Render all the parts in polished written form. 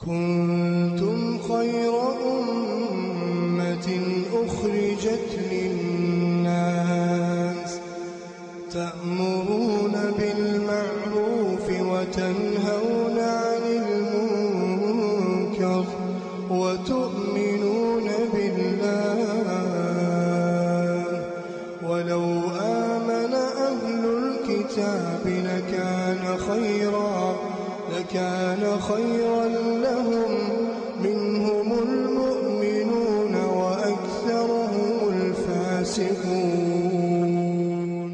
كنتم خير أمة أخرجت للناس تأمرون بالمعروف وتنهون عن المنكر وتؤمنون بالله ولو آمن أهل الكتاب لكان خيرا لهم منهم المؤمنون وأكثرهم الفاسقون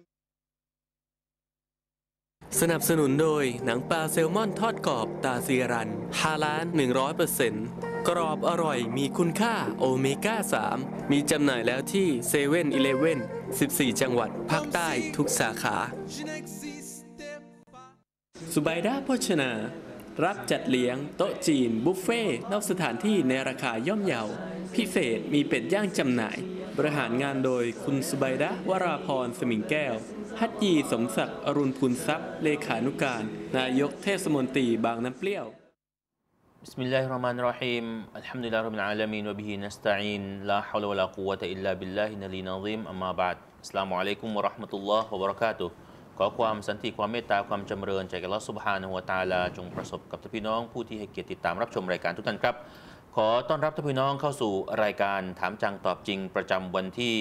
สนับสนุนโดยหนังปลาแซลมอนทอดกรอบตาซีรันฮาลาล 100% กรอบอร่อยมีคุณค่าโอเมก้า 3 มีจำหน่ายแล้วที่เซเว่นอีเลฟเว่น14 จังหวัดภาคใต้ทุกสาขาสุไบดาโภชนารับจัดเลี้ยงโต๊ะจีนบุฟเฟ่นอกสถานที่ในราคาย่อมเยาพิเศษมีเป็ดย่างจำหน่ายบริหารงานโดยคุณสุไบดาวราพรสมิงแก้วฮัจญีสมศักดิ์อรุณพูนทรัพย์เลขานุการนายกเทศมนตรีบางน้ำเปรี้ยวบิสมิลลาฮิรเราะห์มานิรเราะฮีมอัลฮัมดุลิลลาฮิร็อบบิลอาละมีนวะบิฮินัสตะอีนลาฮาวละวะลากุวะตะอิลลาบิลลาฮิล อะลีอะซีมอัมมาบะอ์ดอัสสลามุอะลัยกุมวะเราะห์มะตุลลอฮ์วะบะเราะกาตุฮ์ขอความสันติความเมตตาความจำเริญจากอัลเลาะห์ซุบฮานะฮูวะตะอาลาจงประสบกับท่านพี่น้องผู้ที่ให้เกียรติติดตามรับชมรายการทุกท่านครับขอต้อนรับท่านพี่น้องเข้าสู่รายการถามจังตอบจริงประจำวันที่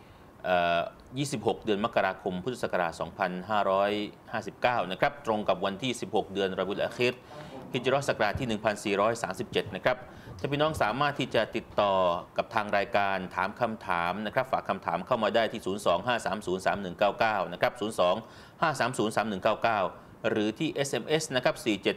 26 เดือนมกราคมพุทธศักราช 2559 นะครับตรงกับวันที่ 16 เดือนรอบิอุลอาคิรฮิจเราะห์ศักราชที่ 1437 นะครับท่านพี่น้องสามารถที่จะติดต่อกับทางรายการถามคำถามนะครับฝากคำถามเข้ามาได้ที่ 025303199 นะครับ 025303199 หรือที่ SMS นะครับ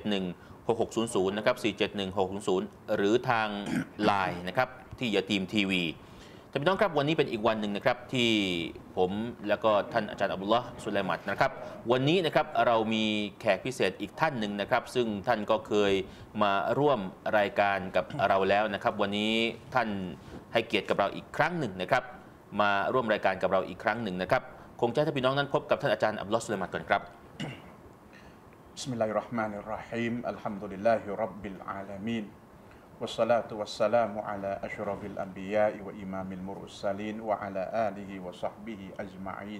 4716600 นะครับ 4716600 หรือทาง LINE นะครับที่ยาตีมทีวีท่านพี่น้องครับวันนี้เป็นอีกวันหนึ่งนะครับที่ผมแล้วก็ท่านอาจารย์อับดุลลอฮ์สุไลมัตนะครับวันนี้นะครับเรามีแขกพิเศษอีกท่านหนึ่งนะครับซึ่งท่านก็เคยมาร่วมรายการกับเราแล้วนะครับวันนี้ท่านให้เกียรติกับเราอีกครั้งหนึ่งนะครับมาร่วมรายการกับเราอีกครั้งหนึ่งนะครับคงจะให้ท่านพี่น้องนั้นพบกับท่านอาจารย์อับดุลลอฮ์สุไลมัตก่อนครับบิสมิลลาฮิรเราะห์มานิรเราะฮีมอัลฮัมดุลิลลาฮิร็อบบิลอาลามีนوالصلاة والسلام على أشرف الأنبياء وإمام المرسلين وعلى آله وصحبه أجمعين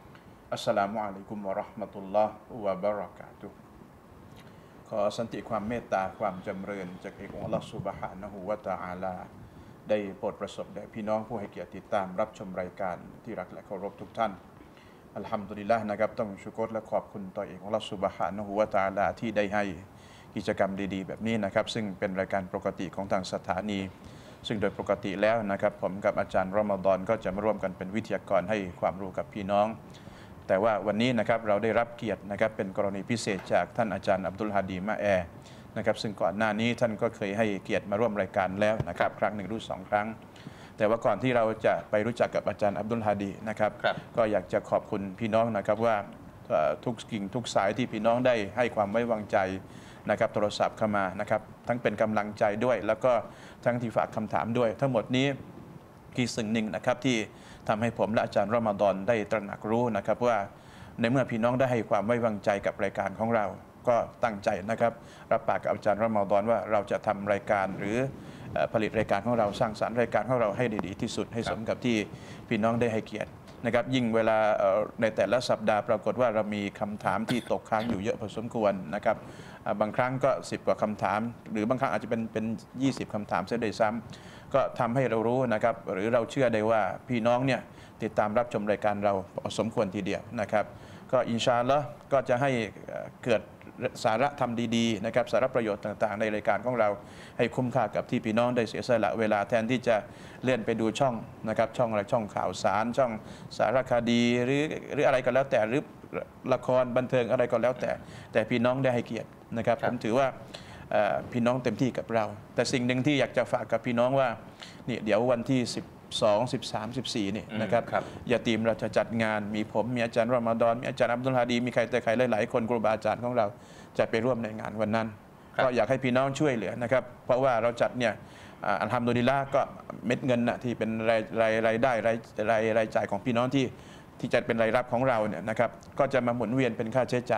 السلام عليكم ورحمة الله وبركاته ขอสันติความเมตตาความจำเริญจากเอกองค์อัลเลาะห์ซุบฮานะฮูวะตะอาลาได้โปรดประสบแด่พี่น้องผู้ให้เกียรติติดตามรับชมรายการที่รักและเคารพทุกท่านอัลฮัมดุลิลละห์นะครับต้องชุกรและขอบคุณต่อเอกองค์อัลเลาะห์ซุบฮานะฮูวะตะอาลาที่ได้ให้กิจกรรมดีๆแบบนี้นะครับซึ่งเป็นรายการปกติของทางสถานีซึ่งโดยปกติแล้วนะครับผมกับอาจารย์รอมฎอนก็จะมาร่วมกันเป็นวิทยากรให้ความรู้กับพี่น้องแต่ว่าวันนี้นะครับเราได้รับเกียรตินะครับเป็นกรณีพิเศษจากท่านอาจารย์อับดุลฮาดีมะแอนะครับซึ่งก่อนหน้านี้ท่านก็เคยให้เกียรติมาร่วมรายการแล้วนะครับครั้งหนึ่งหรือ2 ครั้งแต่ว่าก่อนที่เราจะไปรู้จักกับอาจารย์อับดุลฮาดีนะครับก็อยากจะขอบคุณพี่น้องนะครับว่าทุกกิ่งทุกสายที่พี่น้องได้ให้ความไว้วางใจนะครับโทรศัพท์เข้ามานะครับทั้งเป็นกำลังใจด้วยแล้วก็ทั้งที่ฝากคำถามด้วยทั้งหมดนี้คือสิ่งหนึ่งนะครับที่ทำให้ผมและอาจารย์รอมฎอนได้ตระหนักรู้นะครับว่าในเมื่อพี่น้องได้ให้ความไว้วางใจกับรายการของเราก็ตั้งใจนะครับรับปากกับอาจารย์รอมฎอนว่าเราจะทำรายการหรือผลิตรายการของเราสร้างสรรค์รายการของเราให้ดีที่สุดให้สมกับที่พี่น้องได้ให้เกียรตินะครับยิ่งเวลาในแต่ละสัปดาห์ปรากฏว่าเรามีคำถามที่ตกค้างอยู่เยอะพอสมควรนะครับบางครั้งก็10 กว่าคำถามหรือบางครั้งอาจจะเป็น20 คำถามเสียด้วยซ้ำก็ทำให้เรารู้นะครับหรือเราเชื่อได้ว่าพี่น้องเนี่ยติดตามรับชมรายการเราสมควรทีเดียวนะครับก็อินชาอัลลอฮ์ก็จะให้เกิดสาระธรรมดีๆนะครับสาระประโยชน์ต่างๆในรายการของเราให้คุ้มค่ากับที่พี่น้องได้เสียสละเวลาแทนที่จะเลื่อนไปดูช่องนะครับช่องอะไรช่องข่าวสารช่องสารคดีหรืออะไรก็แล้วแต่หรือละครบันเทิงอะไรก็แล้วแต่พี่น้องได้ให้เกียรตินะครับผมถือว่าพี่น้องเต็มที่กับเราแต่สิ่งหนึ่งที่อยากจะฝากกับพี่น้องว่านี่เดี๋ยววันที่12 13 14นี่นะครับยาตีมเราจะจัดงานมีผมมีอาจารย์รอมฎอนมีอาจารย์อับดุลฮาดีมีใครแต่ใครหลายๆคนครูบาอาจารย์ของเราจะไปร่วมในงานวันนั้นก็อยากให้พี่น้องช่วยเหลือนะครับเพราะว่าเราจัดเนี่ยอัลฮัมดุลิลละห์ก็เม็ดเงินนะที่เป็นรายได้รายจ่ายของพี่น้องที่จะเป็นรายรับของเราเนี่ยนะครับก็จะมาหมุนเวียนเป็นค่าใช้จ่าย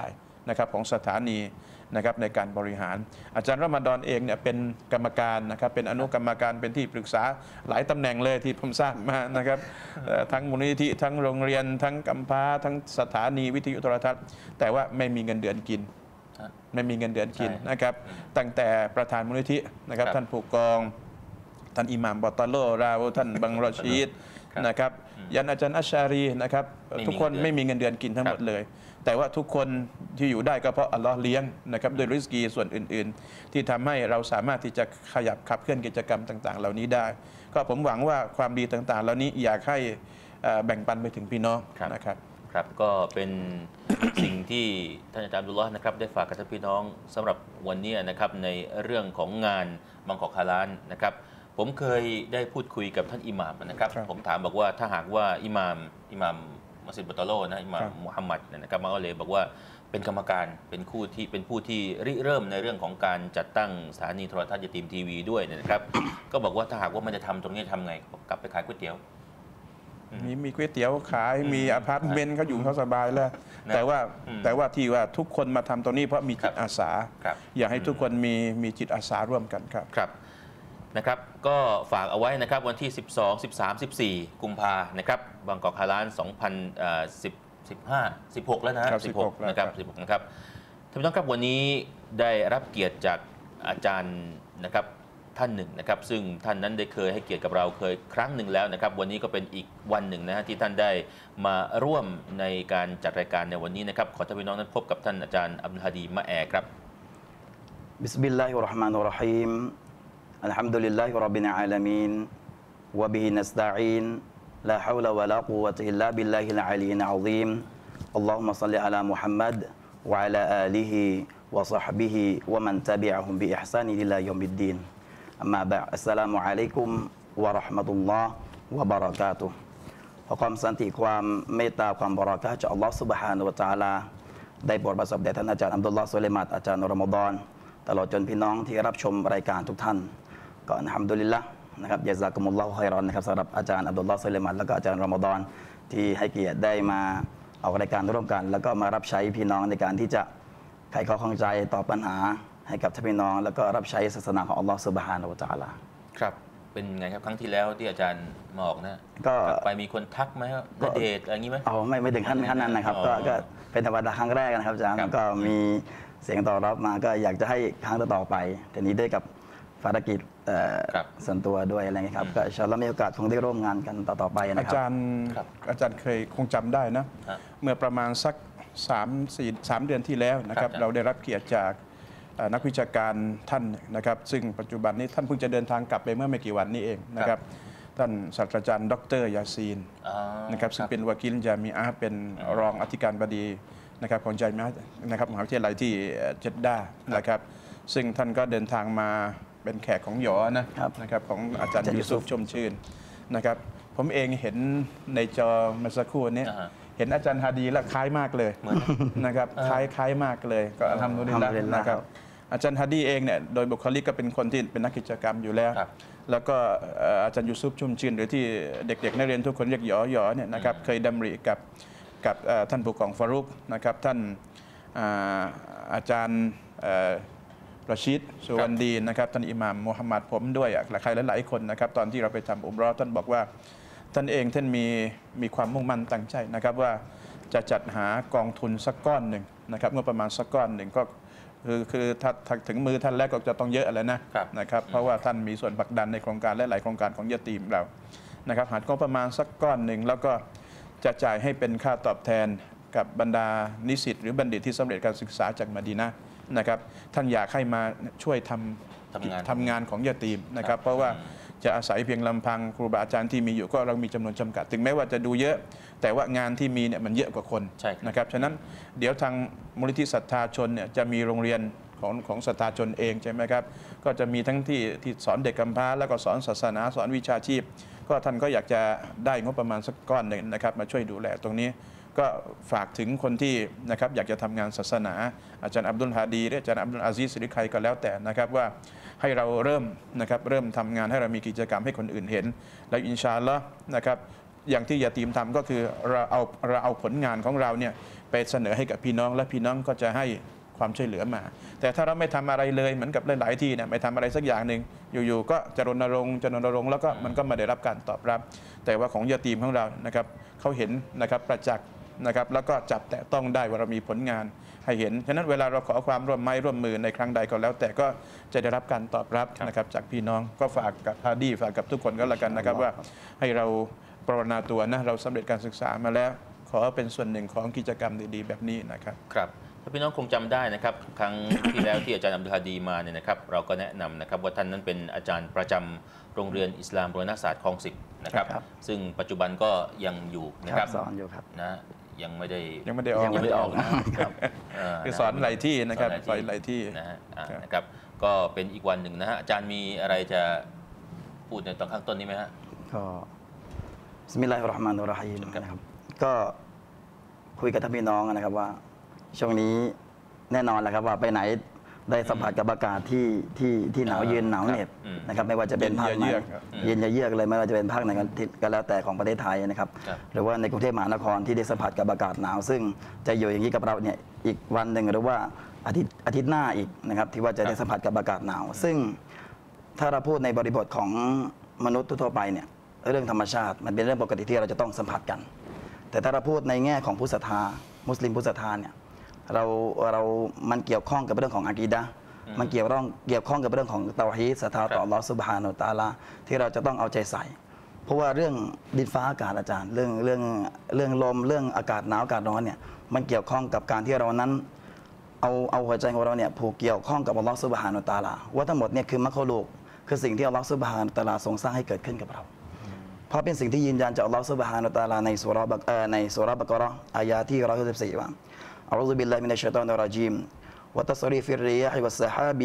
นะครับของสถานีนะครับในการบริหาร อาจารย์รอมฎอนเองเนี่ยเป็นกรรมการนะครับเป็นอนุกรรมการเป็นที่ปรึกษาหลายตำแหน่งเลยที่ผมทราบมานะครับทั้งมูลนิธิทั้งโรงเรียนทั้งกำพร้าทั้งสถานีวิทยุโทรทัศน์แต่ว่าไม่มีเงินเดือนกินไม่มีเงินเดือนกินนะครับตั้งแต่ประธานมูลนิธินะครับท่านผู้กองท่านอิหม่ามบอตโลราวท่านบังรอชีดนะครับยันอาจารย์อัชชารีนะครับทุกคนไม่มีเงินเดือนกินทั้งหมดเลยแต่ว่าทุกคนที่อยู่ได้ก็เพราะอัลลอฮ์เลี้ยงนะครับโดยริสกีส่วนอื่นๆที่ทำให้เราสามารถที่จะขยับขับเคลื่อนกิจกรรมต่างๆเหล่านี้ได้ก็ผมหวังว่าความดีต่างๆเหล่านี้อยากให้แบ่งปันไปถึงพี่น้องนะครับครับก็เป็นสิ่งที่ท่านอาจารย์อับดุลลอฮ์นะครับได้ฝากกับท่านพี่น้องสำหรับวันนี้นะครับในเรื่องของงานบางกอกฮาลาลนะครับผมเคยได้พูดคุยกับท่านอิหม่ามนะครับผมถามบอกว่าถ้าหากว่าอิหม่ามมัสยิดบัตโลนะอิหม่ามมุฮัมมัดนะครับมาก็เลยบอกว่าเป็นกรรมการเป็นผู้ที่ริเริ่มในเรื่องของการจัดตั้งสถานีโทรทัศน์ยะตีมทีวีด้วยนะครับ ก็บอกว่าถ้าหากว่ามันจะทำตรงนี้ทำไงกลับไปขายก๋วยเตี๋ยวมีก๋วยเตี๋ยวขายมีอพาร์ตเมนต์เขาอยู่เขาสบายแล้วแต่ว่าที่ว่าทุกคนมาทำตรงนี้เพราะมีจิตอาสาอยากให้ทุกคนมีจิตอาสาร่วมกันครับนะครับก็ฝากเอาไว้นะครับวันที่12 13 14กุมภานะครับบางกอกฮาลาล16แล้วนะ16นะครับ16นะครับท่านผู้ชมครับวันนี้ได้รับเกียรติจากอาจารย์นะครับท่านหนึ่งนะครับซึ่งท่านนั้นได้เคยให้เกียรติกับเราเคยครั้งหนึ่งแล้วนะครับวันนี้ก็เป็นอีกวันหนึ่งนะที่ท่านได้มาร่วมในการจัดรายการในวันนี้นะครับขอท่านพี่น้องนั้นพบกับท่านอาจารย์อับดุลฮาดีมะแอครับบิสมิลลาฮิรเราะห์มานิรเราะฮีมอัลฮัมดุลิลลาฮิร็อบบิลอาลามีนวะบิฮินัสตะอีนลาฮาวละวะลากุวะตะอิลลาบิลลาฮิลอะลียอะซีมอัลลอฮุมมะศ็อลลิอะลามุฮัมมัดวะอะลาอาลิฮิวะศอฮบิฮิวะมันตะบิอะฮุมบิอิห์ซานิอิลายอมิดดีนอัมมาบะอัสสลามุอะลัยกุมวะเราะห์มะตุลลอฮ์วะบะเราะกาตุฮ์ขอความสันติความเมตตาความบารอกะฮ์จากอัลลอฮ์ซุบฮานะฮูวะตะอาลาได้โปรดประสบแด่ท่านอาจารย์อับดุลลอฮ์ซุลัยมันอาจารย์รอมฎอนตลอดจนพี่น้องที่รับชมรายการทุกท่านก็อัลฮัมดุลิลละห์นะครับยะซากุมุลลอฮุค็อยรอนนะครับสำหรับอาจารย์อับดุลลอฮ์ซุลัยมันและก็อาจารย์รอมฎอนที่ให้เกียรติได้มาออกรายการร่วมกันแล้วก็มารับใช้พี่น้องในการที่จะไขข้อข้องใจตอบปัญหาให้กับท่านพี่น้องแล้วก็รับใช้ศาสนาของอัลลอฮ์ซุบฮานะฮูวะตะอาลาครับเป็นไงครับครั้งที่แล้วที่อาจารย์มาออกนะก็ไปมีคนทักไหมครับณเดชน์อะไรอย่างนี้ไหมไม่ถึงขั้นนั้นนะครับก็เป็นธรรมดาครั้งแรกนะครับอาจารย์ก็มีเสียงตอบรับมาก็อยากจะให้ครั้งต่อไปแต่นี้ด้วยกับภารกิจส่วนตัวด้วยอะไรเงี้ยครับก็อินชาอัลลอฮ์มีโอกาสคงได้ร่วมงานกันต่อไปนะครับอาจารย์เคยคงจำได้นะเมื่อประมาณสัก3 เดือนที่แล้วนะครับเราได้รับเกียรติจากนักวิชาการท่านนะครับซึ่งปัจจุบันนี้ท่านเพิ่งจะเดินทางกลับไปเมื่อไม่กี่วันนี้เองนะครับท่านศาสตราจารย์ดร.ยาซีนนะครับซึ่งเป็นวากิลจามีอะห์เป็นรองอธิการบดีนะครับของจามีอะห์นะครับมหาวิทยาลัยที่เจดดาห์นะครับซึ่งท่านก็เดินทางมาเป็นแขกของหยอนะครับของอาจารย์ยูซุฟชมชื่นนะครับผมเองเห็นในจอเมื่อสักครู่นี้เห็นอาจารย์ฮาดีและคล้ายมากเลยนะครับคล้ายมากเลยก็อัลฮัมดุลิลละห์นะครับอาจารย์ฮาดีเองเนี่ยโดยบุคลิกก็เป็นคนที่เป็นนักกิจกรรมอยู่แล้วแล้วก็อาจารย์ยูซุฟชุ่มชื่นหรือที่เด็กๆนักเรียนทุกคนเรียกหยอเนี่ยนะครับเคยดำริกับท่านผู้กองฟารุกนะครับท่านอาจารย์รอชิดสุวรรณดีนะครับท่านอิหม่ามมุฮัมมัดผมด้วยใครหลายๆคนนะครับตอนที่เราไปทำอุมเราะห์ท่านบอกว่าท่านเองท่านมีความมุ่งมั่นตั้งใจนะครับว่าจะจัดหากองทุนสักก้อนหนึ่งนะครับเมื่อประมาณสักก้อนหนึ่งก็คือถ้าถึงมือท่านแล้วก็จะต้องเยอะอะไรนะครับเพราะว่าท่านมีส่วนผลักดันในโครงการและหลายโครงการของยะตีมเรานะครับหาก็ประมาณสักก้อนหนึ่งแล้วก็จะจ่ายให้เป็นค่าตอบแทนกับบรรดานิสิตหรือบัณฑิตที่สำเร็จการศึกษาจากมะดีนะห์นะครับท่านอยากให้มาช่วยทำงานของยะตีมนะครับเพราะว่าจะอาศัยเพียงลำพังครูบาอาจารย์ที่มีอยู่ก็เรามีจำนวนจำกัดถึงแม้ว่าจะดูเยอะแต่ว่างานที่มีเนี่ยมันเยอะกว่าคนนะครับฉะนั้นเดี๋ยวทางมูลนิธิศรัทธาชนเนี่ยจะมีโรงเรียนของศรัทธาชนเองใช่ไหมครับก็จะมีทั้งที่สอนเด็กกำพร้าแล้วก็สอนศาสนาสอนวิชาชีพก็ท่านก็อยากจะได้งบประมาณสักก้อนหนึ่งนะครับมาช่วยดูแลตรงนี้ก็ฝากถึงคนที่นะครับอยากจะทำงานศาสนาอาจารย์อับดุลฮาดีหรืออาจารย์อับดุลอาซีซหรือใครก็แล้วแต่นะครับว่าให้เราเริ่มทำงานให้เรามีกิจกรรมให้คนอื่นเห็นแล้วอินชาอัลลอฮ์นะครับอย่างที่ยาตีมทำก็คือเราเอาผลงานของเราเนี่ยไปเสนอให้กับพี่น้องและพี่น้องก็จะให้ความช่วยเหลือมาแต่ถ้าเราไม่ทำอะไรเลยเหมือนกับหลายๆที่เนี่ยไม่ทำอะไรสักอย่างหนึ่งอยู่ๆก็จะรณรงค์แล้วก็มันก็ไม่ได้รับการตอบรับแต่ว่าของยาตีมของเรานะครับเขาเห็นนะครับประจักษ์นะครับแล้วก็จับแตะต้องได้ว่าเรามีผลงานให้เห็นฉะนั้นเวลาเราขอความร่วมมือในครั้งใดก็แล้วแต่ก็จะได้รับการตอบรับนะครับจากพี่น้องก็ฝากกับฮาดีฝากกับทุกคนก็แล้วกันนะครับว่าให้เราปรารถนาตัวนะเราสำเร็จการศึกษามาแล้วขอเป็นส่วนหนึ่งของกิจกรรมดีๆแบบนี้นะครับครับถ้าพี่น้องคงจำได้นะครับครั้งที่แล้วที่อาจารย์อับดุลฮาดีมาเนี่ยนะครับเราก็แนะนำนะครับว่าท่านนั้นเป็นอาจารย์ประจำโรงเรียนอิสลามบูรณศาสตร์คลอง10นะครับซึ่งปัจจุบันก็ยังอยู่นะครับสอนอยู่ครับนะยังไม่ได้ออกนะครับคือสอนหลายที่นะครับสอนหลายที่นะครับก็เป็นอีกวันหนึ่งนะฮะอาจารย์มีอะไรจะพูดในตอนข้างต้นนี้ไหมฮะก็บิสมิลลาฮิรเราะห์มานิรเราะฮีมนะครับก็คุยกับท่านพี่น้องนะครับว่าช่วงนี้แน่นอนแหละครับว่าไปไหนได้สัมผัสกับอากาศที่หนาวเย็นหนาวเหน็บนะครับไม่ว่าจะเป็นภาคไหนเย็นเยือกเลยไม่ว่าจะเป็นภาคไหนก็แล้วแต่ของประเทศไทยนะครับหรือว่าในกรุงเทพมหานครที่ได้สัมผัสกับอากาศหนาวซึ่งจะอยู่อย่างนี้กับเราเนี่ยอีกวันหนึ่งหรือว่าอาทิตย์หน้าอีกนะครับที่ว่าจะได้สัมผัสกับอากาศหนาวซึ่งถ้าเราพูดในบริบทของมนุษย์ทั่วไปเนี่ยเรื่องธรรมชาติมันเป็นเรื่องปกติที่เราจะต้องสัมผัสกันแต่ถ้าเราพูดในแง่ของผู้ศรัทธามุสลิมผู้ศรัทธาเนี่ยมันเกี่ยวข้องกับเรื่องของอากีดะห์มันเกี่ยวข้องกับเรื่องของเตาฮีดศรัทธาต่ออัลลอฮฺซุบฮานะฮูวะตะอาลาที่เราจะต้องเอาใจใส่เพราะว่าเรื่องดินฟ้าอากาศอาจารย์เรื่องลมเรื่องอากาศหนาวอากาศร้อนเนี่ยมันเกี่ยวข้องกับการที่เรานั้นเอาหัวใจของเราเนี่ยผูกเกี่ยวข้องกับอัลลอฮฺซุบฮานะฮูวะตะอาลาว่าทั้งหมดเนี่ยคือมักลุกคือสิ่งที่อัลลอฮฺซุบฮานะฮูวะตะอาลาทรงสร้างให้เกิดขึ้นกับเราเพราะเป็นสิ่งที่ยืนยันจากอัลลอฮฺซุบฮานะฮูวะตะอาลาในสุเราะห์บะเกาะเราะห์อายะที่114ว่าأعوذ بالله من الشيطان الرجيم وتصريف الرياح والسحاب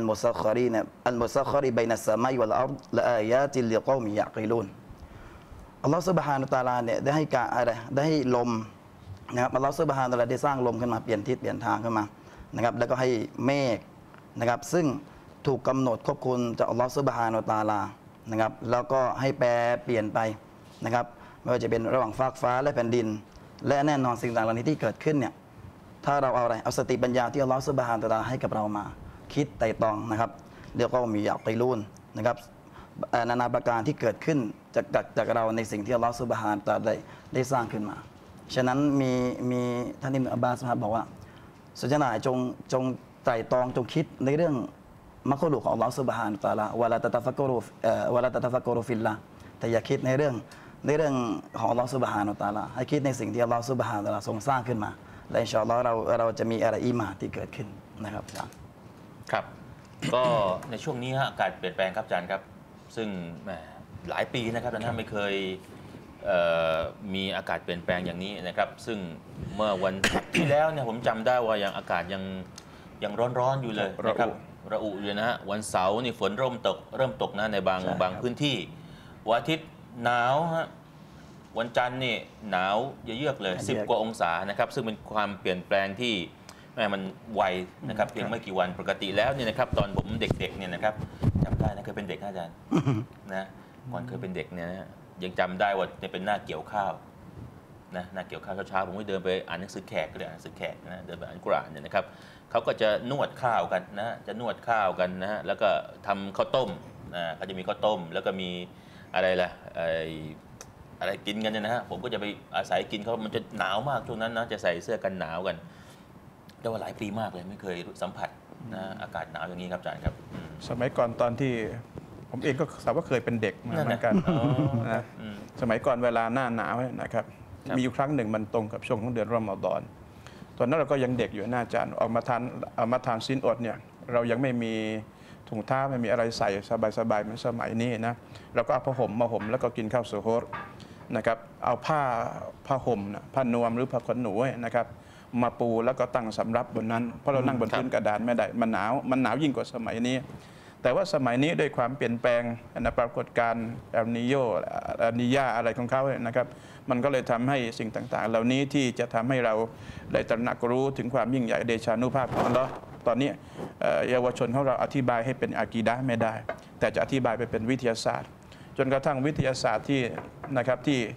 المسخر بين السماء والأرض لآيات لقوم يعقلون อัลลอฮฺซุบฮานะฮูวะตะอาลาเนี่ยได้ให้การอะไรได้ให้ลมนะครับอัลลอฮฺซุบฮานะฮูวะตะอาลาได้สร้างลมขึ้นมาเปลี่ยนทิศเปลี่ยนทางขึ้นมานะครับแล้วก็ให้เมฆนะครับซึ่งถูกกำหนดควบคุมจากอัลลอฮฺซุบฮานะฮูวะตะอาลานะครับแล้วก็ให้แปรเปลี่ยนไปนะครับไม่ว่าจะเป็นระหว่างฟากฟ้าและแผ่นดินและแน่นอนสิ่งต่างๆเหล่านี้ที่เกิดขึ้นเนี่ยถ้าเราเอาสติปัญญาที่อัลลอฮฺซุบฮานะฮูวะตะอาลาให้กับเรามาคิดไต่ตรองนะครับเรียกว่ามีอยากไปรุ่นนะครับนานาประการที่เกิดขึ้นจากเราในสิ่งที่อัลลอฮฺซุบฮานะฮูวะตะอาลาได้สร้างขึ้นมาฉะนั้นมีท่านอิบนุอับบาสบอกว่าสุจนาจงไต่ตรองจงคิดในเรื่องมักลุกของอัลลอฮฺซุบฮานะฮูวะตะอาลาวะลาตะตะฟักกรุฟิลลาแต่อย่าคิดในเรื่องของอัลลอฮฺซุบฮานะฮูวะตะอาลาให้คิดในสิ่งที่อัลลอฮฺซุบฮานะฮูวะตะอาลาทรงสร้างขึ้นมาและอินชาอัลลอฮ์เราจะมีอะไรอีหม่านที่เกิดขึ้นนะครับอาจารย์ครับก็ในช่วงนี้อากาศเปลี่ยนแปลงครับอาจารย์ครับซึ่งหลายปีนะครับท่านไม่เคยมีอากาศเปลี่ยนแปลงอย่างนี้นะครับซึ่งเมื่อวันที่แล้วเนี่ยผมจำได้ว่ายังอากาศยังร้อนอยู่เลยนะครับระอุอยู่นะฮะวันเสาร์นี่ฝนเริ่มตกนะในบางพื้นที่วันอาทิตย์หนาวฮะวันจันทร์นี่หนาวเยือกเลย10 กว่าองศานะครับซึ่งเป็นความเปลี่ยนแปลงที่มันไวนะครับเพียงไม่กี่วันปกติแล้วเนี่ยนะครับตอนผมเด็กๆเนี่ยนะครับจำได้นะเคยเป็นเด็กอาจารย์นะก่อนเคยเป็นเด็กเนี่ยยังจำได้ว่าจะเป็นหน้าเกี่ยวข้าวนะหน้าเกี่ยวข้าวเช้าๆผมก็เดินไปอ่านหนังสือแขกก็เลยอ่านหนังสือแขกนะเดินไปอ่านกุรอานเนี่ยนะครับเขาก็จะนวดข้าวกันนะจะนวดข้าวกันนะแล้วก็ทำข้าวต้มนะเขาจะมีข้าวต้มแล้วก็มีอะไรล่ะอะไรกินกันเนี่ยนะฮะผมก็จะไปอาศัยกินเขามันจะหนาวมากช่วงนั้นนะจะใส่เสื้อกันหนาวกันแต่ว่าหลายปีมากเลยไม่เคยสัมผัสนะอากาศหนาวอย่างนี้ครับอาจารย์ครับสมัยก่อนตอนที่ผมเองก็ทราบว่าเคยเป็นเด็กเหมือนกันนะสมัยก่อนเวลาหน้าหนาวนะครับมีอยู่ครั้งหนึ่งมันตรงกับช่วงของเดือนรอมฎอนตอนนั้นเราก็ยังเด็กอยู่นะอาจารย์ออกมาทานศีลอดเนี่ยเรายังไม่มีถุงเท้าไม่มีอะไรใส่สบายๆเหมือนสมัยนี้นะเราก็เอาผ้าห่มมาห่มแล้วก็กินข้าวสุโฮรนะครับเอาผ้าห่มผ้านวมหรือผ้าขนหนูนะครับมาปูแล้วก็ตั้งสำรับบนนั้นเพราะเรานั่งบนพื้นกระดานไม่ได้มันหนาวยิ่งกว่าสมัยนี้แต่ว่าสมัยนี้ด้วยความเปลี่ยนแปลงปรากฏการณ์เอลนิญาอะไรของเขานะครับมันก็เลยทำให้สิ่งต่างๆเหล่านี้ที่จะทำให้เราได้ตระหนักรู้ถึงความยิ่งใหญ่เดชานุภาพของอัลเลาะห์ตอนนี้เยาวชนของเราอธิบายให้เป็นอากีดะห์ไม่ได้แต่จะอธิบายไปเป็นวิทยาศาสตร์จนกระทั่งวิทยาศาสตร์ที่นะครับที่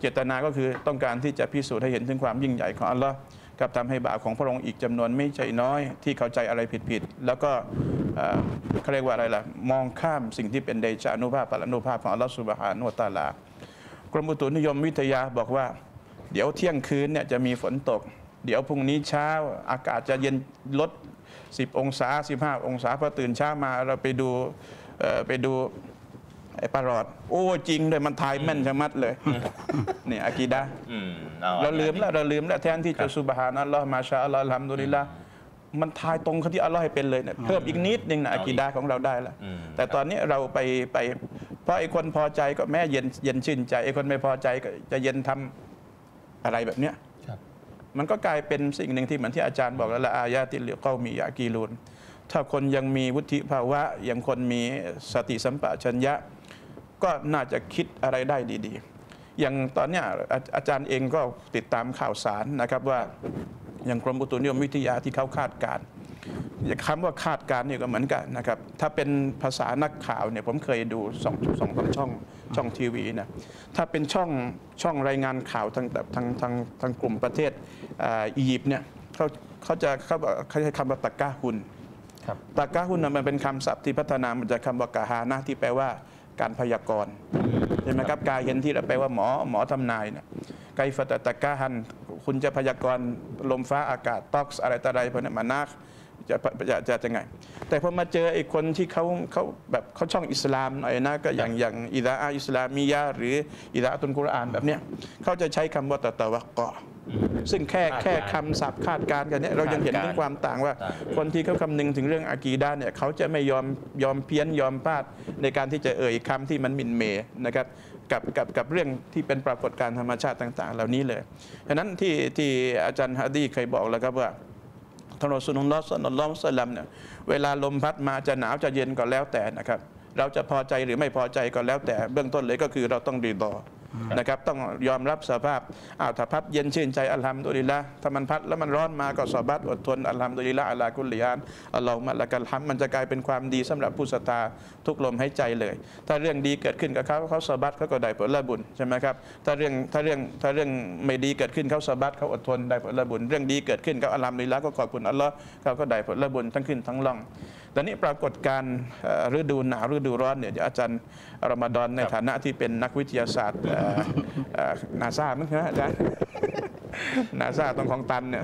เจตนาก็คือต้องการที่จะพิสูจน์ให้เห็นถึงความยิ่งใหญ่ของอัลลอฮ์กับทำให้บ่าวของพระองค์อีกจำนวนไม่ใช่น้อยที่เข้าใจอะไรผิดๆแล้วก็เขาเรียกว่าอะไรล่ะมองข้ามสิ่งที่เป็นเดชานุภาพปรานุภาพของอัลลอฮ์ซุบฮานะฮูวะตะอาลากรมอุตุนิยมวิทยาบอกว่าเดี๋ยวเที่ยงคืนเนี่ยจะมีฝนตกเดี๋ยวพรุ่งนี้เช้าอากาศจะเย็นลด10 องศา15 องศาพอตื่นเช้ามาเราไปดูไอ้ปลาหลอดโอ้จริงเลยมันทายแม่นชะมัดเลยเนี่ยอากีดะเราลืมแล้วแทนที่จะซุบฮานัลลอฮ์มาชาอัลลอฮ์อัลฮัมดุลิลละห์มันทายตรงที่อัลลอฮ์ให้เป็นเลยเนี่ยเพิ่มอีกนิดนึงนะอากีดะของเราได้แล้วแต่ตอนนี้เราไปเพราะไอ้คนพอใจก็แม่เย็นชื่นใจไอ้คนไม่พอใจก็จะเย็นทำอะไรแบบเนี้ยมันก็กลายเป็นสิ่งหนึ่งที่เหมือนที่อาจารย์บอกแล้วละอายาติลิกอมียะกีลูนถ้าคนยังมีวุฒิภาวะยังคนมีสติสัมปชัญญะก็น่าจะคิดอะไรได้ดีๆอย่างตอนนี้อาจารย์เองก็ติดตามข่าวสารนะครับว่าอย่างกรมอุตุนิยมวิทยาที่เขาคาดการณ์คำว่าคาดการณ์นี่ก็เหมือนกันนะครับถ้าเป็นภาษานักข่าวเนี่ยผมเคยดูสองทีวีนะถ้าเป็นช่องรายงานข่าวทางกลุ่มประเทศอียิปต์เนี่ยเขาใช้คำว่าตะกะฮุนตะกะฮุนมันเป็นคำศัพท์ที่พัฒนามาจากคำว่ากะฮานะที่แปลว่าการพยากรณ์ใช่ไหมครับกาเห็นที่เราแปลว่าหมอทำนายเนี่ยไกฟะตะกะฮันคุณจะพยากรณ์ลมฟ้าอากาศต็อกอะไรต่ออะไรพวกนี้มานักจะไงแต่พอมาเจอไอ้คนที่เขาแบบเขาช่องอิสลามหน่อยนะก็อย่างอิดะอาอิสลามียะหรืออิดะตุลกุรอานแบบเนี้ยเขาจะใช้คำว่าตะตะวะกอซึ่งแค่คำศัพท์คาดการณ์กันเนี่ยเรายังเห็นถึงความต่างว่าคนที่เขาคำนึงถึงเรื่องอากีดะห์เนี่ยเขาจะไม่ยอมเพี้ยนยอมพลาดในการที่จะเอ่ยคำที่มันหมิ่นเหม่นะครับกับเรื่องที่เป็นปรากฏการณ์ธรรมชาติต่างๆเหล่านี้เลยฉะนั้นที่อาจารย์ฮะดีเคยบอกแล้วครับว่าท่านรอซูลุลลอฮ์ ศ็อลลัลลอฮุอะลัยฮิวะซัลลัมเนี่ยเวลาลมพัดมาจะหนาวจะเย็นก็แล้วแต่นะครับเราจะพอใจหรือไม่พอใจก็แล้วแต่เบื้องต้นเลยก็คือเราต้องรีฎอนะครับต้องยอมรับสภาพถ้าพัดเย็นชื่นใจอัลฮัมดุลิลละห์ถ้ามันพัดแล้วมันร้อนมาก็ซอบัตอดทนอัลฮัมดุลิลละห์อะลากุลลิยานอัลลอฮุมะละกัลฮัมมันจะกลายเป็นความดีสำหรับผู้ศรัทธาทุกลมหายใจเลยถ้าเรื่องดีเกิดขึ้นกับเขาซอบัตเขาก็ได้ผลบุญใช่ไหมครับถ้าเรื่องไม่ดีเกิดขึ้นเขาซอบัตเขาอดทนได้ผลบุญเรื่องดีเกิดขึ้นเขาอัลฮัมดุลิลละห์ก็ขอบคุณอัลลอฮ์เขาก็ได้ผลบุญทั้งขึ้นทั้งล่องตอนนี้ปรากฏการณ์ฤดูหนาวฤดูร้อนเนี่ยอาจารย์รอมฎอนในฐานะที่เป็นนักวิทยาศาสตร์นาซามั้งนะอาจารย์นาซาตรงของตันเนี่ย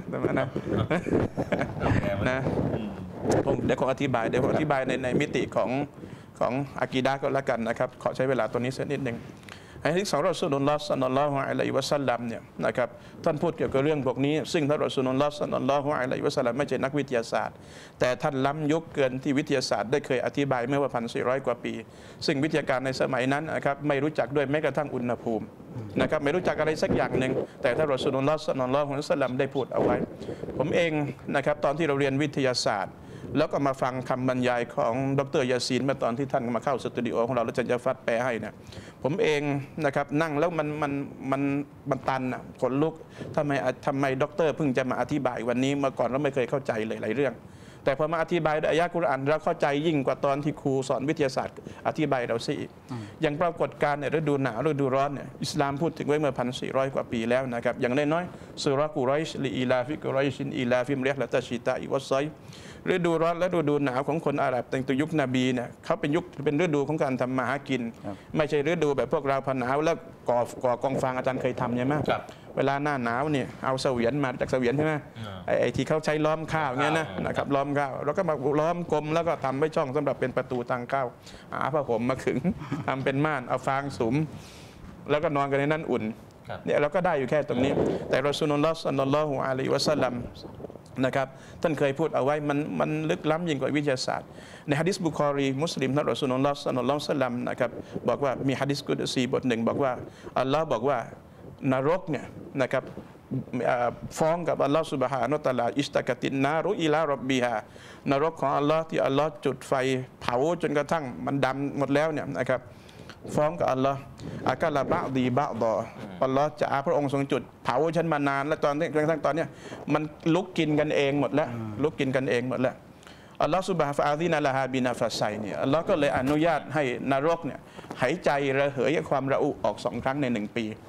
นะผมเดี๋ยวขออธิบายในมิติของอากีดะห์ก็แล้วกันนะครับขอใช้เวลาตัวนี้สักนิดหนึ่งฮะดีษของรอซูลุลลอฮ์ ศ็อลลัลลอฮุอะลัยฮิวะซัลลัมเนี่ยนะครับท่านพูดเกี่ยวกับเรื่องพวกนี้ซึ่งท่านรอซูลุลลอฮ์ ศ็อลลัลลอฮุอะลัยฮิวะซัลลัมไม่ใช่นักวิทยาศาสตร์แต่ท่านล้ำยุคเกินที่วิทยาศาสตร์ได้เคยอธิบายเมื่อ1,400 กว่าปีซึ่งวิทยาการในสมัยนั้นนะครับไม่รู้จักด้วยแม้กระทั่งอุณหภูมินะครับไม่รู้จักอะไรสักอย่างหนึ่งแต่ท่านรอซูลุลลอฮ์ ศ็อลลัลลอฮุอะลัยฮิวะซัลลัมได้พูดเอาไว้ผมเองนะครับตอนที่เราเรียนวิทยาศาสตร์แล้วก็มาฟังคำบรรยายของดร.ยาซีนเมื่อตอนที่ท่านมาเข้าสตูดิโอของเราแล้วอาจารย์ยะฟัดแปลให้เนี่ยผมเองนะครับนั่งแล้วมันตันขนลุกทำไมดร.เพิ่งจะมาอธิบายวันนี้เมื่อก่อนเราไม่เคยเข้าใจเลยหลายเรื่องแต่พอมาอธิบายด้วยอายะห์กุรอานเราเข้าใจยิ่งกว่าตอนที่ครูสอนวิทยาศาสตร์อธิบายเราซะอีกอย่างปรากฏการณ์ในฤดูหนาวฤดูร้อนเนี่ยอิสลามพูดถึงไว้เมื่อ1,400 กว่าปีแล้วนะครับอย่างน้อยๆซูเราะห์กุรอยชลิอีลาฟิกุรอยชินอีลาฟิมริฮละตัชชิตาอิวัสไซฤดูร้อนและฤดูหนาวของคนอาหรับตั้งแต่ยุคนบีเนี่ยเขาเป็นฤดูของการทำมาหากินไม่ใช่ฤดูแบบพวกเราพอหนาวแล้วก่อกองฟางอาจารย์เคยทำใช่ไหมเวลาหน้าหนาวเนี่ยเอาเสวียนมาจากเสวียนใช่ไหมไอ้ที่เขาใช้ล้อมข้าวเงี้ยนะครับล้อมข้าวแล้วก็มาล้อมกลมแล้วก็ทำไว้ช่องสำหรับเป็นประตูทางเข้าผ้าห่มมาขึงทำเป็นม่านเอาฟางสุมแล้วก็นอนกันในนั้นอุ่นเนี่ยเราก็ได้อยู่แค่ตรงนี้แต่รอซูลุลลอฮ์ ศ็อลลัลลอฮุอะลัยฮิวะซัลลัมนะครับท่านเคยพูดเอาไว้มันลึกล้ำยิ่งกว่าวิทยาศาสตร์ในหะดีษบุคอรีมุสลิมท่านรอซูลุลลอฮ์ ศ็อลลัลลอฮุอะลัยฮิวะซัลลัมนะครับบอกว่ามีหะดีษกุดซีบทหนึ่งบอกว่าอัลลอฮ์บอกว่านรกเนี่ยนะครับฟ้องกับอัลลอฮ์ซุบฮานะฮูวะตะอาลาอิสตะกะตินนารุอิลาร็อบบิฮานรกของอัลลอฮ์ที่อัลลอฮ์จุดไฟเผาจนกระทั่งมันดำหมดแล้วเนี่ยนะครับฟ้องกับอัลลอฮ์อากาลาบะดีบะดออัลลอฮ์จะพระองค์ทรงจุดเผาฉันมานานแล้วตอนนี้กระทั่งตอนนี้มันลุกกินกันเองหมดแล้วลุกกินกันเองหมดแล้วอัลลอฮ์ซุบฮานะฮูวะตะอาลาฟะอาซีนะละฮาบินาฟัสไซเนี่ยอัลลอฮ์ก็เลยอนุญาตให้นรกเนี่ยหายใจระเหยความระอุออก2 ครั้งใน1 ปี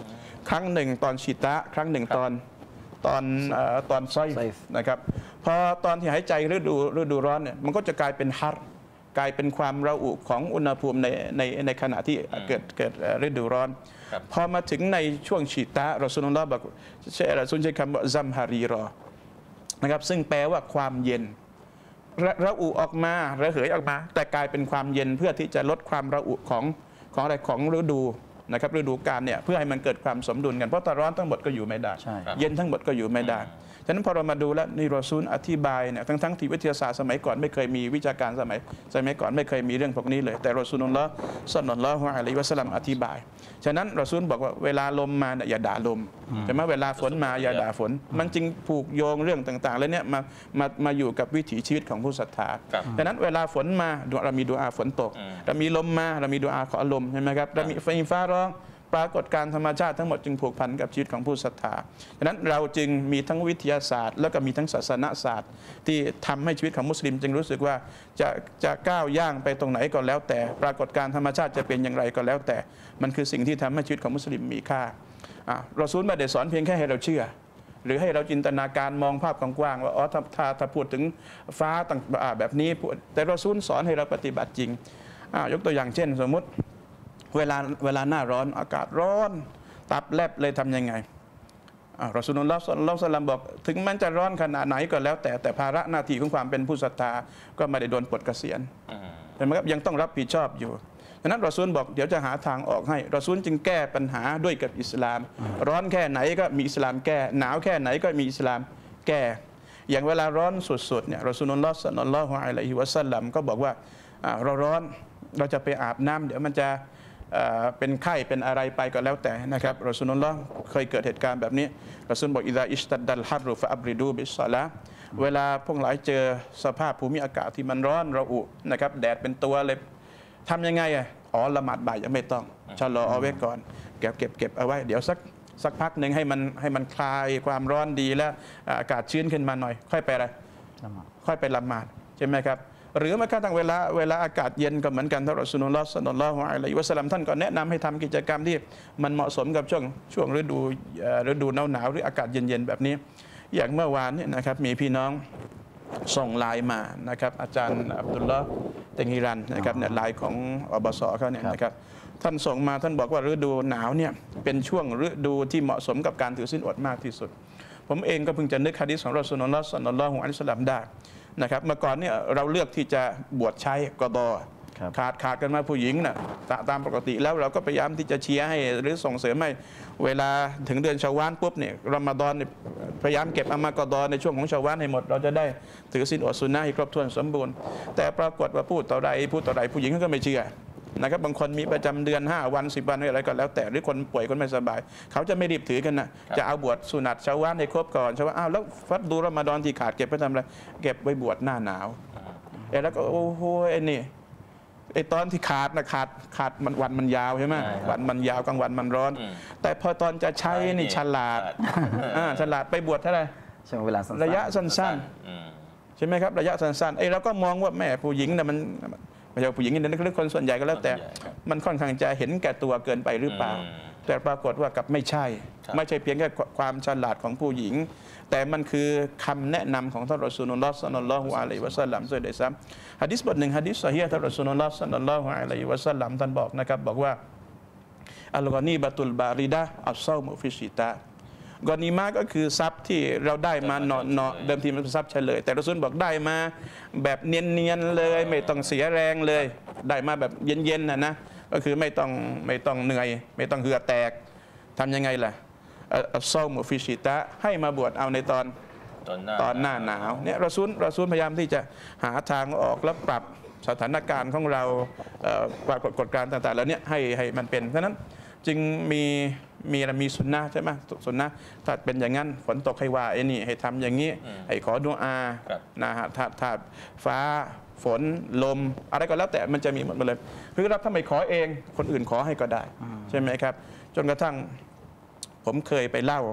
ครั้งหนึ่งตอนชิตะครั้งหนึ่งตอนไซฟ์นะครับพอตอนที่หายใจฤดูร้อนเนี่ยมันก็จะกลายเป็นฮัรกลายเป็นความระอุของอุณหภูมิในขณะที่เกิดฤดูร้อนพอมาถึงในช่วงชิตะรอซูลุลลอฮ์บอกรอซูลใช้คำว่าซัมฮารีรอนะครับซึ่งแปลว่าความเย็นระอุออกมาระเหยออกมาแต่กลายเป็นความเย็นเพื่อที่จะลดความระอุของอะไรของฤดูนะครับฤดูกาลเนี่ยเพื่อให้มันเกิดความสมดุลกันเพราะตอนร้อนทั้งหมดก็อยู่ไม่ได้เย็นทั้งหมดก็อยู่ไม่ได้ฉะนั้นพอเรามาดูแล้วนี่รอซูลอธิบายเนี่ยทั้งที่วิทยาศาสตร์สมัยก่อนไม่เคยมีวิชาการสมัยก่อนไม่เคยมีเรื่องพวกนี้เลยแต่รอซูลุลลอฮ์ศ็อลลัลลอฮุอะลัยฮิวะซัลลัมอธิบายฉะนั้นรอซูลบอกว่าเวลาลมมาอย่าด่าลมใช่ไหมเวลาฝนมาอย่าด่าฝนมันจึงผูกโยงเรื่องต่างๆแล้วเนี่ยมาอยู่กับวิถีชีวิตของผู้ศรัทธาฉะนั้นเวลาฝนมาเรามีดุอาฝนตกเรามีลมมาเรามีดุอาขอลมใช่ไหมครับเรามีไฟฟ้าร้องปรากฏการธรรมชาติทั้งหมดจึงผูกพันกับชีวิตของผู้ศรัทธาฉะนั้นเราจึงมีทั้งวิทยาศาสตร์แล้วก็มีทั้งศาสนศาสตร์ที่ทำให้ชีวิตของมุสลิมจึงรู้สึกว่าจะก้าวย่างไปตรงไหนก็แล้วแต่ปรากฏการธรรมชาติจะเป็นอย่างไรก็แล้วแต่มันคือสิ่งที่ทำให้ชีวิตของมุสลิมมีค่ารอซูลไม่ได้สอนเพียงแค่ให้เราเชื่อหรือให้เราจินตนาการมองภาพกว้างๆว่าอ๋อถ้าพูดถึงฟ้าต่างแบบนี้แต่รอซูลสอนให้เราปฏิบัติจริงยกตัวอย่างเช่นสมมุติเวลาหน้าร้อนอากาศร้อนตับแลบเลยทำยังไงรอซูลุลลอฮ์ ศ็อลลัลลอฮุอะลัยฮิวะซัลลัมบอกถึงมันจะร้อนขนาดไหนก็แล้วแต่ภาระหน้าที่ของความเป็นผู้ศรัทธาก็ไม่ได้โดนปลดเกษียณเห็นไหมครับยังต้องรับผิดชอบอยู่ฉะนั้นรอซูลบอกเดี๋ยวจะหาทางออกให้รอซูลจึงแก้ปัญหาด้วยกับอิสลามร้อนแค่ไหนก็มีอิสลามแก้หนาวแค่ไหนก็มีอิสลามแก้อย่างเวลาร้อนสุดๆเนี่ยรอซูลุลลอฮ์ ศ็อลลัลลอฮุอะลัยฮิวะซัลลัมก็บอกว่าเราร้อนเราจะไปอาบน้ำเดี๋ยวมันจะเป็นไข้เป็นอะไรไปก็แล้วแต่นะครับรอซูลุลลอฮ์เคยเกิดเหตุการณ์แบบนี้รอซูลบอกอิซาอิชตัดดัลฮัรรุฟะอับริดูบิศศอลาเวลาพวกหลายเจอสภาพภูมิอากาศที่มันร้อนระอุนะครับแดดเป็นตัวเลยทำยังไงละหมาดบ่ายยังไม่ต้องชะลอเอาไว้ก่อนเก็บเอาไว้เดี๋ยวสักพักหนึ่งให้มันคลายความร้อนดีแล้วอากาศชื้นขึ้นมาหน่อยค่อยไปอะไรค่อยไปละหมาดใช่ไหมครับหรือแม้กระทั่งเวลาอากาศเย็นก็เหมือนกันท่านรอซูลุลลอฮ์ ศ็อลลัลลอฮุอะลัยฮิวะซัลลัมท่านก็แนะนำให้ทำกิจกรรมที่มันเหมาะสมกับช่วงฤดูหนาวหรืออากาศเย็นๆแบบนี้อย่างเมื่อวานเนี่ยนะครับมีพี่น้องส่งไลน์มานะครับอาจารย์อับดุลลอฮ์เตงฮิรันนะครับเนี่ยไลน์ของอบส.เขาเนี่ยนะครับท่านส่งมาท่านบอกว่าฤดูหนาวเนี่ยเป็นช่วงฤดูที่เหมาะสมกับการถือศีลอดมากที่สุดผมเองก็เพิ่งจะนึกหะดีษของรอซูลุลลอฮ์ ศ็อลลัลลอฮุอะลัยฮิวะซัลลัมได้นะครับเมื่อก่อนเนี่ยเราเลือกที่จะบวชใช้กฎขาดกันมาผู้หญิงน่ะตามปกติแล้วเราก็พยายามที่จะเชียร์ให้หรือส่งเสริมให้เวลาถึงเดือนชาวาลปุ๊บเนี่ยรอมฎอนเนี่ยพยายามเก็บอามากฎในช่วงของชาวาลให้หมดเราจะได้ถือศีลอดซุนนะห์ให้ครบถ้วนสมบูรณ์แต่ปรากฏว่าพูดต่อใดผู้หญิงก็ไม่เชื่อนะครับบางคนมีประจำเดือน5 วัน 10 วันอะไรก็แล้วแต่หรือคนป่วยคนไม่สบายเขาจะไม่รีบถือกันนะจะเอาบวชสุนัตชาวาลให้ครบก่อนชาวาลแล้วฟัดดูรอมฎอนที่ขาดเก็บไปทำอะไรเก็บไว้บวชหน้าหนาวแล้วก็โอ้โหตอนที่ขาดวันมันยาวใช่ไหมวันมันยาวกลางวันมันร้อนแต่พอตอนจะใช้นี่ฉลาดไปบวชเท่าไหร่ช่วงเวลาสั้นระยะสั้นๆใช่ไหมครับระยะสั้นๆเราก็มองว่าแม่ผู้หญิงเนี่ยมันไม่ใช่ผู้หญิงนี่นึกคนส่วนใหญ่ก็แล้วแต่มันค่อนข้างจะเห็นแก่ตัวเกินไปหรือเปล่าแต่ปรากฏว่ากับไม่ใช่เพียงแค่ความฉลาดของผู้หญิงแต่มันคือคำแนะนำของท่านรอซูลุลลอฮ์ ศ็อลลัลลอฮุอะลัยฮิวะซัลลัมด้วยซ้ำหะดีษบทหนึ่งหะดีษซอฮีฮ์ท่านรอซูลุลลอฮ์ ศ็อลลัลลอฮุอะลัยฮิวะซัลลัมท่านบอกนะครับบอกว่าอัลกอนีบะตุลบาริดะฮ์อัศซอมุฟิชิตากอนีมาก็คือทรัพย์ที่เราได้มาเนาะเดิมทีมันเป็นทรัพย์เฉลยแต่รอซูลบอกได้มาแบบเนียนๆเลยไม่ต้องเสียแรงเลยได้มาแบบเย็นๆนะก็คือไม่ต้องเหนื่อยไม่ต้องเหือแตกทำยังไงล่ะซอมุฟิชิตะให้มาบวชเอาในตอนหน้าหนาวเนี่ยรอซูลพยายามที่จะหาทางออกและปรับสถานการณ์ของเราปรากฏกฎการต่างๆแล้วเนี่ยให้มันเป็นเพราะนั้นจึงมีสุนนะใช่ไหมสุนนะถ้าเป็นอย่างนั้นฝนตกให้ว่านี่ให้ทำอย่างนี้ให้ขอดุอานะฮะถ้าฟ้าฝนลมอะไรก็แล้วแต่มันจะมีหมดเลยหรือรับถ้าไม่ขอเองคนอื่นขอให้ก็ได้ใช่ไหมครับจนกระทั่งผมเคยไปเล่า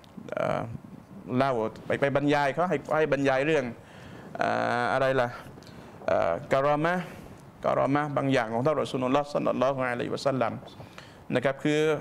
ไปบรรยายเขาให้บรรยายเรื่องอะไรล่ะกะรอมะบางอย่างของท่านรอซูลุลลอฮ์ ศ็อลลัลลอฮุอะลัยฮิวะซัลลัมนะครับคือ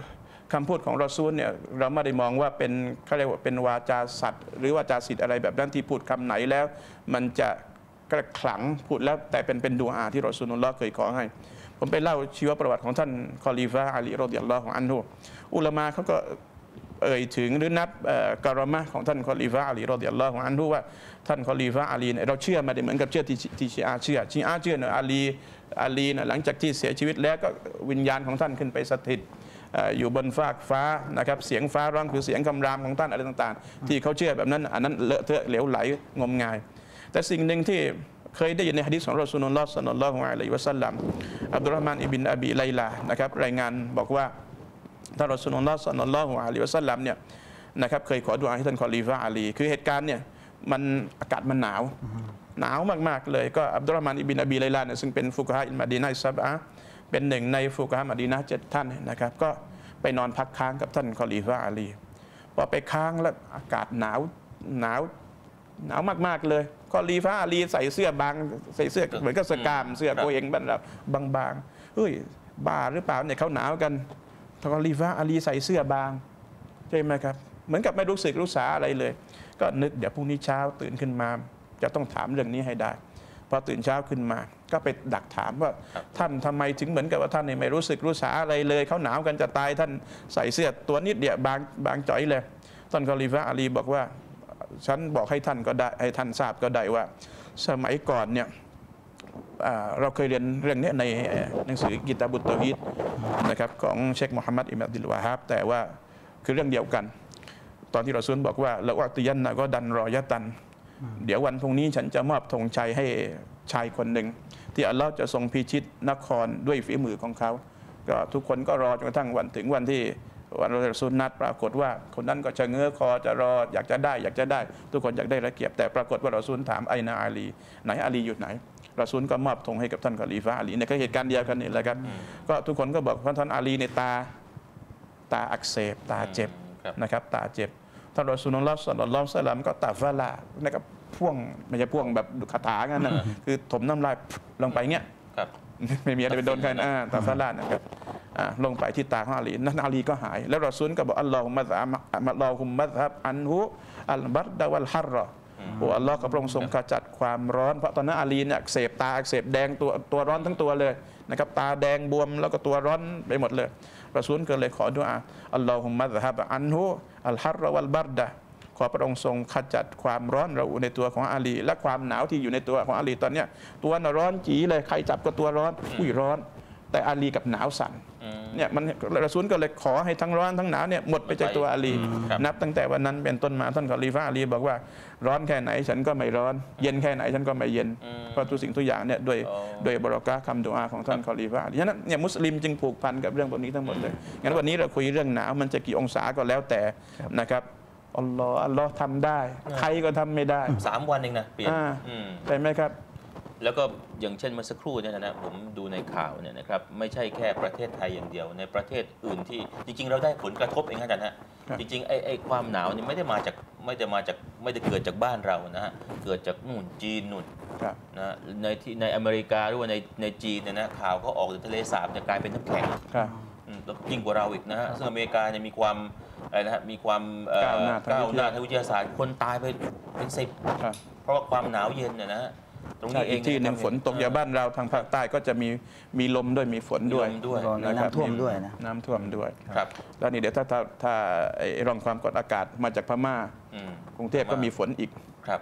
คำพูดของรอซูลเนี่ยเราไม่ได้มองว่าเป็นเขาเรียกว่าเป็นวาจาสัตว์หรือวาจาสิทธิ์อะไรแบบนั้นที่พูดคำไหนแล้วมันจะกระขลังพูดแล้วแต่เป็นดุอาที่รอซูลุลลอฮ์เคยขอให้ผมไปเล่าชีวประวัติของท่านคอลีฟะอาลีรอฎิยัลลอฮุอันฮุอุลามะเขาก็เอ่ยถึงหรือนับกะรอมะของท่านคอลีฟะอาลีรอฎิยัลลอฮุอันฮุว่าท่านคอลีฟะอาลีเนี่ยเราเชื่อมาได้เหมือนกับเชื่อที่ชีอะห์เชื่อเนี่ยอาลีนะหลังจากที่เสียชีวิตแล้วก็วิญญาณของท่านขึ้นไปสถิตอยู่บนฟากฟ้านะครับเสียงฟ้าร้องคือเสียงคำรามของท่านอะไรต่างๆที่เขาเชื่อแบบนั้นอันนั้นเลอะเทอะเหลวไหลงมงายแต่สิ่งหนึ่งที่เคยได้ยินในหะดีษของรอซูลุลลอฮ์ ศ็อลลัลลอฮุอะลัยฮิวะซัลลัมอับดุลเราะห์มานอิบนุอบีไลลานะครับรายงานบอกว่าท่านรอซูลุลลอฮ์ ศ็อลลัลลอฮุอะลัยฮิวะซัลลัมเนี่ยนะครับเคยขอดุอาให้ท่านคอลีฟะอาลีคือเหตุการณ์เนี่ยมันอากาศมันหนาวมากๆเลยก็อับดุลเราะห์มานอิบนุอบีไลลาเนี่ยซึ่งเป็นฟุกะฮะอิลมะดีนะห์ซับอะห์เป็นหนึ่งในฟุกะฮะมะดีนะห์7ท่านนะครับก็ไปนอนพักค้างกับท่านคอลีฟะอาลีพอไปค้างแล้วอากาศหนาวมากๆเลยคอลีฟะอาลีใส่เสื้อบางใส่เสื้อเหมือนกับสกามเสื้อโกเองแบบบางๆเฮ้ยบ้าหรือเปล่าเนี่ยเขาหนาวกันคอลีฟะอาลีใส่เสื้อบางใช่ไหมครับเหมือนกับไม่รู้สึกรู้สาอะไรเลยก็นึกเดี๋ยวพรุ่งนี้เช้าตื่นขึ้นมาจะต้องถามเรื่องนี้ให้ได้พอตื่นเช้าขึ้นมาก็ไปดักถามว่าท่านทำไมถึงเหมือนกับว่าท่านไม่รู้สึกรู้สาอะไรเลยเขาหนาวกันจะตายท่านใส่เสื้อตัวนิดเดียวบางจ่อยเลยท่านคอลีฟะอาลีบอกว่าฉันบอกให้ท่านก็ได้ให้ท่านทราบก็ได้ว่าสมัยก่อนเนี่ยเราเคยเรียนเรื่องนี้ในหนังสือกิตาบุตตอฮีดนะครับของเชคมุฮัมมัดอิบนุอับดุลวะฮาบแต่ว่าคือเรื่องเดียวกันตอนที่รอซูลบอกว่าละวัติยันนะก็ดันรอยะตันเดี๋ยววันพรุ่งนี้ฉันจะมอบธงชัยให้ชายคนหนึ่งที่อัลลอฮ์จะทรงพิชิตนครด้วยฝีมือของเขาก็ทุกคนก็รอจนกระทั่งวันถึงวันที่วันรอซูลนัดปรากฏว่าคนนั้นก็จะเงื้อคอจะรออยากจะได้ทุกคนอยากได้ระเกียบแต่ปรากฏว่ารอซูลถามไอนาอาลีไหนอาลีอยู่ไหนรอซูลก็มอบธงให้กับท่านคอลีฟะอาลีเนี่ยก็เหตุการณ์เดียวกันนี่แหละครับก็ทุกคนก็บอกว่าท่านอาลีในตาอักเสบตาเจ็บนะครับตาเจ็บท่านรอซูลุลลอฮ์ ศ็อลลัลลอฮุอะลัยฮิวะซัลลัมก็ตาฟะละนะครับพ่วงไม่ใช่พ่วงแบบคาถางั้นนะคือถมน้ำลายลงไปเงี้ยไม่มีอะไรไปโดนใครนะตาฟะละนะครับลงไปที่ตาของอาลีนั้นอาลีก็หายแล้วรอซูลก็บอกอัลลอฮุมะซับอันฮุอัลบัรดะวัลฮัรรอโอ้อัลลอฮ์กับพระองค์ทรงขจัดความร้อนเพราะตอนนั้นอาลีเนี่ยเสพตาอักเสบแดงตัวร้อนทั้งตัวเลยนะครับตาแดงบวมแล้วก็ตัวร้อนไปหมดเลยรอซูลก็เลยขอดุอาอัลลอฮุมะซับอันฮุอัลฮัรรอวัลบัรดะขอพระองค์ทรงขจัดความร้อนระอุในตัวของอาลีและความหนาวที่อยู่ในตัวของอาลีตอนนี้ตัวน่ะร้อนจีเลยใครจับก็ตัวร้อนร้อนแต่อาลีกับหนาวสั่นเนี่ยมันรอซูลก็เลยขอให้ทั้งร้อนทั้งหนาวเนี่ยหมดไปจากตัวอาลีนับตั้งแต่วันนั้นเป็นต้นมาท่านคอลีฟะอาลีบอกว่าร้อนแค่ไหนฉันก็ไม่ร้อนเย็นแค่ไหนฉันก็ไม่เย็นเพราะทุกสิ่งทุกอย่างเนี่ยโดยบารอกะห์คำดุอาของท่านคอลีฟะอาลีฉะนั้นเนี่ยมุสลิมจึงผูกพันกับเรื่องพวกนี้ทั้งหมดเลยงั้นวันนี้เราคุยเรื่องหนาวมันจะกี่องศาก็แล้วแต่นะครับอัลลอฮ์ทำได้ใครก็ทำไม่ได้ 3 วันเองนะเปลี่ยนใช่ไหมครับแล้วก็อย่างเช่นเมื่อสักครู่เนี่ยนะผมดูในข่าวเนี่ยนะครับไม่ใช่แค่ประเทศไทยอย่างเดียวในประเทศอื่นที่จริงๆเราได้ผลกระทบเองอาจารย์ฮะจริงๆไอ้ความหนาวนี่ไม่ได้เกิดจากบ้านเรานะฮะเกิดจากนู่นจีนนู่นนะในอเมริกาหรือว่าในจีนเนี่ยนะข่าวก็ออกจากทะเลสาบจะกลายเป็นน้ำแข็งแล้วยิ่งกว่าเราอีกนะฮะซึ่งอเมริกาเนี่ยมีความอะไรนะฮะมีความก้าวหน้าทางวิทยาศาสตร์คนตายไปเป็น10เพราะว่าความหนาวเย็นเนี่ยนะตรงนี้เองที่หนึ่งฝนตกอย่างบ้านเราทางภาคใต้ก็จะมีลมด้วยมีฝนด้วยน้ำท่วมด้วยนะน้ำท่วมด้วยแล้วนี่เดี๋ยวถ้าร่องความกดอากาศมาจากพม่ากรุงเทพก็มีฝนอีกครับ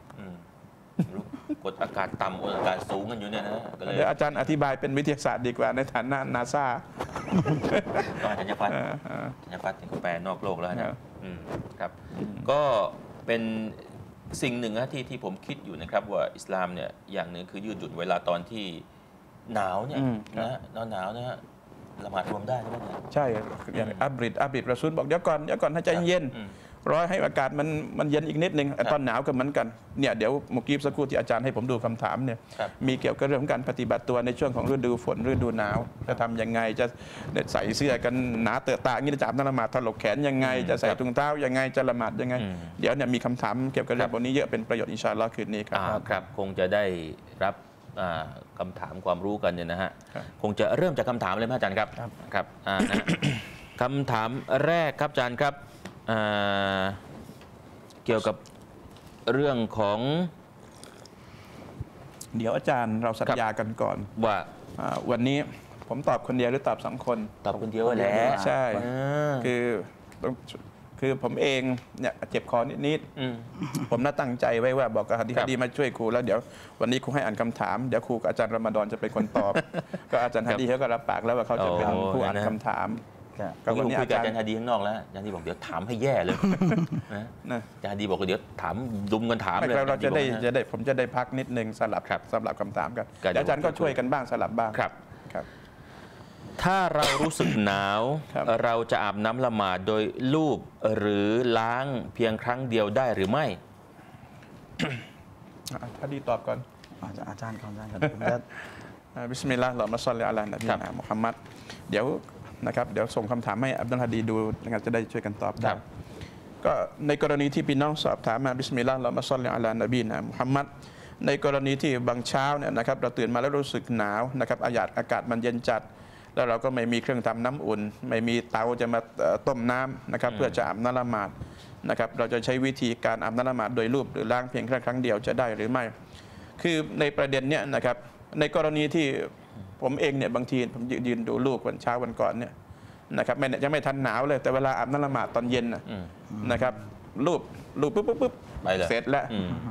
กดอากาศต่ำกดอากาศสูงกันอยู่เนี่ยนะเดี๋ยวอาจารย์อธิบายเป็นวิทยาศาสตร์ดีกว่าในฐานะนาซาธัญพัฒน์ถึงแปลนอกโลกแล้วนะครับก็เป็นสิ่งหนึ่งที่ผมคิดอยู่นะครับว่าอิสลามเนี่ยอย่างหนึ่งคือยืดหยุ่นเวลาตอนที่หนาวเนี่ยนะหนาวนะฮะละหมาดรวมได้ใช่ไหมใช่อย่างอับริดรอซูลบอกเดี๋ยวก่อนให้ใจเย็นรอให้อากาศมันเย็นอีกนิดนึงตอนหนาวก็เหมือนกันเนี่ยเดี๋ยวเมื่อกี้สักครู่ที่อาจารย์ให้ผมดูคำถามเนี่ยมีเกี่ยวกับเรื่องของการปฏิบัติตัวในช่วงของฤดูฝนฤดูหนาวจะทำยังไงจะใส่เสื้อกันหนาเตอะตางี้จะอาบน้ำละหมาดถลกแขนยังไงจะใส่ถุงเท้ายังไงจะละหมาดยังไงเดี๋ยวเนี่ยมีคำถามเกี่ยวกับเรื่องพวกนี้เยอะเป็นประโยชน์อินชาอัลลอฮ์คืนนี้ครับคงจะได้รับคำถามความรู้กันเนี่ยนะฮะคงจะเริ่มจากคำถามเลยอาจารย์ครับคำถามแรกครับอาจารย์ครับเกี่ยวกับเรื่องของเดี๋ยวอาจารย์เราสัญญากันก่อนว่าวันนี้ผมตอบคนเดียวหรือตอบ2 คนตอบคนเดียวแหละใช่คือผมเองเนี่ยเจ็บคอนิดๆผมน่าตั้งใจไว้ว่าบอกกับฮะดีมาช่วยครูแล้วเดี๋ยววันนี้ครูให้อ่านคำถามเดี๋ยวครูกับอาจารย์รอมฎอนจะเป็นคนตอบ ก็อาจารย์ฮะดีเขาก็รับปากแล้วว่าเขาจะเป็นผู้อ่านคำถามก็วันนี้อาจารย์ฮะดีข้างนอกแล้วอาจารย์ฮะดีบอกเดี๋ยวถามให้แย่เลยนะอาจารย์ฮะดีบอกเดี๋ยวถามดุมกันถามเลยเราจะได้ผมจะได้พักนิดนึงสลับคำถามกันเดี๋ยวอาจารย์ก็ช่วยกันบ้างสลับบ้างครับถ้าเรารู้สึกหนาวเราจะอาบน้ำละหมาดโดยลูบหรือล้างเพียงครั้งเดียวได้หรือไม่ถ้าดีตอบก่อนอาจารย์ก่อนบิสมิลลาห์ละมัศลลิอะลานะบีนะมุฮัมมัดเดี๋ยวส่งคำถามให้อับดุลฮะดีดูนะครับจะได้ช่วยกันตอบได้ก็ในกรณีที่พี่น้องสอบถามมาบิสมิลลาห์ละมัศลลิอะลานะบีนะมุฮัมมัดในกรณีที่บางเช้าเนี่ยนะครับเราตื่นมาแล้วรู้สึกหนาวนะครับอากาศมันเย็นจัดแล้วเราก็ไม่มีเครื่องทำน้ำอุ่นไม่มีเตาจะมาต้มน้ำนะครับเพื่อจะอาบน้ำละหมาดนะครับเราจะใช้วิธีการอาบน้ำละหมาดโดยลูบหรือล้างเพียงแค่ครั้งเดียวจะได้หรือไม่คือในประเด็นเนี้ยนะครับในกรณีที่ผมเองเนี่ยบางทีผมยืนดูลูกวันเช้าวันก่อนเนี่ยนะครับยังไม่ทันหนาวเลยแต่เวลาอาบน้ำละหมาดตอนเย็นนะครับลูบปุ๊บเสร็จแล้ว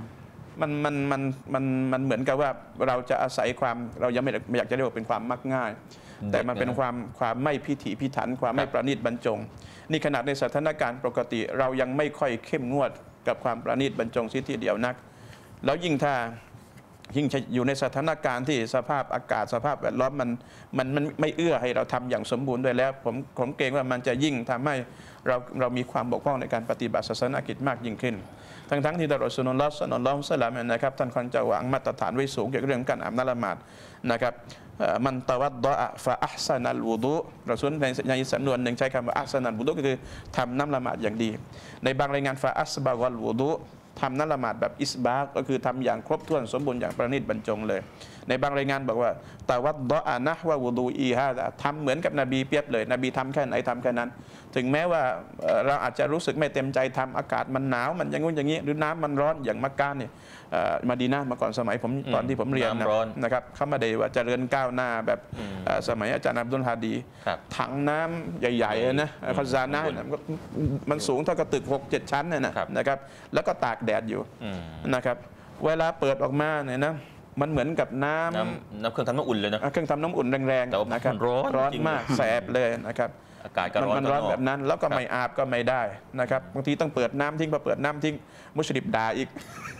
มันเหมือนกับว่าเราจะอาศัยความเรายังไม่อยากจะเรียกว่าเป็นความมักง่ายแต่มันเป็นความไม่พิถีพิถันความไม่ประณีตบรรจงนี่ขนาดในสถานการณ์ปกติเรายังไม่ค่อยเข้มงวดกับความประณีตบรรจงทีเดียวนักแล้วยิ่งอยู่ในสถานการณ์ที่สภาพอากาศสภาพแวดล้อมมันไม่เอื้อให้เราทำอย่างสมบูรณ์ด้วยแล้วผมเกรงว่ามันจะยิ่งทำให้เรามีความบกพร่องในการปฏิบัติศาสนกิจมากยิ่งขึ้นทั้งที่ท่านรอซูลุลลอฮ์ศ็อลลัลลอฮุอะลัยฮิวะซัลลัมนะครับท่านควรจะวางมาตรฐานไว้สูงเกี่ยวกับเรื่องการอาบน้ำละหมาดนะครับมันตะวัดดะฟะอัฮซะนัลวุดุเราส่วนในสำนวนหนึ่งใช้คำว่าอัฮซะนัลวุดุก็คือทำน้ำละหมาดอย่างดีในบางรายงานฟะอัสบะกัลวุดุทำน้ำละหมาดแบบอิสบาก็คือทำอย่างครบถ้วนสมบูรณ์อย่างประณีตบรรจงเลยในบางรายงานบอกว่าตะวัดดะนะวะวุดูอีฮาทำเหมือนกับนบีเปียบเลยนบีทำแค่ไหนทำแค่นั้นถึงแม้ว่าเราอาจจะรู้สึกไม่เต็มใจทำอากาศมันหนาวมันอย่างงู้นอย่างนี้หรือน้ำมันร้อนอย่างมักกะเนี่ยมาดีนะมาก่อนสมัยผมตอนที่ผมเรียนนะครับเขาไม่ได้ว่าเจริญก้าวหน้าแบบสมัยอาจารย์อับดุลฮาดีถังน้ำใหญ่ๆนะคาซานะมันสูงเท่ากับตึก 6-7 ชั้นนะครับแล้วก็ตากแดดอยู่นะครับเวลาเปิดออกมาเนี่ยนะมันเหมือนกับน้ำเครื่องทำน้ำอุ่นเลยนะเครื่องทำน้ำอุ่นแรงๆนะครับร้อนมากแสบเลยนะครับอากาศก็มันร้อนแบบนั้นแล้วก็ไม่อาบก็ไม่ได้นะครับบางทีต้องเปิดน้ำทิ้งพอเปิดน้ำทิ้งมุชริบด่าอีก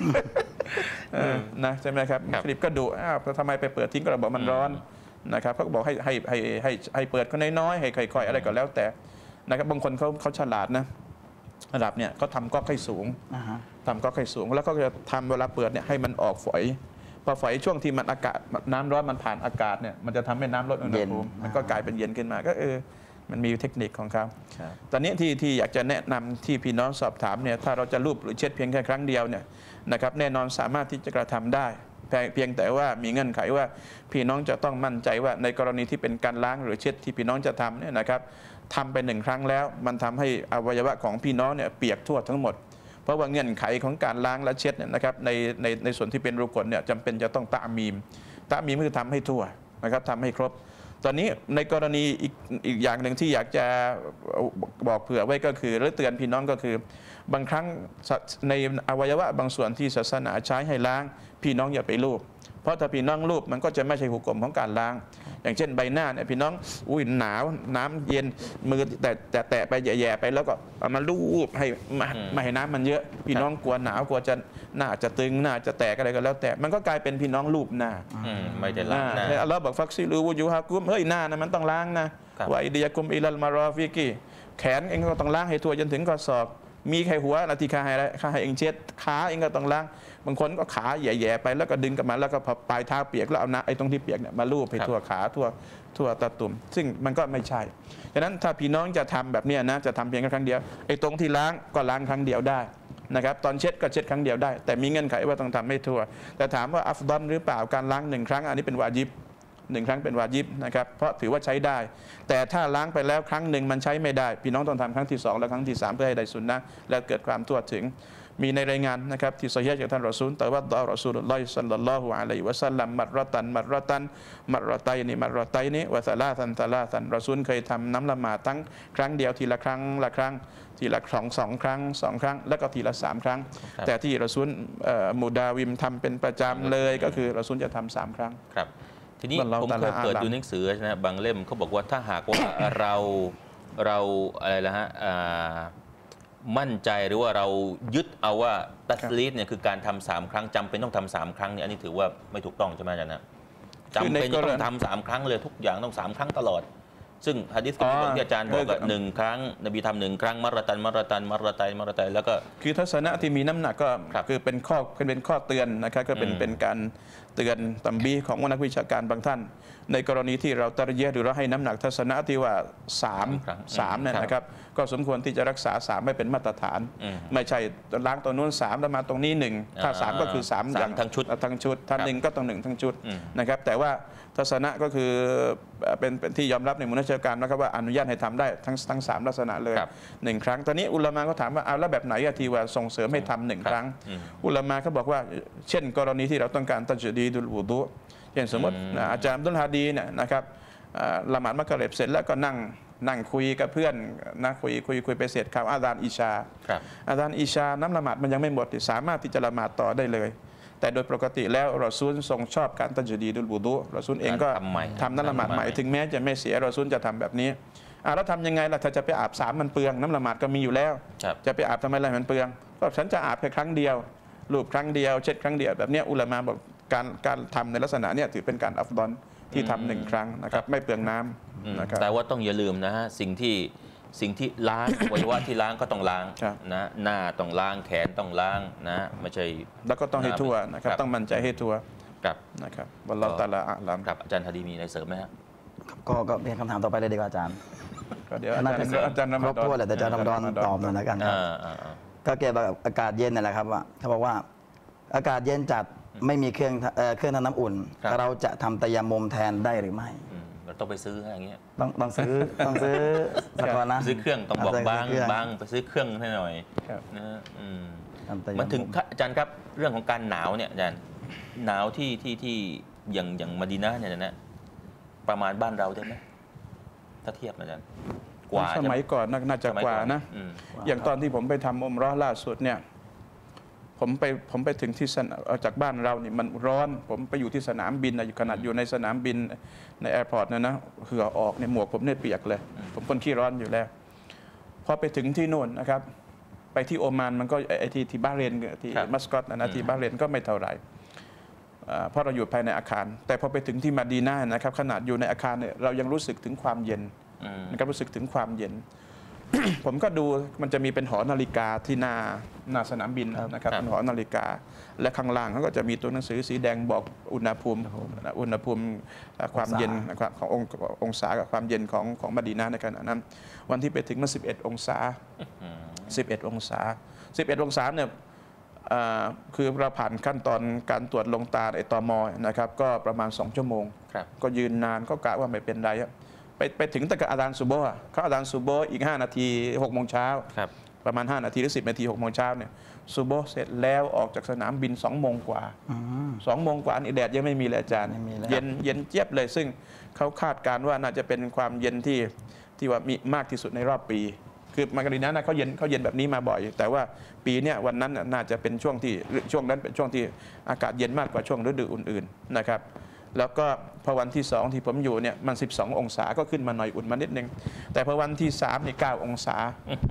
นะใช่ไหมครับมุชริบก็ดุทำไมไปเปิดทิ้งก็บอกมันร้อนนะครับเขาบอกให้เปิดก็น้อยๆให้ค่อยๆอะไรก็แล้วแต่นะครับบางคนเขาฉลาดนะระดับเนี่ยเขาทำก๊อกให้สูงทำก๊อกให้สูงแล้วก็จะทำเวลาเปิดเนี่ยให้มันออกฝอยพอฝอยช่วงที่มันอากาศน้ำร้อนมันผ่านอากาศเนี่ยมันจะทำให้น้ำลดอุณหภูมิมันก็กลายเป็นเย็นขึ้นมาก็มันมีเทคนิคของเขาตอนนี้ที่อยากจะแนะนำที่พี่น้องสอบถามเนี่ยถ้าเราจะลูบหรือเช็ดเพียงแค่ครั้งเดียวเนี่ยนะครับแน่นอนสามารถที่จะกระทำได้เพียงแต่ว่ามีเงื่อนไขว่าพี่น้องจะต้องมั่นใจว่าในกรณีที่เป็นการล้างหรือเช็ดที่พี่น้องจะทำเนี่ยนะครับทำไป1 ครั้งแล้วมันทำให้อวัยวะของพี่น้องเนี่ยเปียกทั่วทั้งหมดเพราะว่าเงื่อนไขของการล้างและเช็ดเนี่ยนะครับในส่วนที่เป็นรุกนเนี่ยจำเป็นจะต้องตะมีมคือทำให้ทั่วนะครับทำให้ครบตอนนี้ในกรณีอีกอย่างหนึ่งที่อยากจะบอกเผื่อไว้ก็คือหรือเตือนพี่น้องก็คือบางครั้งในอวัยวะบางส่วนที่ศาสนาใช้ให้ล้างพี่น้องอย่าไปลูบเพราะถ้าพี่น้องลูบมันก็จะไม่ใช่หุกมของการล้างอย่างเช่นใบหน้าเนี่ยพี่น้องหนาวน้ำเย็นมือแตะไปแย่ๆไปแล้วก็เอามาลูบให้ไม่ให้น้ำมันเยอะพี่น้องกลัวหนาวกลัวจะหน้าจะตึงหน้าจะแตกอะไรก็แล้วแต่มันก็กลายเป็นพี่น้องลูบหน้าไม่ได้ล้างหน้าอัลลอฮ์บอกฟักซิลูวูยูฮากุมเฮ้ยหน้านะมันต้องล้างนะว่าอิดียะกุมอิลัลมารอฟิกีแขนเองก็ต้องล้างให้ทั่วจนถึงข้อศอกมีแค่หัวนาทีขาให้เองเช็ดขาเองก็ต้องล้างบางคนก็ขาแย่ๆไปแล้วก็ดึงกลับมาแล้วก็ปลายเท้าเปียกแล้วเอาน้ำไอ้ตรงที่เปียกเนี่ยมาลูบให้ทั่วขาทั่วตะตุ่มซึ่งมันก็ไม่ใช่ฉะนั้นถ้าพี่น้องจะทำแบบนี้นะจะทำเพียงแค่ครั้งเดียวไอ้ตรงที่ล้างก็ล้างครั้งเดียวได้นะครับตอนเช็ดก็เช็ดครั้งเดียวได้แต่มีเงื่อนไขว่าต้องทำให้ทั่วแต่ถามว่าอัฟฎอลหรือเปล่าการล้าง1 ครั้งอันนี้เป็นวาญิบ 1 ครั้งเป็นวาญิบนะครับเพราะถือว่าใช้ได้ แต่ถ้าล้างไปแล้วครั้งหนึ่งมันใช้ไม่ได้พี่น้องต้องทำครั้งที่2และครั้งที่3เพื่อให้ได้สุนนะและเกิดความทั่วถึงมีในรายงานนะครับที่ซอฮีฮ์จากท่านรอซูลแต่ว่าดอรอซูลุลลอฮิศ็อลลัลลอฮุอะลัยฮิวะซัลลัมมัรเราะตันมัรเราะตันมัรเราะตัยนิมัรเราะตัยนิวะซะลาซันซะลาซันรอซูลเคยทำน้ำละหมาดทั้งครั้งเดียวทีละครั้งทีละสองครั้งแล้วก็ทีละ3 ครั้งแต่ที่รอซูลมูดาวิมทำเป็นประจำเลยก็คือรอซูลจะทำ3 ครั้งครับทีนี้ผมเคยเปิดดูหนังสือนะบางเล่มเขาบอกว่าถ้าหากว่าเราอะไรละฮะมั่นใจหรือว่าเรายึดเอาว่าตัสลีดเนี่ยคือการทำ3 ครั้งจำเป็นต้องทำ3 ครั้งเนี่ยอันนี้ถือว่าไม่ถูกต้องใช่ไหมอาจารย์นะจำเป็นต้องทำ3 ครั้งเลยทุกอย่างต้อง3 ครั้งตลอดซึ่งหะดีษก็บอกที่อาจารย์บอกว่า1 ครั้งนบีทำ1 ครั้งมัรเราะตันมัรเราะตันมัรเราะตัยมัรเราะตัยแล้วก็คือทัศนะที่มีน้ำหนักก็คือเป็นข้อเตือนนะครับก็เป็นการเตือนตัมบีของนักวิชาการบางท่านในกรณีที่เราตะเยะหรือเราให้น้ำหนักทัศนะที่ว่า3เนี่ยนะครับก็สมควรที่จะรักษา3ไม่เป็นมาตรฐานไม่ใช่ล้างตรงนู้น3แล้วมาตรงนี้1ถ้า3ก็คือ3อย่างทั้งชุดถ้า1ก็ต้อง1ทั้งชุดนะครับแต่ว่าทัศนะก็คือเป็นที่ยอมรับในมุนัชการนะครับว่าอนุญาตให้ทำได้ทั้ง3ลักษณะเลย1 ครั้งตอนนี้อุลามะก็ถามว่าเอาแล้วแบบไหนที่ว่าส่งเสริมให้ทำ1 ครั้งอุลามะเขาบอกว่าเช่นกรณีที่เราต้องการตัจดีดุลวุดุเช่นสมมติอาจารย์อับดุลฮาดีเนี่ยนะครับละหมาดมักริบเสร็จแล้วก็นั่งคุยกับเพื่อนนะคุยไปเสร็จข่าวอาซานอิชาอาซานอิชาน้ำละหมาดมันยังไม่หมดสามารถที่จะละหมาดต่อได้เลยแต่โดยปกติแล้วรอซูลทรงชอบการตัจดีดุลวุดุรอซูลเองก็ทำน้ำละหมาดใหม่ถึงแม้จะไม่เสียรอซูลจะทำแบบนี้แล้วทำยังไงล่ะถ้าจะไปอาบ3มันเปลืองน้ำละหมาดก็มีอยู่แล้วจะไปอาบทำไมล่ะมันเปลืองก็ฉันจะอาบแค่ครั้งเดียวรูปครั้งเดียวเช็ดครั้งเดียวแบบนี้อุลามะบอกการทำในลักษณะนี้ถือเป็นการอัฟฎอลที่ทำ1 ครั้งนะครับไม่เปลืองน้ำนะครับแต่ว่าต้องอย่าลืมนะฮะสิ่งที่ล้างอวัยวะที่ล้างก็ต้องล้างนะหน้าต้องล้างแขนต้องล้างนะไม่ใช่แล้วก็ต้องให้ทั่วนะครับต้องมั่นใจให้ทั่วครับนะครับวัลลอฮุตะอาลาอะลัมครับอาจารย์ฮาดีมีอะไรเสริมไหมครับก็เป็นคำถามต่อไปเลยดีกว่าอาจารย์ก็เดี๋ยวอาจารย์ครบถ้วนแหละแต่อาจารย์รอมฎอนตอบหน่อยแล้วกันครับก็เกี่ยวกับอากาศเย็นนั่นแหละครับว่าเขาบอกว่าอากาศเย็นจัดไม่มีเครื่องทำน้ำอุ่นเราจะทำตัยามุมแทนได้หรือไม่เราต้องไปซื้ออย่างเงี้ยต้องซื้อสักวันนะซื้อเครื่องต้องบอกบางไปซื้อเครื่องให้หน่อยนะมันถึงอาจารย์ครับเรื่องของการหนาวเนี่ยอาจารย์หนาวที่อย่างมะดีนะห์เนี่ยนะประมาณบ้านเราได้ไหมถ้าเทียบอาจารย์กว่าสมัยก่อนน่าจะกว่านะอย่างตอนที่ผมไปทำอุมเราะห์ล่าสุดเนี่ยผมไปถึงที่จากบ้านเรานี่มันร้อนผมไปอยู่ที่สนามบินขนาดอยู่ในสนามบินในแอร์พอร์ตนะเหือออกในหมวกผมเนี่ยเปียกเลยผมคนขี้ร้อนอยู่แล้วพอไปถึงที่โน่นนะครับไปที่โอมานมันก็ไอที่บาห์เรนที่มัสกัตนะที่บาห์เรนก็ไม่เท่าไหร่เพราะเราอยู่ภายในอาคารแต่พอไปถึงที่มะดีนะห์นะครับขนาดอยู่ในอาคารเนี่ยเรายังรู้สึกถึงความเย็นนะครับรู้สึกถึงความเย็น ผมก็ดูมันจะมีเป็นหอนาฬิกาที่หน้าสนามบินนะครับเป็นหอนาฬิกาและข้างล่างเขาก็จะมีตัวหนังสือสีแดงบอกอุณหภูมิความเย็นขององศากับความเย็นของมะดีนะห์ในขณะนั้นวันที่ไปถึงมัน11 องศา11 องศา11 องศาเนี่ยคือเราผ่านขั้นตอนการตรวจลงตาตม.นะครับก็ประมาณ2 ชั่วโมงก็ยืนนานก็กะว่าไม่เป็นไรไปถึงตั้งแต่อาซานซุบฮ์เขาอาซานซุบฮ์อีก5 นาที6 โมงเช้าประมาณ5 นาทีหรือ10 นาที6 โมงเช้าเนี่ยซุบฮ์เสร็จแล้วออกจากสนามบิน2 โมงกว่า2 โมงกว่านี่แดดยังไม่มีเลยอาจารย์เย็นเจี๊ยบเลยซึ่งเขาคาดการณ์ว่าน่าจะเป็นความเย็นที่ว่ามีมากที่สุดในรอบปีคือมะดีนะห์เขาเย็นแบบนี้มาบ่อยแต่ว่าปีนี้วันนั้นน่าจะเป็นช่วงนั้นเป็นช่วงที่อากาศเย็นมากกว่าช่วงฤดูอื่นๆนะครับแล้วก็พอวันที่2ที่ผมอยู่เนี่ยมัน12 องศาก็ขึ้นมาหน่อยอุ่นมานิดนึงแต่พอวันที่3นี่9 องศา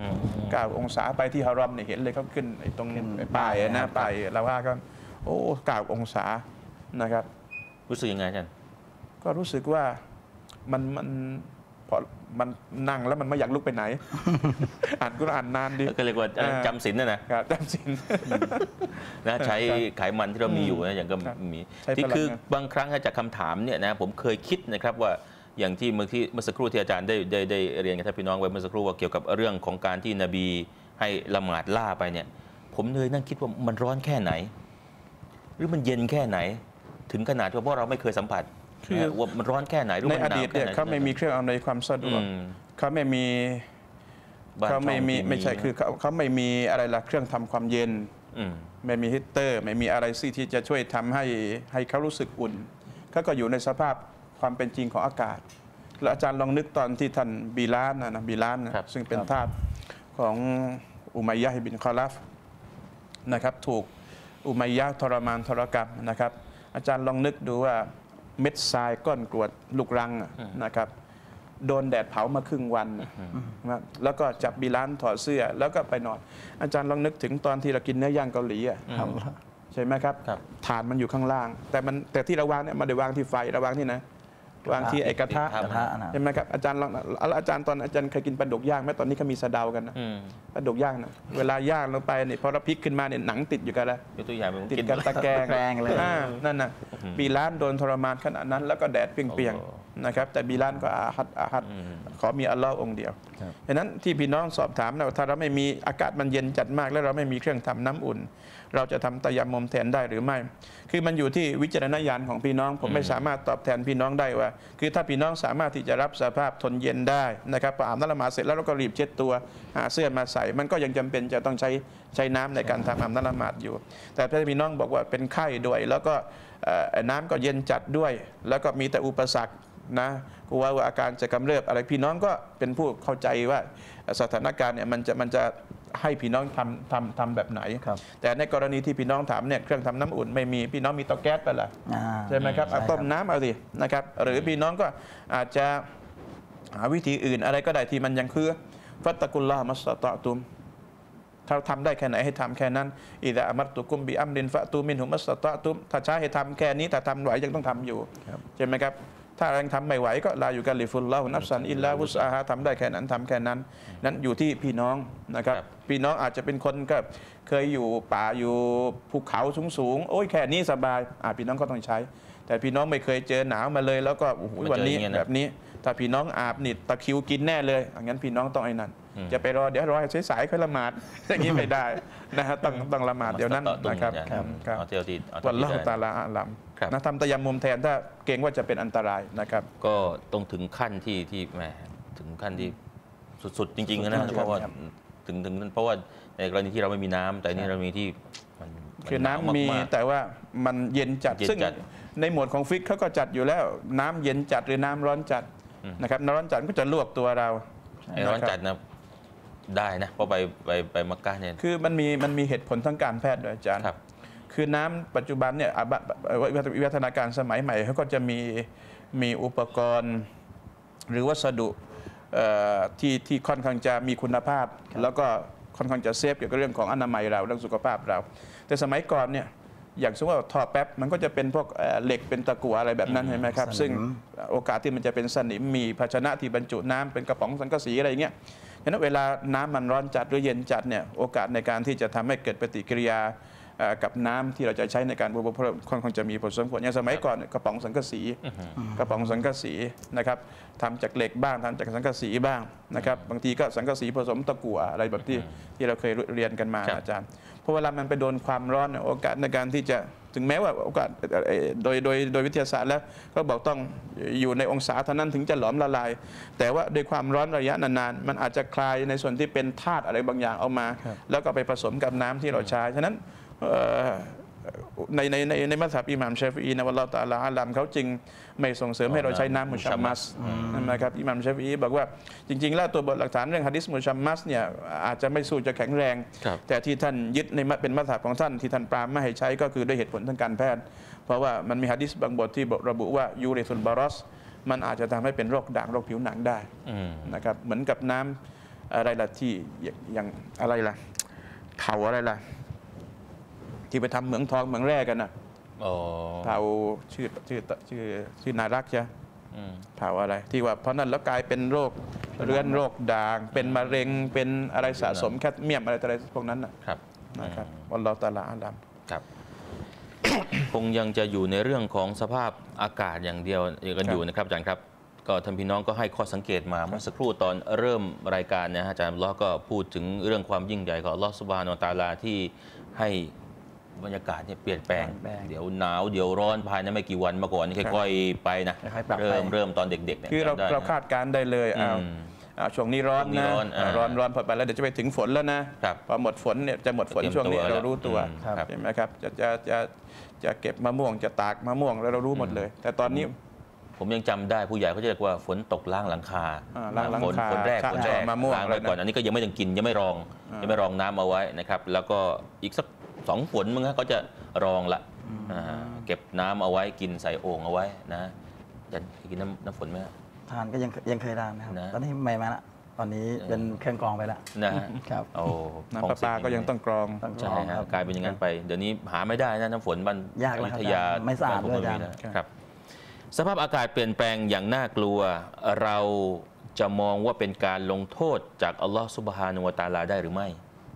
9 องศาไปที่ฮารอมเนี่ยเห็นเลยเขาขึ้นตรงป้ายนะป้ายเราว่าก็โอ้9 องศานะครับรู้สึกยังไงอาจารย์ก็รู้สึกว่ามันมันนั่งแล้วมันไม่อยากลุกไปไหนอ่านกุรอานนานดีก็เรียกว่าจำศีลนะจำศีลนะใช้ไขมันที่เรามีอยู่นะอย่างก็มีที่คือบางครั้งจากคำถามเนี่ยนะผมเคยคิดนะครับว่าอย่างที่เมื่อสักครู่ที่อาจารย์ได้เรียนกับท่านพี่น้องไว้เมื่อสักครู่ว่าเกี่ยวกับเรื่องของการที่นบีให้ละหมาดล่าไปเนี่ยผมเลยนั่งคิดว่ามันร้อนแค่ไหนหรือมันเย็นแค่ไหนถึงขนาดที่ว่าเราไม่เคยสัมผัสคือว่ามันร้อนแค่ไหนหรือในมันอหนาดีวตแค่เนี่ยไหนเขาไม่มีเครื่องอำนวยความสะดวกเขาไม่มีบ้านเขาไม่มีช่องที่ไม่ใช่คือเขาไม่มีอะไรล่ะเครื่องทำความเย็นอืมไม่มีฮีตเตอร์ไม่มีอะไรที่จะช่วยทำให้เขารู้สึกอุ่นเขาก็อยู่ในสภาพความเป็นจริงของอากาศ แล้วอาจารย์ลองนึกตอนที่ท่านบิลาลนะบิลาลนะซึ่งเป็นทาสของอุมัยยะห์บินคอลัฟนะครับถูกอุมัยยะห์ทรมานทรกรรมนะครับอาจารย์ลองนึกดูว่าเม็ดทรายก้อนกรวดลูกรังนะครับโดนแดดเผามาครึ่งวันนะแล้วก็จับบิลาลถอดเสื้อแล้วก็ไปนอนอาจารย์ลองนึกถึงตอนที่เรากินเนื้อย่างเกาหลีอ่ะใช่ไหมครับฐานมันอยู่ข้างล่างแต่ที่เราวางเนี่ยมันได้วางที่ไฟเราวางที่ไหนวางที่ไอ้กระทะใช่ไหมครับอาจารย์ลองอาจารย์ตอนอาจารย์เคยกินปลาดุกย่างไหมตอนนี้เขามีสะเดากันนะปลาดุกย่างนะเวลาย่างลงไปเนี่ยพอเราพลิกขึ้นมาเนี่ยหนังติดอยู่กันแล้วยกตัวอย่างผมติดกินกันตะแกรงเลยนั่นน่ะบิลาลโดนทรมานขนาดนั้นแล้วก็แดดเปรี้ยงๆนะครับแต่บิลาลก็อาหัดขอมีอัลลอฮ์องค์เดียวฉะนั้นที่พี่น้องสอบถามนะว่าถ้าเราไม่มีอากาศมันเย็นจัดมากแล้วเราไม่มีเครื่องทำน้ำอุ่น เราจะทำตะยัมมุมแทนได้หรือไม่คือมันอยู่ที่วิจารณญาณของพี่น้องผมไม่สามารถตอบแทนพี่น้องได้ว่าคือถ้าพี่น้องสามารถที่จะรับสภาพทนเย็นได้นะครับพออาบน้ำละหมาดเสร็จแล้วเราก็รีบเช็ดตัวหาเสื้อมาใส่มันก็ยังจำเป็นจะต้องใช้น้ำในการทำอาบน้ำละหมาดอยู่แต่ถ้าพี่น้องบอกว่าเป็นไข้ด้วยแล้วก็น้ำก็เย็นจัดด้วยแล้วก็มีแต่อุปสรรคนะกลัวว่าอาการจะกำเริบอะไรพี่น้องก็เป็นผู้เข้าใจว่าสถานการณ์เนี่ยมันจะให้พี่น้องทำแบบไหนแต่ในกรณีที่พี่น้องถามเนี่ยเครื่องทำน้ำอุ่นไม่มีพี่น้องมีเตาแก๊สไปละใช่ไหมครับเอาต้มน้ำเอาสินะครับหรือพี่น้องก็อาจจะหาวิธีอื่นอะไรก็ได้ที่มันยังคือฟัตตะกุลลอฮ์มัสตะตุมถ้าทำได้แค่ไหนให้ทำแค่นั้นอิดะอัมัรตุกุมบิอัมรินฟะตูมินหุมัสตะตุมถ้าใช้ให้ทำแค่นี้ถ้าทำไหวยังต้องทำอยู่ใช่ไหมครับถ้ายังทำไม่ไหวก็ลาอยู่กันลิฟุลลอฮุนัฟซันอิลลาวุสอาฮะทำได้แค่นั้นทำแค่นั้นนั้นอยู่ที่พี่น้องนะครับพี่น้องอาจจะเป็นคนก็เคยอยู่ป่าอยู่ภูเขาสูงโอ้ยแค่นี้สบายพี่น้องก็ต้องใช้ แต่พี่น้องไม่เคยเจอหนาวมาเลยแล้วก็โอ้โหวันนี้แบบนี้ถ้าพี่น้องอาบนี่ตะคริวกินแน่เลยงั้นพี่น้องต้องไอ้นั่นจะไปรอเดี๋ยวรอให้สายๆค่อยละหมาดอย่างนี้ไม่ได้นะฮะต้องละหมาดเดี๋ยวนั้นนะครับวันละตาลาอัลลัมนะทำตะยัมมุมแทนถ้าเกรงว่าจะเป็นอันตรายนะครับก็ต้องถึงขั้นที่แหมถึงขั้นที่สุดๆจริงๆนะเพราะว่าถึงนั้นเพราะว่าในกรณีที่เราไม่มีน้ำแต่นี่เรามีที่คือน้ำมีแต่ว่ามันเย็นจัดซึ่งในหมวดของฟิกเขาก็จัดอยู่แล้วน้ำเย็นจัดหรือน้ำร้อนจัดนะครับน้ำร้อนจัดก็จะลวกตัวเราร้อนจัดนะได้นะเพราะไปมักกะเนี่ยคือมันมีเหตุผลทางการแพทย์ด้วยอาจารย์คือน้ำปัจจุบันเนี่ยวิวัฒนาการสมัยใหม่เขาก็จะมีอุปกรณ์หรือวัสดุที่ค่อนข้างจะมีคุณภาพแล้วก็ค่อนข้างจะเซฟเกี่ยวกับเรื่องของอนามัยเราเรื่องสุขภาพเราแต่สมัยก่อนเนี่ยอย่างเช่นว่าท่อแป๊บมันก็จะเป็นพวกเหล็กเป็นตะกั่วอะไรแบบนั้นเห็นไหมครับซึ่งโอกาสที่มันจะเป็นสนิมมีภาชนะที่บรรจุน้ำเป็นกระป๋องสังกะสีอะไรอย่างเงี้ยฉะนั้นเวลาน้ำมันร้อนจัดหรือเย็นจัดเนี่ยโอกาสในการที่จะทำให้เกิดปฏิกิริยากับน้ำที่เราจะใช้ในการบริโภคค่อนข้างจะมีผลสมควรอย่างสมัยก่อนกระป๋องสังกะสีนะครับทำจากเหล็กบ้างทำจากสังกะสีบ้างนะครับบางทีก็สังกะสีผสมตะกั่วอะไรแบบที่เราเคยเรียนกันมาอาจารย์เพราะเวลามันไปโดนความร้อนโอกาสในการที่จะถึงแม้ว่าโอกาสโดยวิทยาศาสตร์แล้วก็บอกต้องอยู่ในองศาเท่านั้นถึงจะหลอมละลายแต่ว่าด้วยความร้อนระยะนานๆมันอาจจะคลายในส่วนที่เป็นธาตุอะไรบางอย่างออกมาแล้วก็ไปผสมกับน้ำที่เราใช้ฉะนั้นในมัธยมอิหม่ามชาฟิอีนะวัลลอฮุตะอาลาอาลัมเขาจึงไม่ส่งเสริมให้เราใช้น้ำมุชัมมัสนะครับอิหม่ามชาฟิอีบอกว่าจริงๆแล้วตัวบทหลักฐานเรื่องหะดีษมุชัมมัสเนี่ยอาจจะไม่สู้จะแข็งแรงแต่ที่ท่านยึดในเป็นมัธยมของท่านที่ท่านปรามไม่ให้ใช้ก็คือด้วยเหตุผลทางการแพทย์เพราะว่ามันมีหะดีษบางบทที่ระบุว่ายูริซุลบารอสมันอาจจะทำให้เป็นโรคด่างโรคผิวหนังได้นะครับเหมือนกับน้ำอะไรล่ะที่อย่างอะไรล่ะเผาอะไรล่ะที่ไปทำเหมืองทองเหมืองแร่กันนะเผาชื่อนารักใช่เผาอะไรที่ว่าเพราะนั้นแล้วกลายเป็นโรคเรื้อนโรคด่างเป็นมะเร็งเป็นอะไรสะสมแคดเมียมอะไรพวกนั้นนะครับวัลลอฮุตะอาลาอาลัมครับ คงยังจะอยู่ในเรื่องของสภาพอากาศอย่างเดียวกันอยู่นะครับอาจารย์ครับก็ท่านพี่น้องก็ให้ข้อสังเกตมาเมื่อสักครู่ตอนเริ่มรายการนะอาจารย์อัลเลาะห์ก็พูดถึงเรื่องความยิ่งใหญ่ของอัลเลาะห์ซุบฮานะฮูวะตะอาลาที่ให้บรรยากาศเนี่ยเปลี่ยนแปลงเปลี่ยนแปลงเดี๋ยวหนาวเดี๋ยวร้อนภายในไม่กี่วันมาก่อนนี่ค่อยๆไปนะค่อยๆปรับไปเริ่มตอนเด็กๆเนี่ยคือเราจำได้นะเราคาดการณ์ได้เลยช่วงนี้ร้อนช่วงนี้นะร้อนร้อนพอไปแล้วเดี๋ยวจะไปถึงฝนแล้วนะครับ พอหมดฝนเนี่ยจะหมดฝนเตรียมช่วงนี้ตัวเรารู้ตัวครับใช่ไหมครับจะเก็บมะม่วงจะตากมะม่วงแล้วเรารู้หมดเลย แต่ตอนนี้ผมยังจำได้ผู้ใหญ่เขาจะเรียกว่าฝนตกล้างหลังคาล้างหลังคาฝนแรกชะฝนแรกมะม่วงล้างไว้ก่อนอะไรนะอันนี้ก็ยังไม่ต้องกินยังไม่รองยังไม่รองน้ำเอาไว้นะครับ แล้วก็อีกสัก2 ฝนมึงก็จะรองละเก็บน้ำเอาไว้กินใส่โอ่งเอาไว้นะจะกินน้ำฝนไหมฮะทานก็ยังเคยทานนะครับนะตอนนี้ไม่มาละตอนนี้เป็นเครื่องกรองไปแล้วนะครับโอ้น้ำประปาก็ยังต้องกรองต้องกรใช่องฮะครับกลายเป็นอย่างนั้นไปเดี๋ยวนี้หาไม่ได้นะน้ำฝนบ้านยากแล้วอครับยุธยาไม่สะอาดบ้นผมด้วยอาจารย์มีนะครับ สภาพอากาศเปลี่ยนแปลงอย่างน่ากลัว เราจะมองว่าเป็นการลงโทษจากอัลลอฮฺซุบฮานะฮูวะตะอาลาได้หรือไม่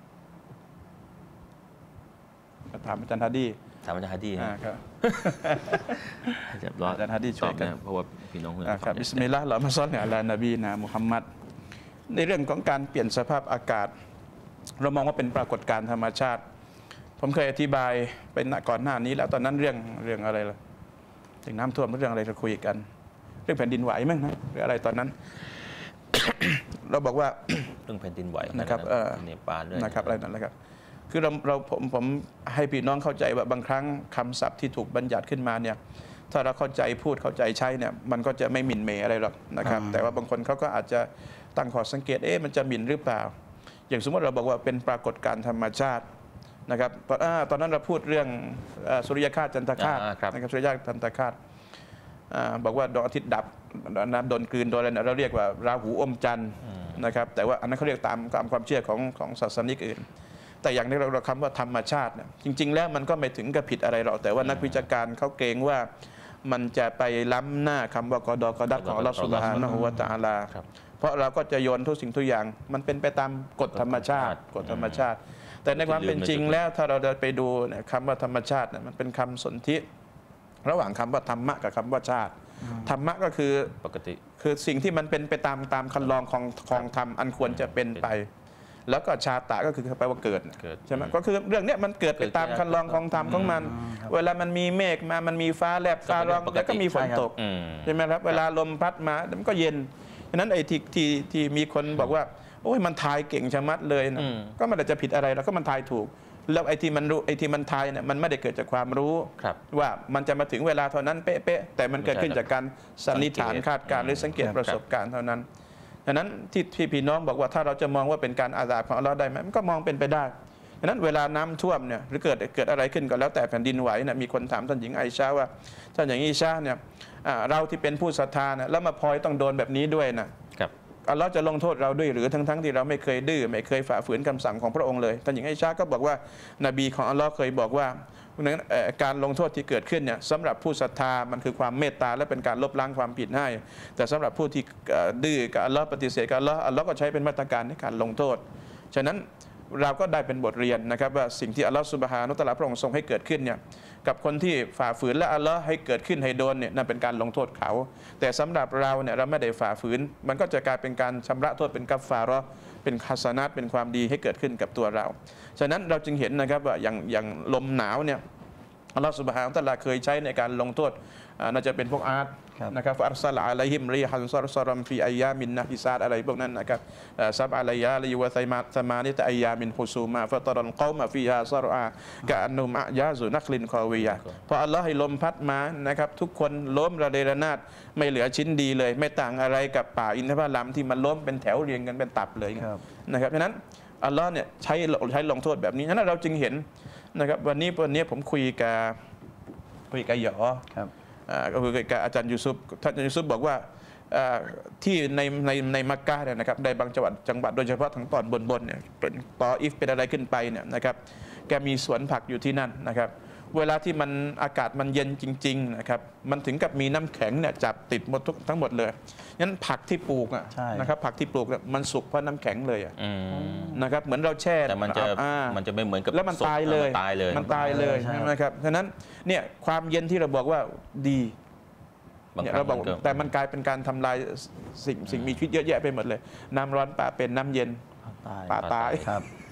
ถามอาจารย์ฮาดีถามอาจารย์ฮะดีนะครับอาจารย์ฮะดีช่วยกันตอบะเพราะว่าพี่น้องเพื่อนครับบิสมิลลาห์เรามาซอลอะลานบีนะมุฮัมมัดในเรื่องของการเปลี่ยนสภาพอากาศ เรามองว่าเป็นปรากฏการณ์ธรรมชาติ ผมเคยอธิบายไปก่อนหน้านี้แล้วตอนนั้นเรื่องอะไรล่ะถึงน้ำท่วมเรื่องอะไรเราคุยกัน เรื่องแผ่นดินไหวมั้งนะหรืออะไรตอนนั้น เราบอกว่าเรื่องแผ่นดินไหวนะครับเนปาลด้วยนะครับอะไรนั่นแหละครับคือผมให้พี่น้องเข้าใจว่าบางครั้งคำศัพท์ที่ถูกบัญญัติขึ้นมาเนี่ยถ้าเราเข้าใจพูดเข้าใจใช้เนี่ยมันก็จะไม่หมิ่นเหมอะไรหรอกนะครับแต่ว่าบางคนเขาก็อาจจะตั้งข้อสังเกตมันจะหมิ่นหรือเปล่า อย่างสมมติเราบอกว่าเป็นปรากฏการณ์ธรรมชาตินะครับตอนนั้นเราพูดเรื่องสุริยคราสจันทคราสนะครับสุริยคราสจันทคราสบอกว่าดวงอาทิตย์ดับน้ำโดนกลืนโดนอะไรเราเรียกว่าราหูอมจันทร์นะครับแต่ว่าอันนั้นเขาเรียกตามความเชื่อของศาสนิกอื่น แต่อย่างที่เราคำว่าธรรมชาติเนี่ยจริง ๆ แล้วมันก็ไม่ถึงกับผิดอะไรหรอกแต่ว่านักวิชาการเขาเกรงว่ามันจะไปล้ำหน้าคำว่ากอดอกอดักของอัลลอฮฺซุบฮานะฮูวะตะอาลาเพราะเราก็จะโยนทุกสิ่งทุกอย่างมันเป็นไปตามกฎธรรมชาติแต่ในความเป็นจริงแล้วถ้าเราไปดูเนี่ยคำว่าธรรมชาติเนี่ยมันเป็นคำสนธิระหว่างคำว่าธรรมะกับคำว่าชาติธรรมะก็คือปกติคือสิ่งที่มันเป็นไปตามคันลองของธรรมอันควรจะเป็นไปแล้วก็ชาตะก็คือแปลว่าเกิดใช่ไหมก็คือเรื่องนี้มันเกิดไปตามคันลองของธรรมของมันเวลามันมีเมฆมามันมีฟ้าแลบฟ้าร้องแล้วก็มีฝนตกใช่ไหมครับเวลาลมพัดมามันก็เย็นฉะนั้นไอ้ที่มีคนบอกว่าโอ้ยมันทายเก่งชะมัดเลยนะก็ไม่ได้จะผิดอะไรแล้วก็มันทายถูกแล้วไอ้ที่มันรู้ไอ้ที่มันทายเนี่ยมันไม่ได้เกิดจากความรู้ว่ามันจะมาถึงเวลาเท่านั้นเป๊ะๆแต่มันเกิดขึ้นจากการสันนิษฐานคาดการณ์หรือสังเกตประสบการณ์เท่านั้นดังนั้นที่พี่น้องบอกว่าถ้าเราจะมองว่าเป็นการอาสาของอัลเลาะห์ได้ไหมมันก็มองเป็นไปได้ดังนั้นเวลาน้ำท่วมเนี่ยหรือเกิดอะไรขึ้นก็แล้วแต่แผ่นดินไหวเนี่ยมีคนถามท่านหญิงไอชาว่าท่านหญิงไอชาเนี่ยเราที่เป็นผู้ศรัทธาเนี่ยแล้วมาพลอยต้องโดนแบบนี้ด้วยนะอัลเลาะห์จะลงโทษเราด้วยหรือทั้งที่เราไม่เคยดื้อไม่เคยฝ่าฝืนคำสั่งของพระองค์เลยท่านหญิงไอชาก็บอกว่านบีของอัลเลาะห์เคยบอกว่าการลงโทษที่เกิดขึ้นเนี่ยสำหรับผู้ศรัทธามันคือความเมตตาและเป็นการลบล้างความผิดให้แต่สำหรับผู้ที่ดื้อกับอัลเลาะห์ปฏิเสธกับอัลเลาะห์ก็ใช้เป็นมาตรการในการลงโทษฉะนั้นเราก็ได้เป็นบทเรียนนะครับว่าสิ่งที่อัลเลาะห์ซุบฮานะฮูวะตะอาลาพระองค์ทรงให้เกิดขึ้นเนี่ยกับคนที่ฝ่าฝืนและอัลเลาะห์ให้เกิดขึ้นให้โดนเนี่ยนั่นเป็นการลงโทษเขาแต่สำหรับเราเนี่ยเราไม่ได้ฝ่าฝืนมันก็จะกลายเป็นการชำระโทษเป็นกัฟฟาเราะห์เป็นฮัสนะห์เป็นความดีให้เกิดขึ้นกับตัวเราฉะนั้นเราจึงเห็นนะครับว่าอย่างลมหนาวเนี่ยอัลลอฮฺซุบฮานะฮูวะตะอาลาเคยใช้ในการลงโทษน่าจะเป็นพวกอาร์ตนะครับอัลซาลอะลัยฮิมรีฮันซอรซอรัมฟีอัยยามินนะฮิซาดอะไรพวกนั้นนะครับซับอะลัยยาลิวะไซมาสมานิตอัยยามินฮุซูมาฟะตรัลกอมะฟีฮาซอรอากะอันนุมอะยาซุนักลินคอวียะพออัลลอฮ์ให้ลมพัดมานะครับทุกคนล้มระเนระนาดไม่เหลือชิ้นดีเลยไม่ต่างอะไรกับป่าอินทผลัมที่มันล้มเป็นแถวเรียงกันเป็นตับเลยนะครับฉะนั้นอัลลอฮ์เนี่ยใช้ลงโทษแบบนี้ฉะนั้นเราจึงเห็นนะครับวันนี้ผมคุยกับหยอก็คือกับอาจารย์ยูซุฟท่านอาจารย์ยูซุฟบอกว่าที่ในมักกะฮ์เนี่ยนะครับในบางจังหวัดโดยเฉพาะทางตอนบนเนี่ยเป็นตออิฟเป็นอะไรขึ้นไปเนี่ยนะครับแกมีสวนผักอยู่ที่นั่นนะครับเวลาที่มันอากาศมันเย็นจริงๆนะครับมันถึงกับมีน้ำแข็งเนี่ยจับติดหมดทั้งหมดเลยงั้นผักที่ปลูกนะครับผักที่ปลูกมันสุกเพราะน้ำแข็งเลยนะครับเหมือนเราแช่แต่มันจะไม่เหมือนกับแล้วมันตายเลยมันตายเลยนะครับฉะนั้นเนี่ยความเย็นที่เราบอกว่าดีเราบอกแต่มันกลายเป็นการทำลายสิ่งมีชีวิตเยอะแยะไปหมดเลยน้ำร้อนป่าเป็นน้ำเย็นป่าตาย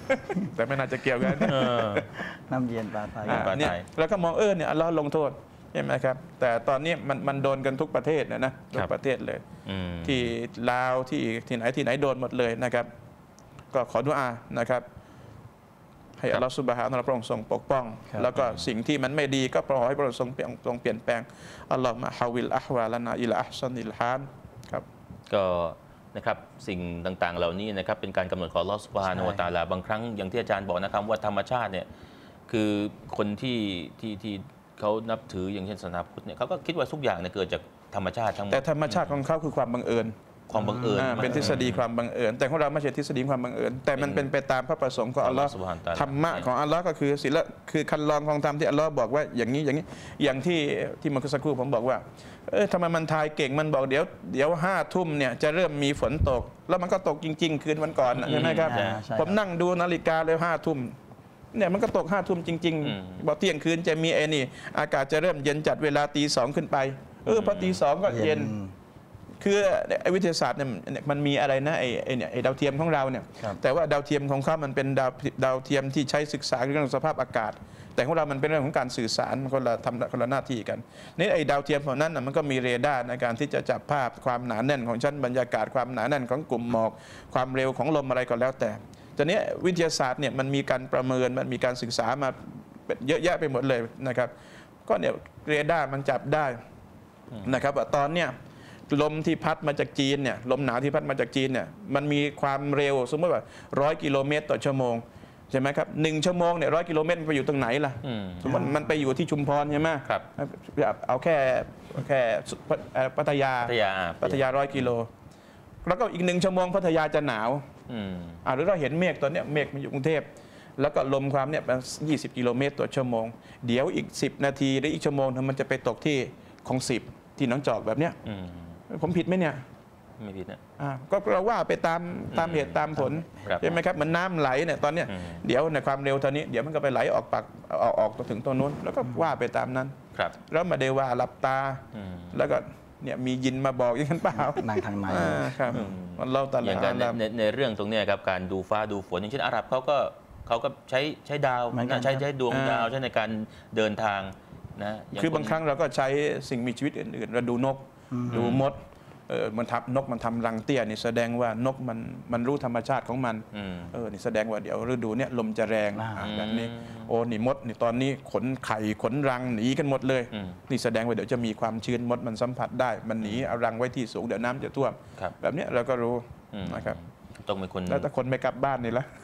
แต่ไม่น่าจะเกี่ยวกันน้ำเย็นปลาไทยปลาไทยเนี่ยแล้วก็มองเนี่ยอัลเลาะห์ลงโทษใช่ไหมครับแต่ตอนนี้มันโดนกันทุกประเทศนะทุกประเทศเลย ที่ลาวที่ไหนโดนหมดเลยนะครับ ก็ขอดุอานะครับให้อัลลอฮฺซุบฮานะฮูวะตะอาลาพระองค์ทรงปกป้อง แล้วก็สิ่งที่มันไม่ดีก็ขอให้พระองค์ทรงเปลี่ยนแปลงอัลลอฮฺมะฮาวิลอะฮวาลนาอิลาอัฮซันิลฮานครับก็นะครับสิ่งต่างๆเหล่านี้นะครับเป็นการกำหนดของอัลลอฮฺซุบฮานะฮูวะตะอาลาบางครั้งอย่างที่อาจารย์บอกนะครับว่าธรรมชาติเนี่ยคือคนที่เขานับถืออย่างเช่นศาสนาพุทธเนี่ยเขาก็คิดว่าทุกอย่างเนี่ยเกิดจากธรรมชาติทั้งหมดแต่ธรรมชาติของเขาคือความบังเอิญความบังเอิญเป็นทฤษฎีความบังเอิญแต่ของเราไม่ใช่ทฤษฎีความบังเอิญแต่มันเป็นไปตามพระประสงค์ของอัลลอฮ์ธรรมะของอัลลอฮ์ก็คือศีลคือคันลองของธรรมที่อัลลอฮ์บอกว่าอย่างนี้อย่างที่เมื่อสักครู่ผมบอกว่าทำไมมันทายเก่งมันบอกเดี๋ยว5 ทุ่มเนี่ยจะเริ่มมีฝนตกแล้วมันก็ตกจริงๆคืนวันก่อนใช่ไหมครับผมนั่งดูนาฬิกาเลย5 ทุ่มเนี่ยมันก็ตก5 ทุ่มจริงๆบอกเที่ยงคืนจะมีนี่อากาศจะเริ่มเย็นจัดเวลาตี 2ขึ้นไปพอตี 2ก็เย็นคือวิทยาศาสตร์เนี่ยมันมีอะไรนะไอ้ดาวเทียมของเราเนี่ยแต่ว่าดาวเทียมของเขามันเป็นดาวเทียมที่ใช้ศึกษาเรื่องสภาพอากาศแต่ของเรามันเป็นเรื่องของการสื่อสารคนละหน้าที่กันนี่ไอ้ดาวเทียมของนั้นน่ะมันก็มีเรดาร์ในการที่จะจับภาพความหนาแน่นของชั้นบรรยากาศความหนาแน่นของกลุ่มหมอกความเร็วของลมอะไรก็แล้วแต่ตอนนี้วิทยาศาสตร์เนี่ยมันมีการประเมินมันมีการศึกษามาเยอะแยะไปหมดเลยนะครับก็เนี่ยเรดาร์มันจับได้นะครับว่าตอนเนี้ยลมที่พัดมาจากจีนเนี่ยลมหนาวที่พัดมาจากจีนเนี่ยมันมีความเร็วสมมติว่า100 กิโลเมตรต่อชั่วโมงใช่ไหมครับ1 ชั่วโมงเนี่ย100 กิโลเมตรมันไปอยู่ตรงไหนล่ะสมมติมันไปอยู่ที่ชุมพรใช่ไหมครับเอาแค่พัทยา100 กิโลแล้วก็อีก1 ชั่วโมงพัทยาจะหนาวหรือเราเห็นเมฆตอนนี้เมฆมันอยู่กรุงเทพแล้วก็ลมความเนี่ย20 กิโลเมตรต่อชั่วโมงเดี๋ยวอีก10 นาทีหรืออีกชั่วโมงมันจะไปตกที่ของ10ที่หนองจอกแบบเนี้ยผมผิดไหมเนี่ยไม่ผิดนะก็เราว่าไปตามเหตุตามผลใช่ไหมครับมันน้ำไหลเนี่ยตอนเนี้ยเดี๋ยวในความเร็วเท่านี้เดี๋ยวมันก็ไปไหลออกถึงตรงนู้นแล้วก็ว่าไปตามนั้นแล้วมาเดว่าหลับตาแล้วก็เนี่ยมียินมาบอกอย่างนั้นเปล่านางทางในครับเราตลอดอย่างในเรื่องตรงนี้ครับการดูฟ้าดูฝนอย่างเช่นอาหรับเขาก็ใช้ดาวใช้ดวงดาวใช้ในการเดินทางนะคือบางครั้งเราก็ใช้สิ่งมีชีวิตอื่นๆเราดูนกดูมดมันทับนกมันทำรังเตี้ยนี่แสดงว่านกมันรู้ธรรมชาติของมันนี่แสดงว่าเดี๋ยวฤดูเนี่ยลมจะแรงแบบนี้นี่มดนี่ตอนนี้ขนไข่ขนรังหนีกันหมดเลยนี่แสดงว่าเดี๋ยวจะมีความชื้นมดมันสัมผัสได้มันหนีเอารังไว้ที่สูงเดี๋ยวน้ำจะท่วมแบบนี้เราก็รู้นะครับต้องเป็นคนแล้วถ้าคนไม่กลับบ้านนี่ละ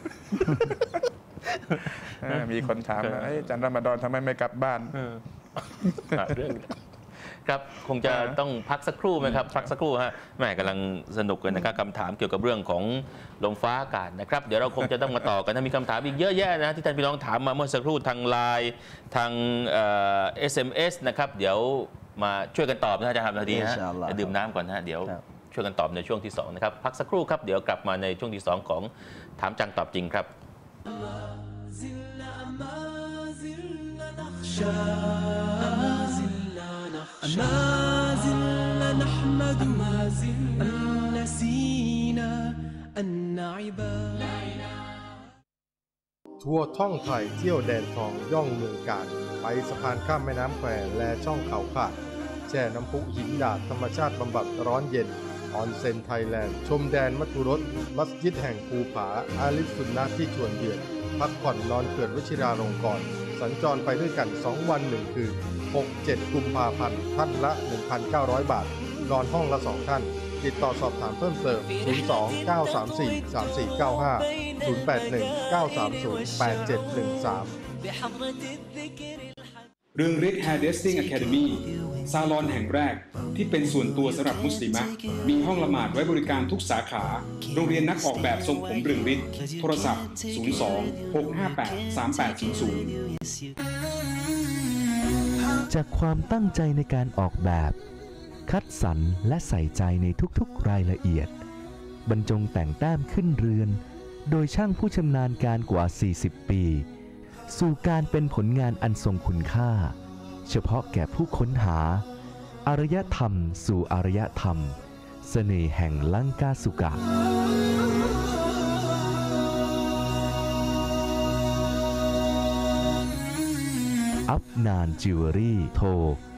มีคนถามอาจารย์รอมฎอนทำไมไม่กลับบ้านเรื่องครับคงจะต้องพักสักครู่ไหมครับพักสักครู่ฮะแม่กำลังสนุกกันนะครับคำถามเกี่ยวกับเรื่องของลมฟ้าอากาศนะครับเดี๋ยวเราคงจะต้องมาต่อกันนะมีคำถามอีกเยอะแยะนะที่ท่านพี่น้องถามมาเมื่อสักครู่ทางไลน์ทางSMS นะครับเดี๋ยวมาช่วยกันตอบนะจะทำนาทีฮะดื่มน้ำก่อนนะเดี๋ยวช่วยกันตอบในช่วงที่2นะครับพักสักครู่ครับเดี๋ยวกลับมาในช่วงที่2ของถามจังตอบจริงครับ ما زلنا نحمد ما زلنا نسينا أن عباد ทัวร์ท่องไทยเที่ยวแดนทองย่องเมืองกาญไปสะพานข้ามแม่น้ำแควและช่องเขาขาดแช่น้ำพุหินดาดธรรมชาติบำบัดร้อนเย็นออนเซ็นไทยแลนด์ชมแดนมัทุรสมัสยิดแห่งภูผาอาลิฟสุนนะที่ชวนเยือนพักผ่อนนอนเขื่อนวชิราลงกรณ์สัญจรไปด้วยกัน2 วัน 1 คืน6-7 กุมภาพันธ์ท่านละ 1,900 บาทนอนห้องละ2 ท่านติดต่อสอบถามเพิ่มเติม02-934-3495 081-930-8713 เรืองฤทธิ์ Hairdressing Academy ซาลอนแห่งแรกที่เป็นส่วนตัวสำหรับมุสลิมะมีห้องละหมาดไว้บริการทุกสาขาโรงเรียนนักออกแบบทรงผมเรืองฤทธิ์โทรศัพท์02-658-3800 จากความตั้งใจในการออกแบบคัดสรรและใส่ใจในทุกๆรายละเอียดบรรจงแต่งแต้มขึ้นเรือนโดยช่างผู้ชำนาญการกว่า40 ปีสู่การเป็นผลงานอันทรงคุณค่าเฉพาะแก่ผู้ค้นหาอารยธรรมสู่อารยธรรมเสน่ห์แห่งลังกาสุกะอัฟนานจิวเวลรี่โทร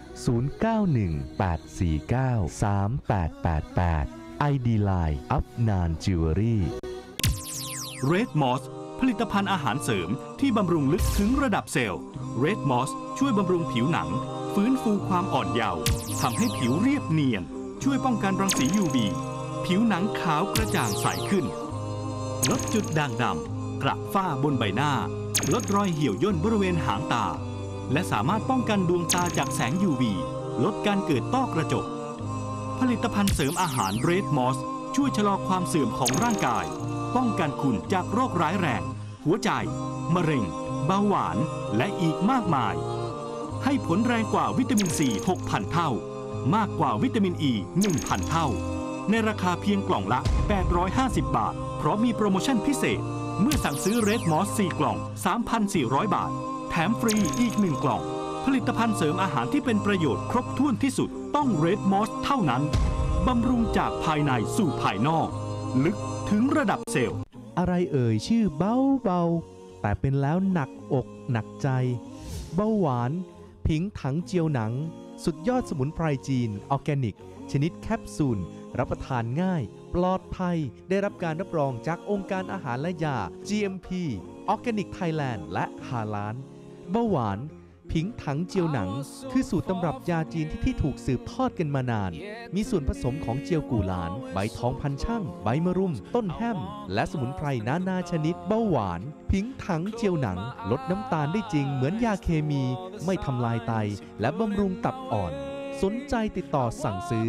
0918493888 ID Line อัฟนานจิวเวลรี่ Red Moss ผลิตภัณฑ์อาหารเสริมที่บำรุงลึกถึงระดับเซลล์ Red Moss ช่วยบำรุงผิวหนังฟื้นฟูความอ่อนเยาว์ทำให้ผิวเรียบเนียนช่วยป้องกันรังสี UV ผิวหนังขาวกระจ่างใสขึ้นลดจุดด่างดำกระฝ้าบนใบหน้าลดรอยเหี่ยวย่นบริเวณหางตาและสามารถป้องกันดวงตาจากแสง UV ลดการเกิดต้อกระจกผลิตภัณฑ์เสริมอาหาร Red Moss ช่วยชะลอความเสื่อมของร่างกายป้องกันคุณจากโรคร้ายแรงหัวใจมะเร็งเบาหวานและอีกมากมายให้ผลแรงกว่าวิตามินซี 6,000 เท่ามากกว่าวิตามินอ 1,000 เท่าในราคาเพียงกล่องละ850 บาทเพราะมีโปรโมชั่นพิเศษเมื่อสั่งซื้อ Red Moss 4 กล่อง 3,400 บาทแถมฟรีอีก1กล่องผลิตภัณฑ์เสริมอาหารที่เป็นประโยชน์ครบถ้วนที่สุดต้อง Red Moss เท่านั้นบำรุงจากภายในสู่ภายนอกลึกถึงระดับเซลล์อะไรเอ่ยชื่อเบาๆแต่เป็นแล้วหนักอกหนักใจเบาหวานผิงถังเจียวหนังสุดยอดสมุนไพรจีนออร์แกนิกชนิดแคปซูลรับประทานง่ายปลอดภัยได้รับการรับรองจากองค์การอาหารและยา GMP Organic Thailand และฮาลาลเบาหวานผิงถังเจียวหนังคือสูตรตำรับยาจีนที่ถูกสืบทอดกันมานานมีส่วนผสมของเจียวกู่หลานใบทองพันช่างใบมะรุมต้นแฮมและสมุนไพรนานาชนิดเบาหวานผิงถังเจียวหนังลดน้ำตาลได้จริงเหมือนยาเคมีไม่ทำลายไตและบำรุงตับอ่อนสนใจติดต่อสั่งซื้อ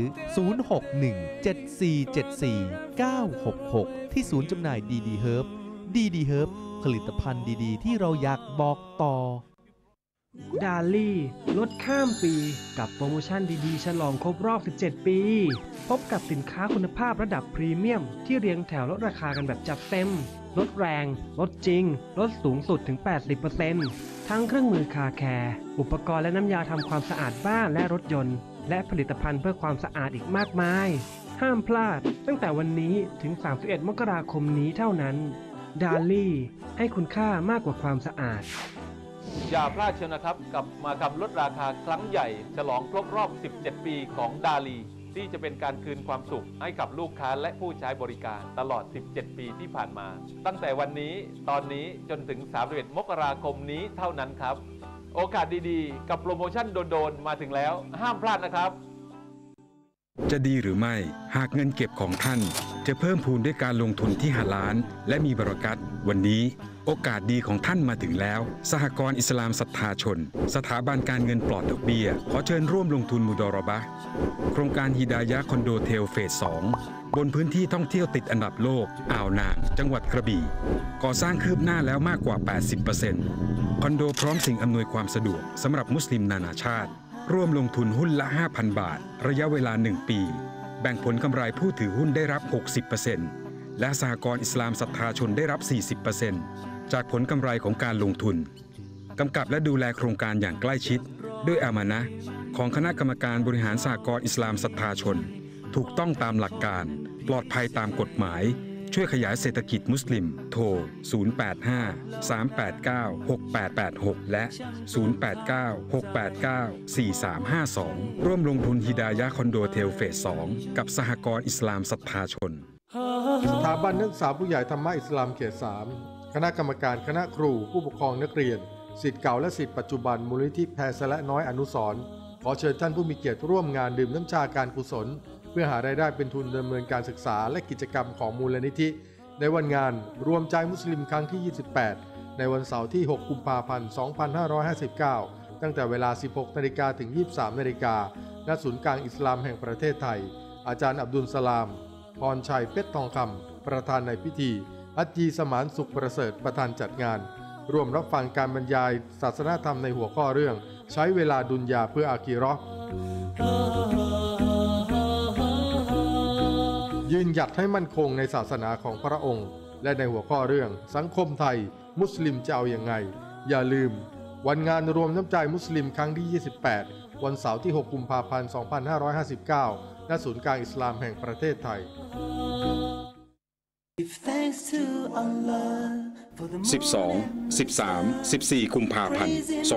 061-7474-966 ที่ศูนย์จำหน่ายดีเฮิร์บดีเฮิร์บผลิตภัณฑ์ดีๆที่เราอยากบอกต่อดาลี่ลดข้ามปีกับโปรโมชั่นดีๆฉลองครบรอบ 17 ปี พบกับสินค้าคุณภาพระดับพรีเมียมที่เรียงแถวลดราคากันแบบจัดเต็มลดแรงลดจริงลดสูงสุดถึง 80% ทั้งเครื่องมือคาแคร์อุปกรณ์และน้ำยาทำความสะอาดบ้านและรถยนต์และผลิตภัณฑ์เพื่อความสะอาดอีกมากมายห้ามพลาดตั้งแต่วันนี้ถึง 31 มกราคมนี้เท่านั้นดาลี่ให้คุณค่ามากกว่าความสะอาดอย่าพลาดเชียวนะครับกับมากับลดราคาครั้งใหญ่ฉลองครบรอบ 17 ปีของดาลีที่จะเป็นการคืนความสุขให้กับลูกค้าและผู้ใช้บริการตลอด 17 ปีที่ผ่านมาตั้งแต่วันนี้ตอนนี้จนถึง 31 มกราคมนี้เท่านั้นครับโอกาสดีๆกับโปรโมชั่นโดนๆมาถึงแล้วห้ามพลาดนะครับจะดีหรือไม่หากเงินเก็บของท่านจะเพิ่มพูนด้วยการลงทุนที่ฮาลาลและมีบารอกัตวันนี้โอกาสดีของท่านมาถึงแล้วสหกรณ์อิสลามศรัทธาชนสถาบันการเงินปลอดดอกเบี้ยขอเชิญร่วมลงทุนมุดอรอบะห์โครงการฮิดายะห์คอนโดเทลเฟส 2บนพื้นที่ท่องเที่ยวติดอันดับโลกอ่าวนางจังหวัดกระบี่ก่อสร้างคืบหน้าแล้วมากกว่า 80% คอนโดพร้อมสิ่งอำนวยความสะดวกสำหรับมุสลิมนานาชาติร่วมลงทุนหุ้นละ 5,000 บาทระยะเวลา 1 ปีแบ่งผลกำไรผู้ถือหุ้นได้รับ 60% และสหกรณ์อิสลามศรัทธาชนได้รับ 40%จากผลกำไรของการลงทุนกำกับและดูแลโครงการอย่างใกล้ชิดด้วยอามานะห์ของคณะกรรมการบริหารสหกรณ์อิสลามศรัทธาชนถูกต้องตามหลักการปลอดภัยตามกฎหมายช่วยขยายเศรษฐกิจมุสลิมโทร 085-389-6886 และ 089-689-4352 ร่วมลงทุนฮิดายะห์คอนโดเทลเฟส 2กับสหกรณ์อิสลามศรัทธาชนสถาบันนักศึกษาผู้ใหญ่ธรรมะอิสลามเขต 3 คณะกรรมการคณะครูผู้ปกครองนักเรียนศิษย์เก่าและศิษย์ปัจจุบันมูลนิธิแพรสละน้อยอนุสรณ์ขอเชิญท่านผู้มีเกียรติร่วมงานดื่มน้ำชาการกุศลเพื่อหารายได้เป็นทุนดำเนินการศึกษาและกิจกรรมของมูลนิธิในวันงานรวมใจมุสลิมครั้งที่ 28 ในวันเสาร์ที่ 6 กุมภาพันธ์ 2559 ตั้งแต่เวลา 16 นาฬิกาถึง 23 นาฬิกาณ ศูนย์กลางอิสลามแห่งประเทศไทยอาจารย์อับดุลสลามพรชัยเพชรทองคำประธานในพิธีอัจจีสมานสุขประเสริฐประธานจัดงานร่วมรับฟังการบรรยายศาสนธรรมในหัวข้อเรื่องใช้เวลาดุนยาเพื่ออาคีเราะห์ยืนหยัดให้มั่นคงในศาสนาของพระองค์และในหัวข้อเรื่องสังคมไทยมุสลิมจะเอาอย่างไงอย่าลืมวันงานรวมน้ำใจมุสลิมครั้งที่ 28 วันเสาร์ที่ 6 กุมภาพันธ์ 2559 ณ ศูนย์กลางอิสลามแห่งประเทศไทย 12, 13, 14 กุมภาพันธ์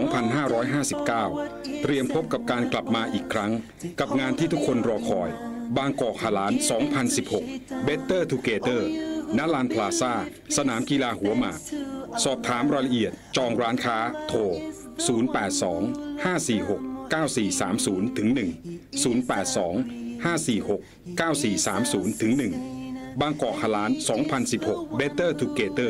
2559 เตรียมพบกับการกลับมาอีกครั้งกับงานที่ทุกคนรอคอย บางกอกฮาลาล 2016 Better Together ณ ลานพลาซ่า สนามกีฬาหัวหมาก สอบถามรายละเอียด จองร้านค้า โทร 082 546 9430 ถึง 1 082 546 9430 ถึง 1 บางกอกฮาลาล 2016 Better Together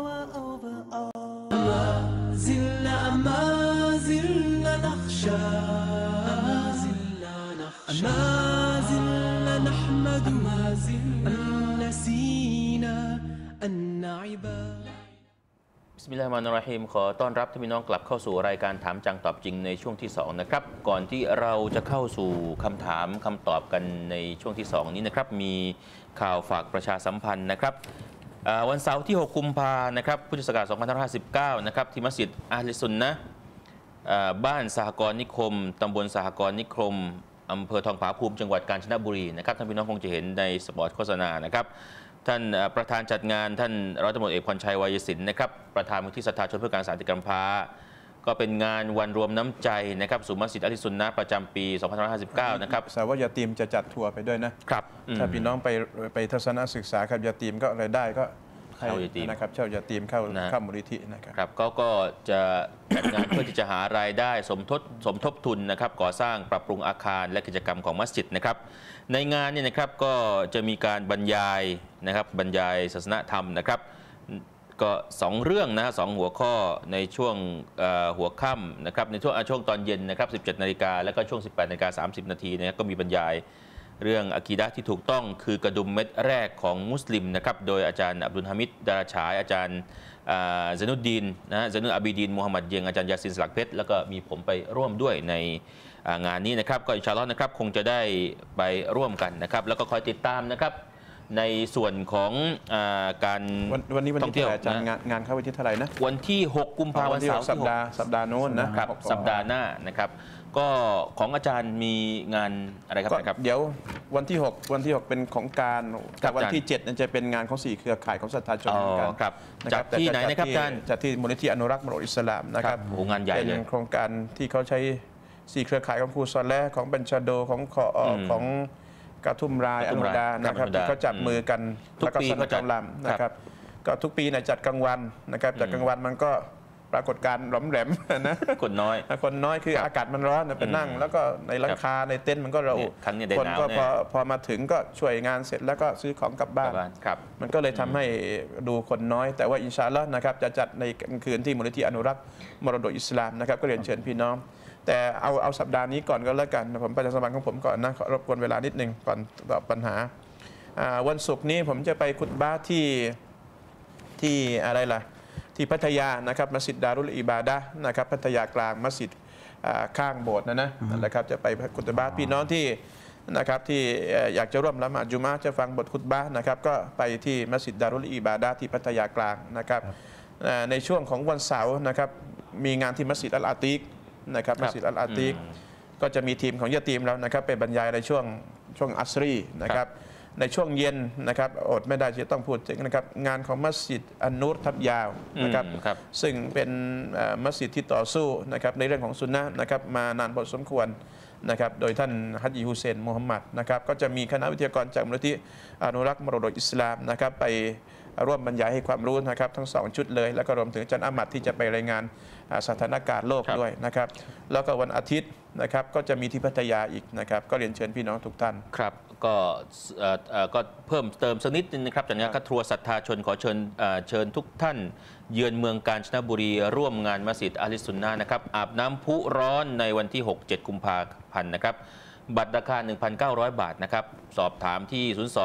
บิสมิลลาฮิรเราะห์มานิรเราะฮีมขอต้อนรับท่านพี่น้องกลับเข้าสู่รายการถามจังตอบจริงในช่วงที่2นะครับก่อนที่เราจะเข้าสู่คำถามคำตอบกันในช่วงที่2นี้นะครับมีข่าวฝากประชาสัมพันธ์นะครับวันเสาร์ที่6กุมภาพันธ์นะครับพุทธศักราช2559นะครับที่มัสยิดอาลิซุนนะห์บ้านสหกรณ์นิคมตำบลสหกรณ์นิคมอำเภอทองผาภูมิจังหวัดกาญจนบุรีนะครับท่านพี่น้องคงจะเห็นในสปอตโฆษณานะครับท่านประธานจัดงานท่านร้อยตำรวจเอกพรชัยวายศิลป์นะครับประธานมูลที่ศรัทธาชนเพื่อการสันติกำพร้าก็เป็นงานวันรวมน้ำใจนะครับสู่มัสยิดอาลิซุนนะห์ประจำปี 2559 นะครับสาวะยาตีมจะจัดทัวร์ไปด้วยนะครับถ้าพี่น้องไปทัศนศึกษาครับยาตีมก็รายได้ก็เข้ายาตีมนะครับเช่ายาตีมเข้ามูลนิธินะครับก็จะจัดงานเพื่อที่จะหารายได้สมทบทุนนะครับก่อสร้างปรับปรุงอาคารและกิจกรรมของมัสยิดนะครับในงานเนี่ยนะครับก็จะมีการบรรยายนะครับบรรยายศาสนธรรมนะครับก็2เรื่องนะ2หัวข้อในช่วงหัวค่ำนะครับในช่วงตอนเย็นนะครับ 17 นาฬิกาและก็ช่วง 18 นาฬิกา 30 นาทีนะครับก็มีบรรยายเรื่องอะกีดะห์ที่ถูกต้องคือกระดุมเม็ดแรกของมุสลิมนะครับโดยอาจารย์อับดุลฮามิดดาราฉายอาจารย์ซานุดดีนนะซานุอาบีดีนมูฮัมหมัดเยงอาจารย์ยาซินสลักเพชรแล้วก็มีผมไปร่วมด้วยในงานนี้นะครับก็อินชาอัลเลาะห์นะครับคงจะได้ไปร่วมกันนะครับแล้วก็คอยติดตามนะครับในส่วนของการวันนี้ท่องเที่ยวงานเข้าวันที่เท่าไหร่นะวันที่6กุมภาพันธ์วันเสาร์สัปดาห์โน้นนะครับสัปดาห์หน้านะครับก็ของอาจารย์มีงานอะไรครับเดี๋ยววันที่6เป็นของการแต่วันที่7นั้นจะเป็นงานของ4เครือข่ายของศรัทธาชนเหมือนกันจัดที่ไหนนะครับอาจารย์จัดที่มูลนิธิอนุรักษ์มรดกอิสลามนะครับงานใหญ่เลยเป็นโครงการที่เขาใช้4เครือข่ายของครูซอเลห์ของบัญชาโดของกระทุ่มรายอนุดานะครับที่เขาจับมือกันแล้วก็สนับสนุนนะครับก็ทุกปีจัดกลางวันนะครับจัดกลางวันมันก็ปรากฏการณ์หลอมแหลมนะคนน้อยคืออากาศมันร้อนไปนั่งแล้วก็ในหลังคาในเต็นท์มันก็ระอุคนก็พอมาถึงก็ช่วยงานเสร็จแล้วก็ซื้อของกลับบ้านมันก็เลยทำให้ดูคนน้อยแต่ว่าอินชาอัลเลาะห์นะครับจะจัดในกลางคืนที่มูลนิธิอนุรักษ์มรดกอิสลามนะครับก็เรียนเชิญพี่น้องแต่เอาสัปดาห์นี้ก่อนก็แล้วกันผมประชาสัมพันธ์ของผมก่อนนะรบกวนเวลานิดนึงก่อนตอบปัญหาวันศุกร์นี้ผมจะไปคุตบะห์ที่อะไรล่ะที่พัทยานะครับมัสยิดดารุลอิบาดะห์นะครับพัทยากลางมัสยิดข้างโบสถ์นะครับจะไปคุตบะห์พี่น้องที่นะครับที่อยากจะร่วมละหมาดจุมอะห์จะฟังบทคุตบะห์นะครับก็ไปที่มัสยิดดารุลอิบาดะห์ที่พัทยากลางนะครับในช่วงของวันเสาร์นะครับมีงานที่มัสยิดอัลอาติกนะครับมัสยิดอัลอาติกก็จะมีทีมของยะตีมแล้วนะครับไปบรรยายในช่วงอัสรีนะครับในช่วงเย็นนะครับอดไม่ได้ที่ต้องพูดถึงนะครับงานของมัสยิดอันนูรทับยาวนะครับซึ่งเป็นมัสยิดที่ต่อสู้นะครับในเรื่องของซุนนะห์นะครับมานานพอสมควรนะครับโดยท่านฮัจญีฮุเซนมูฮัมหมัดนะครับก็จะมีคณะวิทยากรจากมูลนิธิอนุรักษ์มรดกอิสลามนะครับไปร่วมบรรยายให้ความรู้นะครับทั้ง2ชุดเลยแล้วก็รวมถึงอาจารย์อามัดที่จะไปรายงานสถานการณ์โลกด้วยนะครับแล้วก็วันอาทิตย์นะครับก็จะมีที่พัทยาอีกนะครับก็เรียนเชิญพี่น้องทุกท่านครับก็เพิ่มเติมสักนิดนึงนะครับจากนี้ก็ทัวร์ศรัทธาชนขอเชิญทุกท่านเยือนเมืองกาญจนบุรีร่วมงานมัสยิดอาลิซุนนะห์นะครับอาบน้ำพุร้อนในวันที่ 6-7 กุมภาพันธ์นะครับบัตรราคา 1,900 บาทนะครับสอบถามที่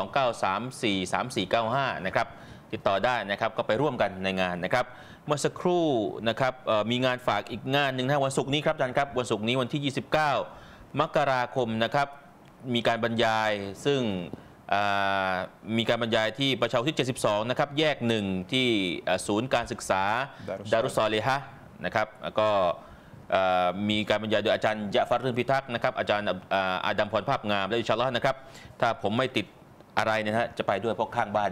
029343495 นะครับติดต่อได้นะครับก็ไปร่วมกันในงานนะครับเมื่อสักครู่นะครับมีงานฝากอีกงานหนึ่งนะวันศุกร์นี้ครับอาจารย์ครับวันศุกร์นี้วันที่ 29 มกราคมนะครับมีการบรรยายซึ่งมีการบรรยายที่ประชาอุทิศ 72 นะครับแยก1ที่ศูนย์การศึกษาดารุสซอลิฮะห์นะครับก็มีการบรรยายโดยอาจารย์ยะฟัรรื่นพิทักษ์นะครับอาจารย์อาดัมพรภาพงามและอินชาอัลเลาะห์นะครับถ้าผมไม่ติดอะไรนะฮะจะไปด้วยเพราะข้างบ้านเอง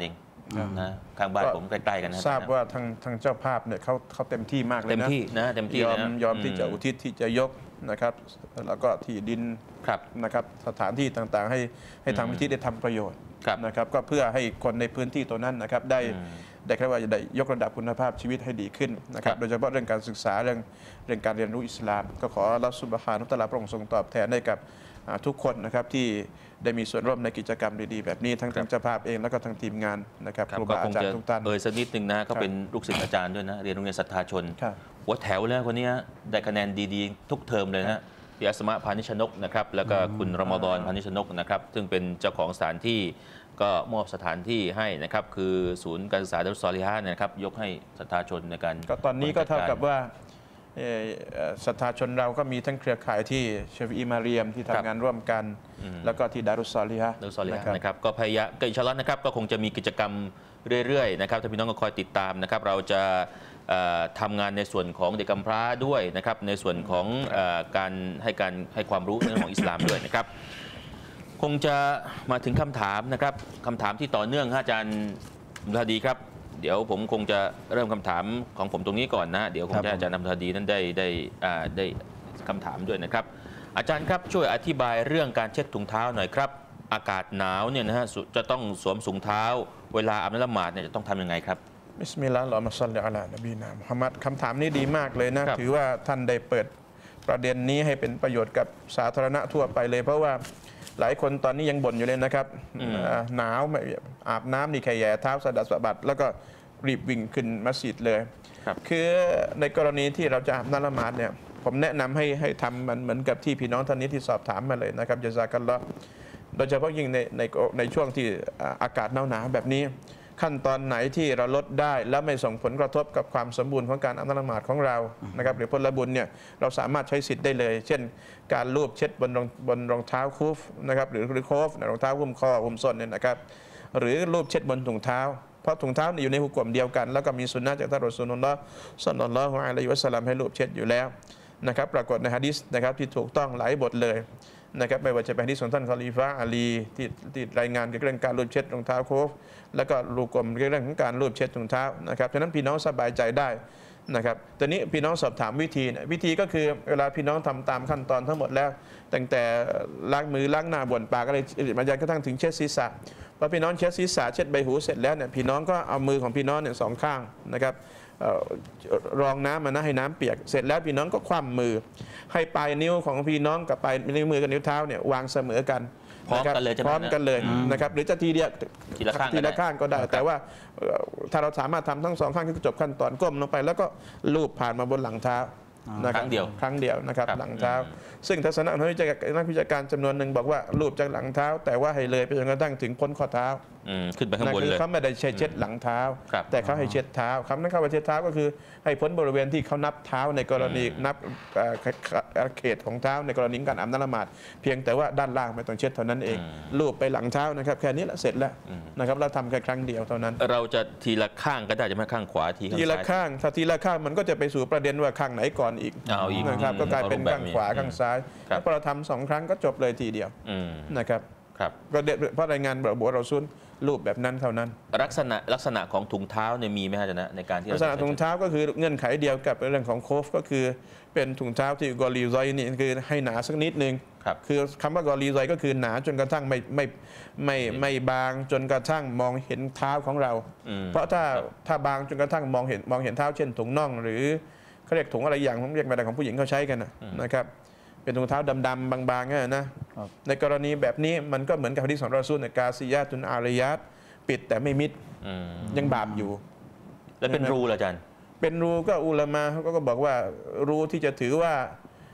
นะข้างบ้านผมใกล้ๆกันนะทราบว่าทางเจ้าภาพเนี่ยเขาเต็มที่มากเลยนะเต็มที่นะเต็มที่นะยอมที่จะอุทิศที่จะยกนะครับแล้วก็ที่ดินนะครับสถานที่ต่างๆให้ทางมูลที่ได้ทำประโยชน์นะครับก็เพื่อให้คนในพื้นที่ตัวนั้นนะครับได้แค่ว่าจะได้ยกระดับคุณภาพชีวิตให้ดีขึ้นนะครับโดยเฉพาะเรื่องการศึกษาเรื่องการเรียนรู้อิสลามก็ขออัลเลาะห์ซุบฮานะฮูวะตะอาลาพระองค์ทรงตอบแทนให้กับทุกคนนะครับที่ได้มีส่วนร่วมในกิจกรรมดีๆแบบนี้ทั้งเจ้าภาพเองแล้วก็ทั้งทีมงานนะครับครูบาอาจารย์ทุกท่านสักนิดหนึ่งนะเขาเป็นลูกศิษย์อาจารย์ด้วยนะเรียนโรงเรียนศรัทธาชนหัวแถวแล้วคนนี้ได้คะแนนดีๆทุกเทอมเลยนะพี่อัสมะพานิชนกนะครับแล้วก็คุณรอมฎอนพานิชนกนะครับซึ่งเป็นเจ้าของสถานที่ก็มอบสถานที่ให้นะครับคือศูนย์การศึกษาดัรุสซอลิฮะห์นะครับยกให้ศรัทธาชนในการก็ตอนนี้ก็เท่ากับว่าศรัทธาชนเราก็มีทั้งเครือข่ายที่เชฟอีมาเรียมที่ทำงานร่วมกันแล้วก็ที่ดารุสซอลิฮะห์นะครับก็พยายามก็อินชาอัลลอฮ์นะครับก็คงจะมีกิจกรรมเรื่อยๆนะครับถ้าพี่น้องก็คอยติดตามนะครับเราจะทำงานในส่วนของเด็กกำพร้าด้วยนะครับในส่วนของการให้ความรู้ในเรื่องของอิสลามด้วยนะครับคงจะมาถึงคำถามนะครับคำถามที่ต่อเนื่องอาจารย์มุฮาดีครับเดี๋ยวผมคงจะเริ่มคำถามของผมตรงนี้ก่อนนะเดี๋ยวคงจะอาจารย์มุฮาดีนั้นได้คำถามด้วยนะครับอาจารย์ครับช่วยอธิบายเรื่องการเช็ดถุงเท้าหน่อยครับอากาศหนาวเนี่ยนะฮะจะต้องสวมถุงเท้าเวลาอาบน้ำละหมาดเนี่ยจะต้องทำยังไงครับบิสมิลลาฮิรเราะห์มาศ็อลลิอะลานบีนามุฮัมมัดคำถามนี้ดีมากเลยนะถือว่าท่านได้เปิดประเด็นนี้ให้เป็นประโยชน์กับสาธารณะทั่วไปเลยเพราะว่าหลายคนตอนนี้ยังบ่นอยู่เลยนะครับหนาวอาบน้ำนี่แค่แย่เท้าสะดัดสะบัดแล้วก็รีบวิ่งขึ้นมัสยิดเลยคือในกรณีที่เราจะอาบน้ำละหมาดเนี่ยผมแนะนำให้ทำมันเหมือนกับที่พี่น้องท่านนี้ที่สอบถามมาเลยนะครับญะซากัลลอฮ์โดยเฉพาะยิ่งในช่วงที่อากาศหนาวแบบนี้ขั้นตอนไหนที่เราลดได้และไม่ส่งผลกระทบกับความสมบูรณ์ของการอาบน้ำละหมาดของเรานะครับหรือผลบุญเนี่ยเราสามารถใช้สิทธิ์ได้เลย เช่นการลูบเช็ดบนรองเท้าคูฟนะครับหรือโคฟรองเท้าหุ้มคอหุ้มส้นเนี่ยนะครับหรือลูบเช็ดบนถุงเท้าเพราะถุงเท้าอยู่ในหุกกลมเดียวกันแล้วก็มีสุนนะจากท่านรอซูลุลลอฮ์ศ็อลลัลลอฮุอะลัยฮิวะซัลลัมให้ลูบเช็ดอยู่แล้วนะครับปรากฏในหะดีษนะครับที่ถูกต้องหลายบทเลยนะครับไม่ว่าจะเป็นหะดีษของท่านคอลีฟะห์อาลีที่รายงานเกี่ยวกับเรื่องการลูบเช็ดรองเท้าโคฟแล้วก็รูกลมเกี่ยวกับเรื่องของการลูบเช็ดถุงเท้านะครับฉะนั้นพี่น้องสบายใจได้นะครับตอนนี้พี่น้องสอบถามวิธีก็คือเวลาพี่น้องทำตามขั้นตอนทั้งหมดแล้วตั้งแต่ล้างมือล้างหน้าบ้วนปากอะไรมาจนกระทั่งถึงเช็ดศีรษะพอพี่น้องเช็ดศีรษะเช็ดใบหูเสร็จแล้วเนี่ยพี่น้องก็เอามือของพี่น้องเนี่ยสองข้างนะครับรองน้ำมานะให้น้ำเปียกเสร็จแล้วพี่น้องก็คว่ำมือให้ปลายนิ้วของพี่น้องกับปลายนิ้วมือกับนิ้วเท้าเนี่ยวางเสมอกันพร้อมกันเลยพร้อมกันเลยนะครับหรือจะทีละข้างก็ได้แต่ว่าถ้าเราสามารถทำทั้งสองข้างก็จบขั้นตอนก้มลงไปแล้วก็ลูบผ่านมาบนหลังเท้าครั้งเดียวนะครับหลังเท้าซึ่งทัศนะของนักวิชาการจำนวนหนึ่งบอกว่าลูบจากหลังเท้าแต่ว่าให้เลยไปจนกระทั่งถึงพ้นข้อเท้าขึ้นไปข้างบนเลยเขาไม่ได้เช็ดหลังเท้าแต่เขาให้เช็ดเท้าคำนั้นเขาว่าเช็ดเท้าก็คือให้พ้นบริเวณที่เขานับเท้าในกรณีนับเขตของเท้าในกรณีการอาบน้ำละหมาดเพียงแต่ว่าด้านล่างไม่ต้องเช็ดเท่านั้นเองลูบไปหลังเท้านะครับแค่นี้แหละเสร็จแล้วนะครับเราทำแค่ครั้งเดียวเท่านั้นเราจะทีละข้างก็ได้จะไม่ข้างขวาทีละข้างถ้าทีละข้างมันก็จะไปสู่ประเด็นว่าข้างไหนก่อนอีกนะครับก็กลายเป็นข้างขวาข้างซ้ายแล้วพอเราทำ2 ครั้งก็จบเลยทีเดียวนะครับก็เพราะรายงานบอกเราซุนรูปแบบนั้นเท่านั้นลักษณะของถุงเท้าเนี่ยมีไหมฮะอาจารย์ในการที่ลักษณะถุงเท้าก็คือเงื่อนไขเดียวกับเรื่องของโคฟก็คือเป็นถุงเท้าที่กอลีซอยนี่คือให้หนาสักนิดนึงคือคำว่ากอลีซอยก็คือหนาจนกระทั่งไม่บางจนกระทั่งมองเห็นเท้าของเราเพราะถ้าบางจนกระทั่งมองเห็นเท้าเช่นถุงน่องหรือเขาเรียกถุงอะไรอย่างผมเรียกแบบของผู้หญิงเขาใช้กันนะครับเป็นถุงเท้าดำๆบางๆนะในกรณีแบบนี้มันก็เหมือนกับฮะดีษของรอซูลในกาซิยาตุนอาริยัตปิดแต่ไม่มิดยังบาปอยู่แล้วเป็นรูเหรออาจารย์เป็นรูก็อุลามะเขาก็บอกว่ารูที่จะถือว่า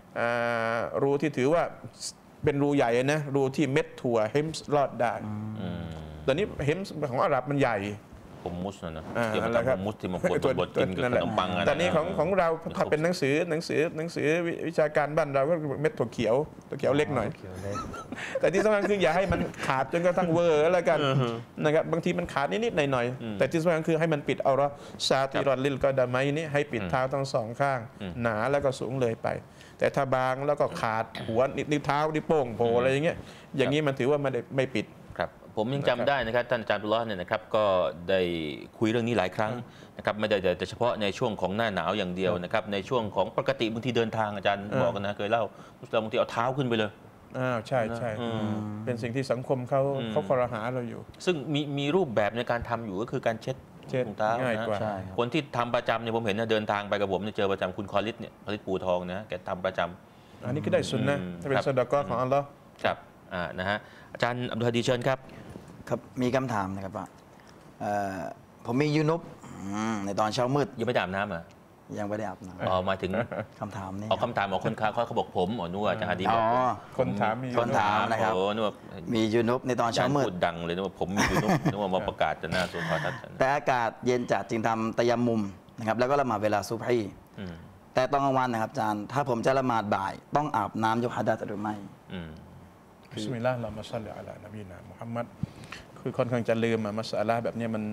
เป็นรูใหญ่นะรูที่เม็ดถั่วเฮมส์รอดได้ตอนนี้เฮมส์ของอาหรับมันใหญ่ผมมุสนะเดี๋ยวมันทำมุสที่มาบดกินกับขนมปังแต่นี่ของเราถ้าเป็นหนังสือวิชาการบ้านเราก็เม็ดถั่วเขียวเล็กหน่อยแต่ที่สำคัญคืออย่าให้มันขาดจนกระทั่งเวอร์แล้วกันนะครับบางทีมันขาดนิดๆหน่อยๆแต่ที่สำคัญคือให้มันปิดเอาละซาติรอนลิลก็ดามัยนี้ให้ปิดเท้าทั้ง2 ข้างหนาแล้วก็สูงเลยไปแต่ถ้าบางแล้วก็ขาดหัวนิ้วเท้านิ้วโป้งโผล่อะไรอย่างเงี้ยมันถือว่าไม่ปิดครับผมยังจำได้นะครับท่านอาจารย์บุลลอฮ์เนี่ยนะครับก็ได้คุยเรื่องนี้หลายครั้งนะครับไม่ได้แต่เฉพาะในช่วงของหน้าหนาวอย่างเดียวนะครับในช่วงของปกติบางทีเดินทางอาจารย์บอกกันนะเคยเล่ามุสลิมบางทีเอาเท้าขึ้นไปเลยใช่ใช่เป็นสิ่งที่สังคมเขาคอรหาเราอยู่ซึ่งมีรูปแบบในการทำอยู่ก็คือการเช็ดถุงเท้านะคนที่ทำประจำเนี่ยผมเห็นนะเดินทางไปกับผมเนี่ยเจอประจำคุณคอลิสเนี่ยคอลิสปูทองนะแกทำประจำอันนี้ก็ได้สุนนะจะเป็นซะดะกอฮ์ของอัลลอฮ์ครับนะฮะอาจารย์อับดุลฮาดีเชิญครับครับมีคำถามนะครับว่าผมมียูนุบในตอนเช้ามืดยังไม่ได้อาบน้ำอ่ะยังไม่ได้อาบน้ำมาถึงคำถามนี้คำถามของคนเขาบอกผมนึกว่าอาจารย์ฮาดีบอกคนถามมีคนถามนะครับมียูนุบในตอนเช้ามืดพูดดังเลยนึกว่าผมมียูนุบนึกว่ามาประกาศจะหน้าสุภาพทัศน์แต่อากาศเย็นจัดจึงทำตะยัมมุมนะครับแล้วก็ละหมาดเวลาซุบฮีแต่ตอนกลางวันนะครับอาจารย์ถ้าผมจะละหมาดบ่ายต้องอาบน้ำยกฮะดัษหรือไม่บิสมิลลาฮิรเราะห์มาศ็อลลิอะลานบีนะมุฮัมมัดคือค่อนข้างจะลืมมัสอะละห์แบบนี้มัน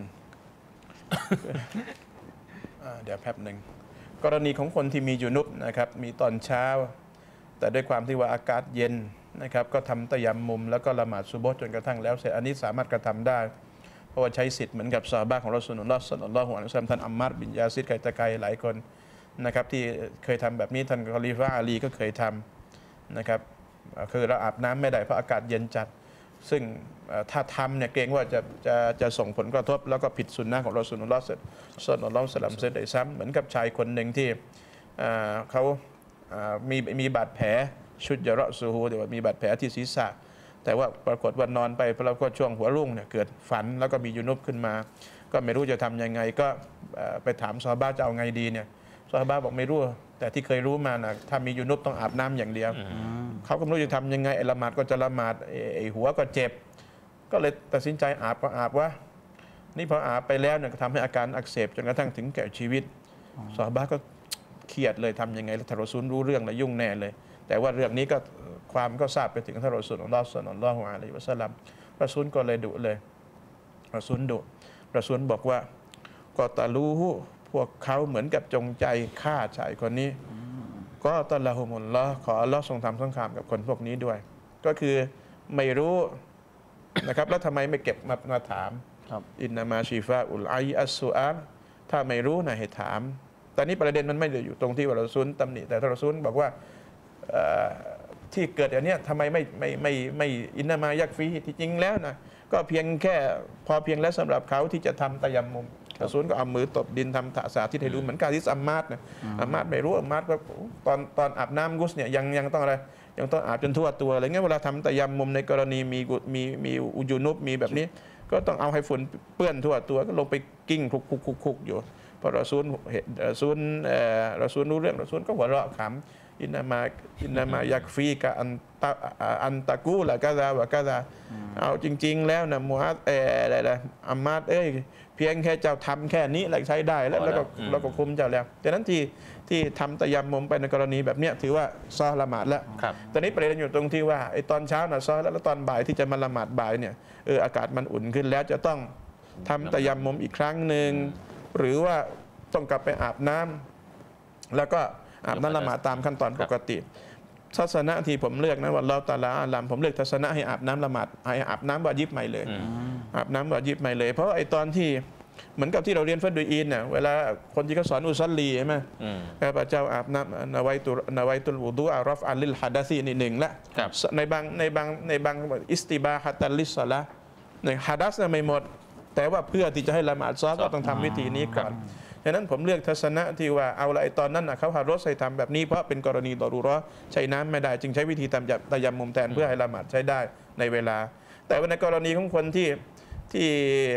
เดี๋ยวแป๊บหนึ่งกรณีของคนที่มียุนุบนะครับมีตอนเช้าแต่ด้วยความที่ว่าอากาศเย็นนะครับก็ทำตะยัมมุมแล้วก็ละหมาดซุบฮ์จนกระทั่งแล้วเสร็จอันนี้สามารถกระทำได้เพราะว่าใช้สิทธิ์เหมือนกับซอฮาบะห์ของรอซูลุลลอฮ์ ศ็อลลัลลอฮุอะลัยฮิวะซัลลัมท่านอัมมาร์บินยาซิดไกตะไกหลายคนนะครับที่เคยทำแบบนี้ท่านคอลิฟะห์อาลีก็เคยทำนะครับคือเราอาบน้ำไม่ได้เพราะอากาศเย็นจัดซึ่งถ้าทำเนี่ยเกรงว่าจะส่งผลกระทบแล้วก็ผิดสุนนะของรอซูลุลลอฮ์ ศ็อลลัลลอฮุอะลัยฮิวะซัลลัมเสียด้วยซ้ำเหมือนกับชายคนหนึ่งที่เขามีบาดแผลชุดยะเราะซูฮูแต่ว่ามีบาดแผลที่ศีรษะแต่ว่าปรากฏว่านอนไปแล้วก็ช่วงหัวรุ่งเนี่ยเกิดฝันแล้วก็มียุนุบขึ้นมาก็ไม่รู้จะทำยังไงก็ไปถามซอฮาบะห์จะเอาไงดีเนี่ยซอฮาบะห์บอกไม่รู้แต่ที่เคยรู้มานะถ้ามียุนุบต้องอาบน้ำอย่างเดียวเขาก็ไม่รู้จะทำยังไงละหมาดก็จะละหมาดหัวก็เจ็บก็เลยตัดสินใจอาบก็อาบว่านี่พออาบไปแล้วเนี่ยก็ทำให้อาการอักเสบจนกระทั่งถึงแก่ชีวิตซอฮาบะห์ก็เครียดเลยทำยังไงแล้วท่านรอซูลรู้เรื่องแล้วยุ่งแน่เลยแต่ว่าเรื่องนี้ก็ความก็ทราบไปถึงท่านรอซูลของเราศ็อลลัลลอฮุอะลัยฮิวะซัลลัมรอซูลก็เลยดุเลยรอซูลดุรอซูลบอกว่าก็ตะลูฮูพวกเขาเหมือนกับจงใจฆ่าชายคนนี้ก็ตะละฮุมุลลอฮ์ขออัลลอฮ์ทรงทำสงครามกับคนพวกนี้ด้วยก็คือไม่รู้นะครับแล้วทำไมไม่เก็บมาถามอินนามาชีฟาอุลไออัสซุอาลถ้าไม่รู้นะให้ถามตอนนี้ประเด็นมันไม่ได้อยู่ตรงที่ว่ารอซูลตำหนิแต่ท่านรอซูลบอกว่าที่เกิดอย่างนี้ทำไมไม่อินนามายักฟีที่จริงแล้วนะก็เพียงแค่พอเพียงแล้วสำหรับเขาที่จะทำตะยัมมุมรอซูลก็เอามือตบดินทำสาธิตให้ดูเหมือนกาซิสอัมมาดนะอัมมาดไม่รู้อัมมาดก็ตอนอาบน้ำกุสเนี่ยยังต้องอะไรยังต้องอาบจนทั่วตัวอะไรเงี้ยเวลาทำตะยัมมุมในกรณีมีอุจูนุบมีแบบนี้ก็ต้องเอาให้ฝุ่นเปื้อนทั่วตัวก็ลงไปกิ้งคุกอยู่พอรอซูลรู้เรื่องรอซูลก็หัวเราะขำอินนามายักฟีกะอันตะกูละกะซาวะกะซาเอาจริงๆแล้วนะมูฮัดอะไรนะอัมมาดเพียงแค่เจ้าทำแค่นี้แหละใช้ได้แล้วก็คุมเจ้าแล้วดังนั้นที่ทำตะยัมมุมไปในกรณีแบบนี้ถือว่าซอละหมาดแล้วตอนนี้ประเด็นอยู่ตรงที่ว่าไอ้ตอนเช้าน่ะซอแล้วตอนบ่ายที่จะมาละหมาดบ่ายเนี่ยอากาศมันอุ่นขึ้นแล้วจะต้องทำตะยัมมุมอีกครั้งหนึ่งหรือว่าต้องกลับไปอาบน้ำแล้วก็อาบน้ำละหมาดตามขั้นตอนปกติทัศนะที่ผมเลือกนะว่าเราตะลาอาลัมผมเลือกทัศนะให้อาบน้ำละหมาดให้อาบน้ำวาญิบใหม่เลยอาบน้ำวาญิบใหม่เลยเพราะไอ้ตอนที่เหมือนกับที่เราเรียนฟัดดุอีนน่ะเวลาคนที่เขาสอนอุซัลลีใช่ไหมข้าพเจ้าอาบน้ำนาไวตุลวุดูอารอฟอัลลิลฮัดะซีนี่หนึ่งละในบางอิสติบาฮัตัลลิสละในฮัดัสไม่หมดแต่ว่าเพื่อที่จะให้ละหมาดซอก็ต้องทำวิธีนี้ก่อนฉะนั้นผมเลือกทัศนะที่ว่าเอาละไอตอนนั้นเขาฮารอสให้ทำแบบนี้เพราะเป็นกรณีดอรูเราะห์ใช้น้ำไม่ได้จึงใช้วิธีตะยัมมุมแทนเพื่อให้ละหมาดใช้ได้ในเวลาแต่ว่าในกรณีของคนที่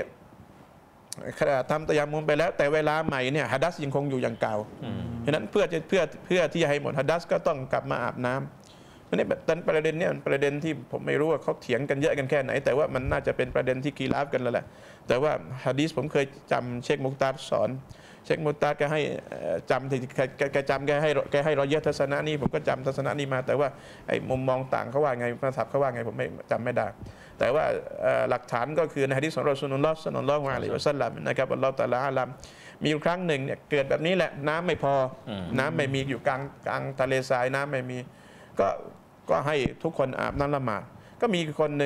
ทำตะยัมมุมไปแล้วแต่เวลาใหม่เนี่ยฮัดัสยังคงอยู่อย่างเก่าฉะนั้นเพื่อที่จะให้หมดฮัดัสก็ต้องกลับมาอาบน้ำนี่ประเด็นนี้ประเด็นที่ผมไม่รู้ว่าเขาเถียงกันเยอะกันแค่ไหนแต่ว่ามันน่าจะเป็นประเด็นที่กีฬากันแล้วแหละแต่ว่าฮะดีษผมเคยจำเชคมุกตาร์สอนเชคมุกตาร์แกให้จำที่แกให้รอยทัศนะนี้ผมก็จำทัศนะนี้มาแต่ว่าไอ้มุมมองต่างเขาว่าไงภาษาเขาว่าไงผมไม่จำไม่ได้แต่ว่าหลักฐานก็คือในหะดีษของรอซูลุลลอฮ์ ศ็อลลัลลอฮุอะลัยฮิวะซัลลัมนะครับอัลลอฮฺตะอาลาอาลัมมีอยู่ครั้งหนึ่งเนี่ยเกิดแบบนี้แหละน้ำไม่พอน้ำไม่มีอยู่กลางทะเลทรายน้ำไม่มีก็ให้ทุกคนอาบน้ำละหมาดก็มีคนหนึ่ง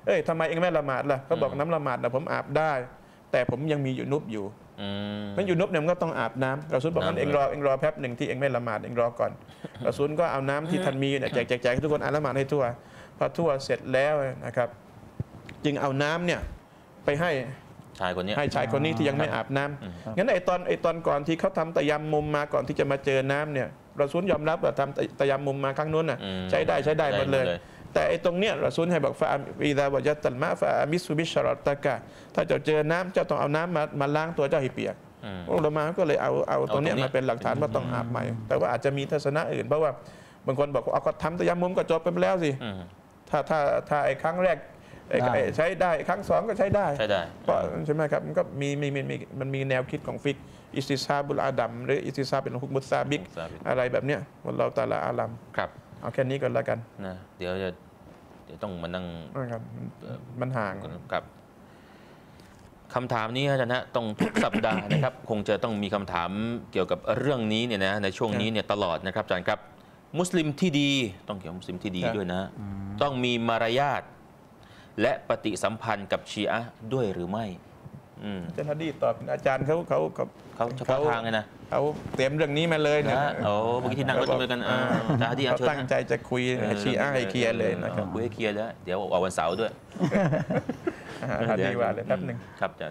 ทำไมเองไม่ละหมาดล่ะเขาบอกน้ำละหมาดนะผมอาบได้ แต่ผมยังมีอยู่นุบอยู่มันอยู่นุบเนี่ยมันก็ต้องอาบน้ำรอซูลบอกงั้นเองรอแป๊บหนึ่งที่เองไม่ละหมาดเองรอก่อนรอซูลก็เอาน้ำที่ท่านมีเนี่ยแจกให้ทุกคนละหมาดให้ทั่วพอทั่วเสร็จแล้วนะครับจึงเอาน้ำเนี่ยไปให้ชายคนนี้ที่ยังไม่อาบน้ำงั้นไอตอนก่อนที่เขาทำตะยำมุมมาก่อนที่จะมาเจอน้ำเนี่ยรอซูลยอมรับว่าทำตะยำมุมมาครั้งนู้นน่ะใช้ได้หมดเลยแต่ไอ้ตรงเนี้ยรอซูลให้บอกฟาอิดาวะจัตตัลมะฟามิสุบิชรอตตะกะถ้าเจ้าเจอน้ำเจ้าต้องเอาน้ำมาล้างตัวเจ้าให้เปียกอุลามะก็เลยเอาตรงเนี้ยมาเป็นหลักฐานว่าต้องอาบใหม่แต่ว่าอาจจะมีทัศนะอื่นเพราะว่าบางคนบอกว่าเอาก็ทำตะยำมุมก็จบไปแล้วสิถ้าไอ้ครั้งแรกใช้ได้ครั้งสองก็ใช้ได้เพราะใช่ไหมครับมันก็มันมีแนวคิดของฟิกอิสติซาบุลอาดัมหรืออิสติซาเป็นฮุกมุสซาบิกอะไรแบบเนี้ยวัลลอฮุตะอาลาอาลัมครับเอาแค่นี้ก่อนแล้วกันนะเดี๋ยวต้องมานั่งมันห่างครับคำถามนี้อาจารย์นะต้องทุกสัปดาห์นะครับคงจะต้องมีคำถามเกี่ยวกับเรื่องนี้เนี่ยนะในช่วงนี้เนี่ยตลอดนะครับอาจารย์ครับมุสลิมที่ดีต้องเกี่ยวกับมุสลิมที่ดีด้วยนะต้องมีมารยาทและปฏิสัมพันธ์กับชีอะห์ด้วยหรือไม่อาจารย์ฮะดีตอบอาจารย์เขาเฉพาะทางเลยนะเขาเตรียมเรื่องนี้มาเลยนะโอ้เมื่อกี้ที่นั่งรถด้วยกันอาจารย์ที่เขาตั้งใจจะคุยชีอะห์ให้เคลียร์เลยนะครับคุยให้เคลียร์แล้วเดี๋ยวเอาวันเสาร์ด้วยดีว่าเลยแป๊บนึงครับอาจารย์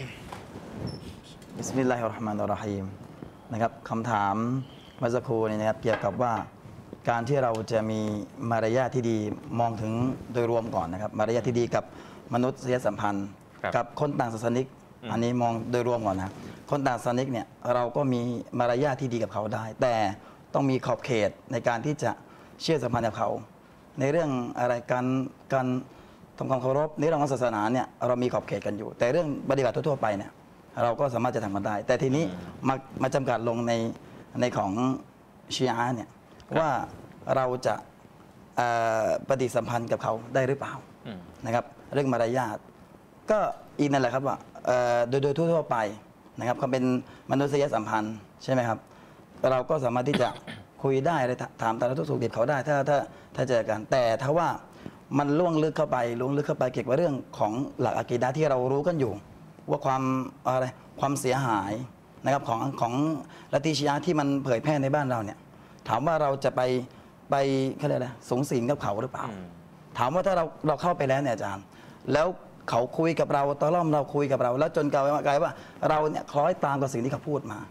บิสมิลลาฮิรเราะห์มานิรเราะฮีมนะครับคำถามเมื่อสักครู่นี้นะครับเกี่ยวกับว่าการที่เราจะมีมารยาทที่ดีมองถึงโดยรวมก่อนนะครับมารยาทที่ดีกับมนุษยสัมพันธ์กับคนต่างศาสนิกอันนี้มองโดยรวมก่อนนะคนต่างศาสนิกเนี่ยเราก็มีมารยาทที่ดีกับเขาได้ แต่ต้องมีขอบเขตในการที่จะเชื่อสัมพันธ์กับเขาในเรื่องอะไรการทำความเคารพในเรื่องของศาสนาเนี่ยเรามีขอบเขตกันอยู่แต่เรื่องปฏิบัติทั่วไปเนี่ยเราก็สามารถจะทำมันได้แต่ทีนี้มาจำกัดลงในของชีอะห์เนี่ยว่าเราจะปฏิสัมพันธ์กับเขาได้หรือเปล่านะครับเรื่องมารยาทก็อีกนั่นแหละครับว่าโดยทั่วไปนะครับเขาเป็นมนุษยสัมพันธ์ใช่ไหมครับเราก็สามารถที่จะคุยได้เลยถามตามทุกสุขดิบเขาได้ถ้าเจอกันแต่ถ้าว่ามันล่วงลึกเข้าไปเกี่ยวกับเรื่องของหลักอะกีดะห์ที่เรารู้กันอยู่ว่าความเสียหายนะครับของลัทธิชีอะห์ที่มันเผยแพร่ในบ้านเราเนี่ยถามว่าเราจะไปเขาเรียกอะไรสูงสิงกับเขาหรือเปล่าถามว่าถ้าเราเข้าไปแล้วเนี่ยอาจารย์แล้วเขาคุยกับเราตลอดเราคุยกับเราแล้วจนกลายว่าเราเนี่ยคล้อยตามกับสิ่งที่เขาพูดมา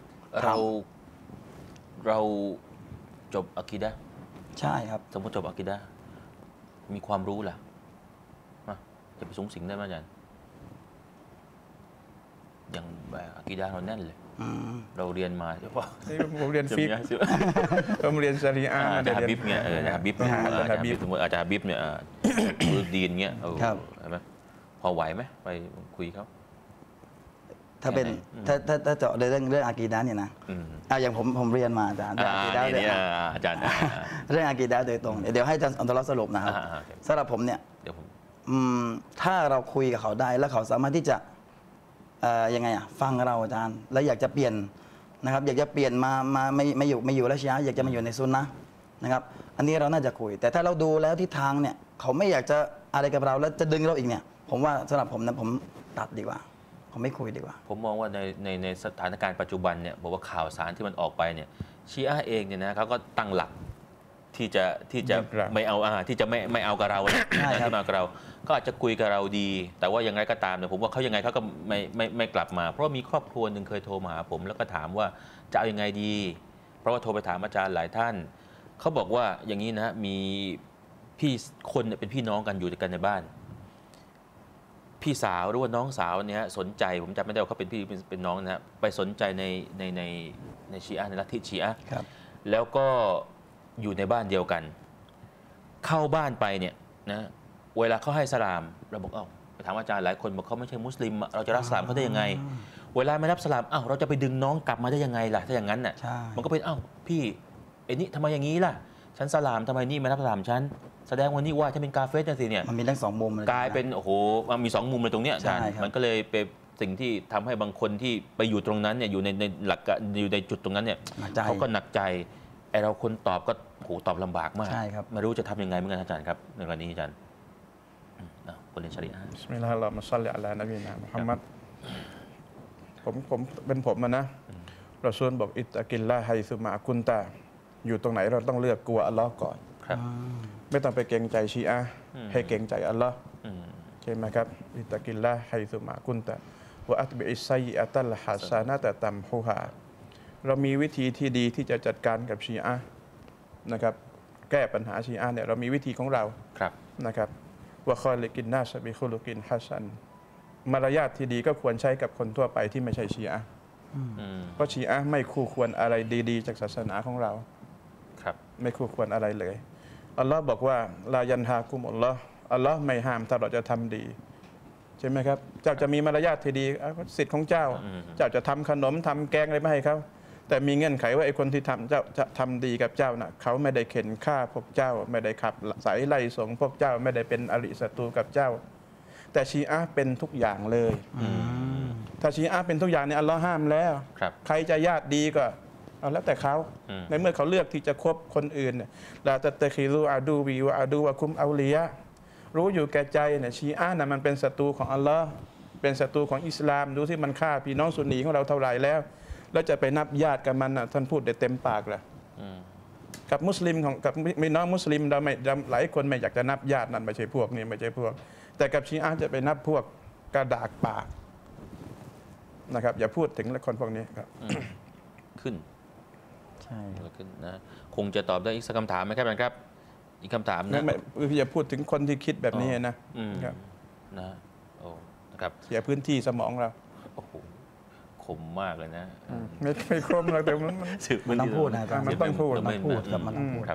เราจบอะกีดะห์ใช่ครับสมมติจบอะกีดะห์มีความรู้ล่ะจะไปสูงสิงได้ไหมอาจารย์อย่างอะกีดะห์เราแน่นเลยเราเรียนมาใช่ปะผมเรียนฟิกผมเรียนชะรีอะห์อาจารย์ฮับบิบเนี่ยฮับบิบสมมติอาจารย์ฮับบิบเนี่ยดีนเงี้ยใช่ไหมพอไหวไหมไปคุยเขาถ้าเป็นถ้าเจาะเรื่องอากีดะห์เนี่ยนะอย่างผมเรียนมาอาจารย์อากีดะห์เลยอาจารย์เรื่องอากีดะห์โดยตรงเดี๋ยวให้อาจารย์อัลลอฮ์สรุปนะครับสำหรับผมเนี่ยถ้าเราคุยกับเขาได้แล้วเขาสามารถที่จะยังไงฟังเราอาจารย์แล้วอยากจะเปลี่ยนนะครับอยากจะเปลี่ยนมาไม่อยู่แล้วชีอะห์อยากจะมาอยู่ในซุนนะห์นะครับอันนี้เราน่าจะคุยแต่ถ้าเราดูแล้วทิศทางเนี่ยเขาไม่อยากจะอะไรกับเราแล้วจะดึงเราอีกเนี่ยผมว่าสำหรับผมนะผมตัดดีกว่าผมไม่คุยดีกว่าผมมองว่าในสถานการณ์ปัจจุบันเนี่ยบอกว่าข่าวสารที่มันออกไปเนี่ยชีอะห์เองเนี่ยนะเขาก็ตั้งหลักที่จะไม่เอาที่จะไม่เอากับเราที่มากับเราก็อาจจะคุยกับเราดีแต่ว่ายังไงก็ตามเนี่ยผมว่าเขายังไงเขาก็ไม่กลับมาเพราะมีครอบครัวหนึ่งเคยโทรมาหาผมแล้วก็ถามว่าจะเอายังไงดีเพราะว่าโทรไปถามอาจารย์หลายท่านเขาบอกว่าอย่างนี้นะมีพี่คนเป็นพี่น้องกันอยู่ด้วยกันในบ้านพี่สาวหรือว่าน้องสาวเนี่ยสนใจผมจำไม่ได้ว่าเขาเป็นพี่เป็นน้องนะไปสนใจในชีอะห์ในลัทธิชีอะห์แล้วก็อยู่ในบ้านเดียวกันเข้าบ้านไปเนี่ยนะเวลาเขาให้สลามเราบอกไปถามอาจารย์หลายคนบอกเขาไม่ใช่มุสลิมเราจะรับสลามเขาได้ยังไงเวลาไม่รับสลามเราจะไปดึงน้องกลับมาได้ยังไงล่ะถ้าอย่างนั้นน่ะมันก็เป็นพี่ไอ้นี่ทำไมอย่างนี้ล่ะฉันสลามทำไมนี่ไม่รับสลามฉันแสดงว่านี่ว่าฉันเป็นกาเฟสจังสิเนี่ยมันมีทั้งสองมุมกลายเป็นโอ้โหมันมี2มุมเลยตรงเนี้ยอาจารย์มันก็เลยเป็นสิ่งที่ทำให้บางคนที่ไปอยู่ตรงนั้นเนี่ยอยู่ในหลักอยู่ในจุดตรงนั้นเนี่ยเขาก็หนักใจไอเราคนตอบก็โหตอบลำบากมากไม่รู้จะทำยังไงเหมือนกันอาจารย์ครับในกรณีอาจารย์คนเรียนชะรีอะห์บิสมิลลาฮิรเราะห์มาศ็อลลิอะลานบีนะมุฮัมมัดผมเป็นผมนะรอซูลบอกอิตตะกิลลาฮ์ไฮซุมากุนตาอยู่ตรงไหนเราต้องเลือกกลัวอัลลอฮ์ก่อนครับไม่ต้องไปเกรงใจชีอะห์ให้เกรงใจอัลลอฮ์ใช่ไหมครับอิตตะกิลลาฮ์ไฮซุมากุนตาวะอัตบิอิสซัยอะตัลฮัสซานะตะตัมฮูฮาเรามีวิธีที่ดีที่จะจัดการกับชีอะห์นะครับแก้ปัญหาชีอะห์เนี่ยเรามีวิธีของเราครับนะครับว่าคอลิกินนาสบิคุลุกินฮัสซันมารยาทที่ดีก็ควรใช้กับคนทั่วไปที่ไม่ใช่ชีอะห์เพราะชีอะห์ไม่คู่ควรอะไรดีๆจากศาสนาของเราครับไม่คู่ควรอะไรเลยอัลลอฮ์บอกว่าลายันฮากุมอัลลอฮ์อัลลอฮ์ไม่ห้ามถ้าเราจะทำดีใช่ไหมครับเจ้าจะมีมารยาทที่ดีสิทธิ์ของเจ้าเจ้าจะทำขนมทำแกงอะไรไม่ให้เขาแต่มีเงื่อนไขว่าไอ้คนที่ทำเจ้าจะทำดีกับเจ้าน่ะเขาไม่ได้เข็นฆ่าพวกเจ้าไม่ได้ขับสายไล่ส่งพวกเจ้าไม่ได้เป็นอริศัตรูกับเจ้าแต่ชีอะห์เป็นทุกอย่างเลยถ้าชีอะห์เป็นทุกอย่างเนี่ยอัลลอฮ์ห้ามแล้วครับใครจะญาติดีก็เอาแล้วแต่เขาในเมื่อเขาเลือกที่จะคบคนอื่นลาตัตตะคิรูอาดูวีวะอาดูวะคุมเอาลียะรู้อยู่แก่ใจเนี่ยชีอะห์น่ะมันเป็นศัตรูของอัลลอฮ์เป็นศัตรูของอิสลามดูที่มันฆ่าพี่น้องซุนนีของเราเท่าไหร่แล้วจะไปนับญาติกับมันน่ะท่านพูดได้เต็มปากเลยกับมุสลิมของกับมีน้องมุสลิมเราไม่หลายคนไม่อยากจะนับญาตินั่นไม่ใช่พวกนี้ไม่ใช่พวกแต่กับชีอะห์จะไปนับพวกกระดากปากนะครับอย่าพูดถึงคนพวกนี้ครับขึ้นใช่ขึ้นนะคงจะตอบได้อีกสักคำถามไหมครับอาจารย์ครับ อีกคำถามนะไม่อย่าพูดถึงคนที่คิดแบบนี้นะครับนะโอ้นะครับเสียพื้นที่สมองเราโอ้โหคมมากเลยนะไม่คมเราแต่มันมันต้องพูดนะมันต้องพูดมันต้องพูดครับมันต้องพูดครับ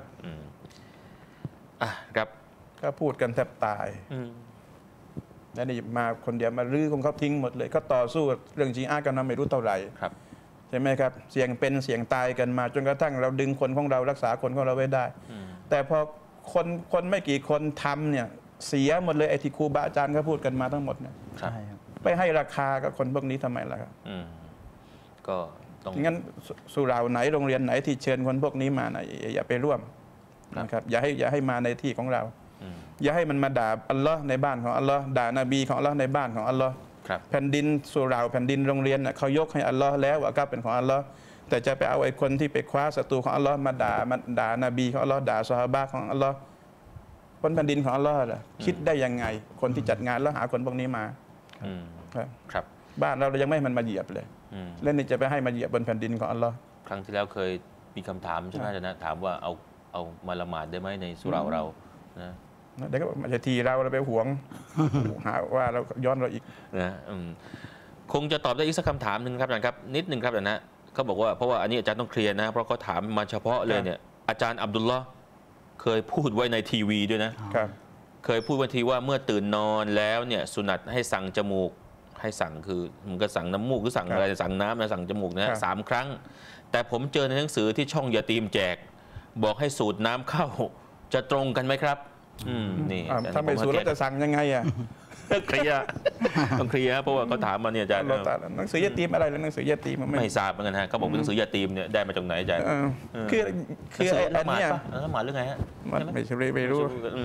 ครับก็พูดกันแทบตายแล้วนี่มาคนเดียวมาลื้อของเขาทิ้งหมดเลยก็ต่อสู้เรื่องชีอะห์กันมาไม่รู้เท่าไหร่ครับใช่ไหมครับเสี่ยงเป็นเสี่ยงตายกันมาจนกระทั่งเราดึงคนของเรารักษาคนของเราไว้ได้แต่พอคนไม่กี่คนทำเนี่ยเสียหมดเลยไอ้ที่ครูบาอาจารย์เขาพูดกันมาทั้งหมดเนี่ยใช่ครับไปให้ราคากับคนพวกนี้ทำไมล่ะครับก็ต้องงั้นสุเหร่าไหนโรงเรียนไหนที่เชิญคนพวกนี้มานะอย่าไปร่วมนะครับอย่าให้มาในที่ของเราอย่าให้มันมาด่าอัลลอฮ์ในบ้านของอัลลอฮ์ด่านบีของอัลลอฮ์ในบ้านของอัลลอฮ์แผ่นดินสุเหร่าแผ่นดินโรงเรียนเขายกให้อัลลอฮ์แล้วว่าก็เป็นของอัลลอฮ์แต่จะไปเอาไอ้คนที่ไปคว้าศัตรูของอัลลอฮ์มาด่านบีของอัลลอฮ์ด่าซอฮาบะห์ของอัลลอฮ์บนแผ่นดินของอัลลอฮ์ล่ะคิดได้ยังไงคนที่จัดงานแล้วหาคนพวกนี้มาครับบ้านเรายังไม่ให้มันมาเหยียบเลยแล้วนี่จะไปให้มาเหยียบบนแผ่นดินของอัลลอฮ์ครั้งที่แล้วเคยมีคำถามใช่ไหมอาจารย์นะถามว่าเอามาละหมาดได้ไหมในสุเหร่าเรานะเดี๋ยวก็มาจะทีเราไปหวงหาว่าเราย้อนเราอีกนะคงจะตอบได้อีกสักคำถามหนึ่งครับอาจารย์ครับนิดหนึ่งครับอาจารย์นะเขาบอกว่าเพราะว่าอันนี้อาจารย์ต้องเคลียร์นะเพราะเขาถามมาเฉพาะเลยเนี่ยอาจารย์อับดุลลอฮ์เคยพูดไว้ในทีวีด้วยนะครับเคยพูดวันทีว่าเมื่อตื่นนอนแล้วเนี่ยสุนัตให้สั่งจมูกให้สั่งคือมันก็สั่งน้ำมูกหรือสั่งอะไรสั่งน้ำนะสั่งจมูกนะ3 ครั้งแต่ผมเจอในหนังสือที่ช่องยาตีมแจกบอกให้สูดน้ำเข้าจะตรงกันไหมครับนี่ถ้าไม่สูดแล้วจะสั่งยังไงอ่ะเคลียร์ต้องเคลียร์เพราะว่าเขาถามมาเนี่ยอาจารย์หนังสือยาตีมอะไรหรือหนังสือยาตีมไม่ทราบเหมือนกันฮะเขาบอกหนังสือยาตีมเนี่ยได้มาจากไหนอาจารย์คืออันนี้ละหมาดหรือไงฮะไม่ใช่ไม่รู้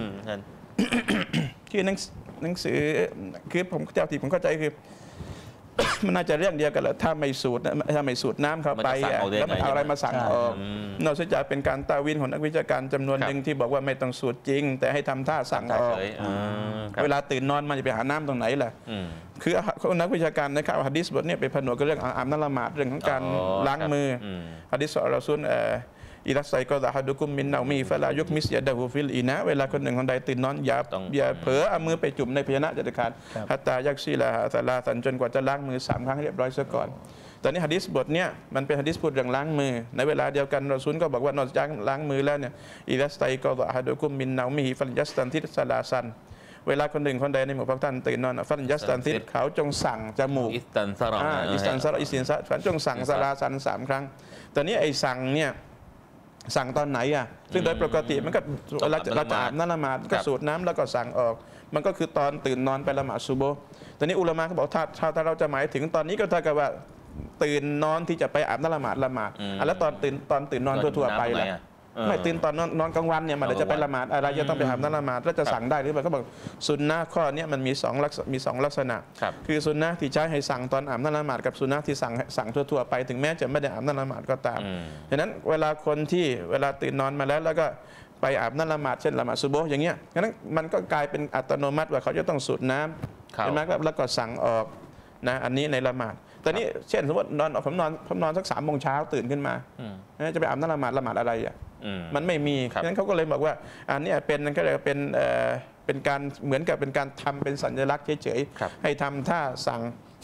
คือหนังสือคือผมเจ้าที่ผมเข้าใจคือมันน่าจะเรื่องเดียวกันแหละถ้าไม่สูดน้ำเข้าไปแล้วมันเอาอะไรมาสั่งออกนอกจากเป็นการตาวินของนักวิชาการจำนวนหนึ่งที่บอกว่าไม่ต้องสูดจริงแต่ให้ทำท่าสั่งออกเวลาตื่นนอนมันจะไปหาน้ำตรงไหนล่ะคือนักวิชาการนะครับหะดีษบทนี้ไปผนวกกับเรื่องอาบน้ำละหมาดเรื่องของการล้างมือหะดีษเราซุนอิรัสไซก็ดะฮัดุกุมมินนามีฟะลายุกมิสยะดะฮูฟิลอีนะเวลาคนหนึ่งคนใดตื่นนอนอย่าเผลอเอามือไปจุ่มในภาชนะเด็ดขาดฮัตตายักซีลาซาลาสันจนกว่าจะล้างมือ3 ครั้งเรียบร้อยซะก่อนตอนนี้หะดีษบทเนี้ยมันเป็นหะดีษพูดเรื่องล้างมือในเวลาเดียวกันรอซูลก็บอกว่านอกจากล้างมือแล้วเนี่ยอิรัสไซก็ดะฮัดุกุมมินนามีฟัลยัสตันทิซาลาซันเวลาคนหนึ่งคนใดในหมู่พวกท่านตื่นนอนฟันยัสตันทิศเขาจงสั่งจมูกอิสตันซาระอิสตันซาระอิสตินซาฝันจงสั่งซาลาซัน3 ครั้งตอนนี้ไอ้สั่งเนี่ยสั่งตอนไหนอ่ะซึ่งโดยปกติมันก็เราจะอาบน้ำละหมาดก็สูดน้ำแล้วก็สั่งออกมันก็คือตอนตื่นนอนไปละหมาดซุโบฮ์ตอนนี้อุลามะเขาบอกถ้าเราจะหมายถึงตอนนี้ก็เท่ากับว่าตื่นนอนที่จะไปอาบน้ำละหมาดแล้วตอนตื่นนอนทั่วๆไปล่ะไม่ตื่นตอนนอนกลางวันเนี่ยมันจะไปละหมาดอะไรจะต้องไปอาบน้ำละหมาดแล้วจะสั่งได้หรือเปล่าเขาบอกซุนนะข้อนี้มันมี2ลักษณะคือซุนนะที่ใช้ให้สั่งตอนอาบน้ำละหมาดกับซุนนะที่สั่งทั่วๆไปถึงแม้จะไม่ได้อาบน้ำละหมาดก็ตามฉะนั้นเวลาคนที่เวลาตื่นนอนมาแล้วก็ไปอาบน้ำละหมาดเช่นละหมาดซุบฮ์อย่างเงี้ยงั้นมันก็กลายเป็นอัตโนมัติว่าเขาจะต้องสูดน้ำใช่ไหมครับแล้วก็สั่งออกนะอันนี้ในละหมาดแต่นี่เช่นสมมติผมนอนสัก3 โมงเช้าตื่นขึ้นมาจะไปอาบน้ำละหมาดอะไรอ่ะมันไม่มีฉะนั้นเขาก็เลยบอกว่าอันนี้เป็นก็เลยเป็นการเหมือนกับเป็นการทำเป็นสัญลักษณ์เฉยๆให้ทำท่าสั่ง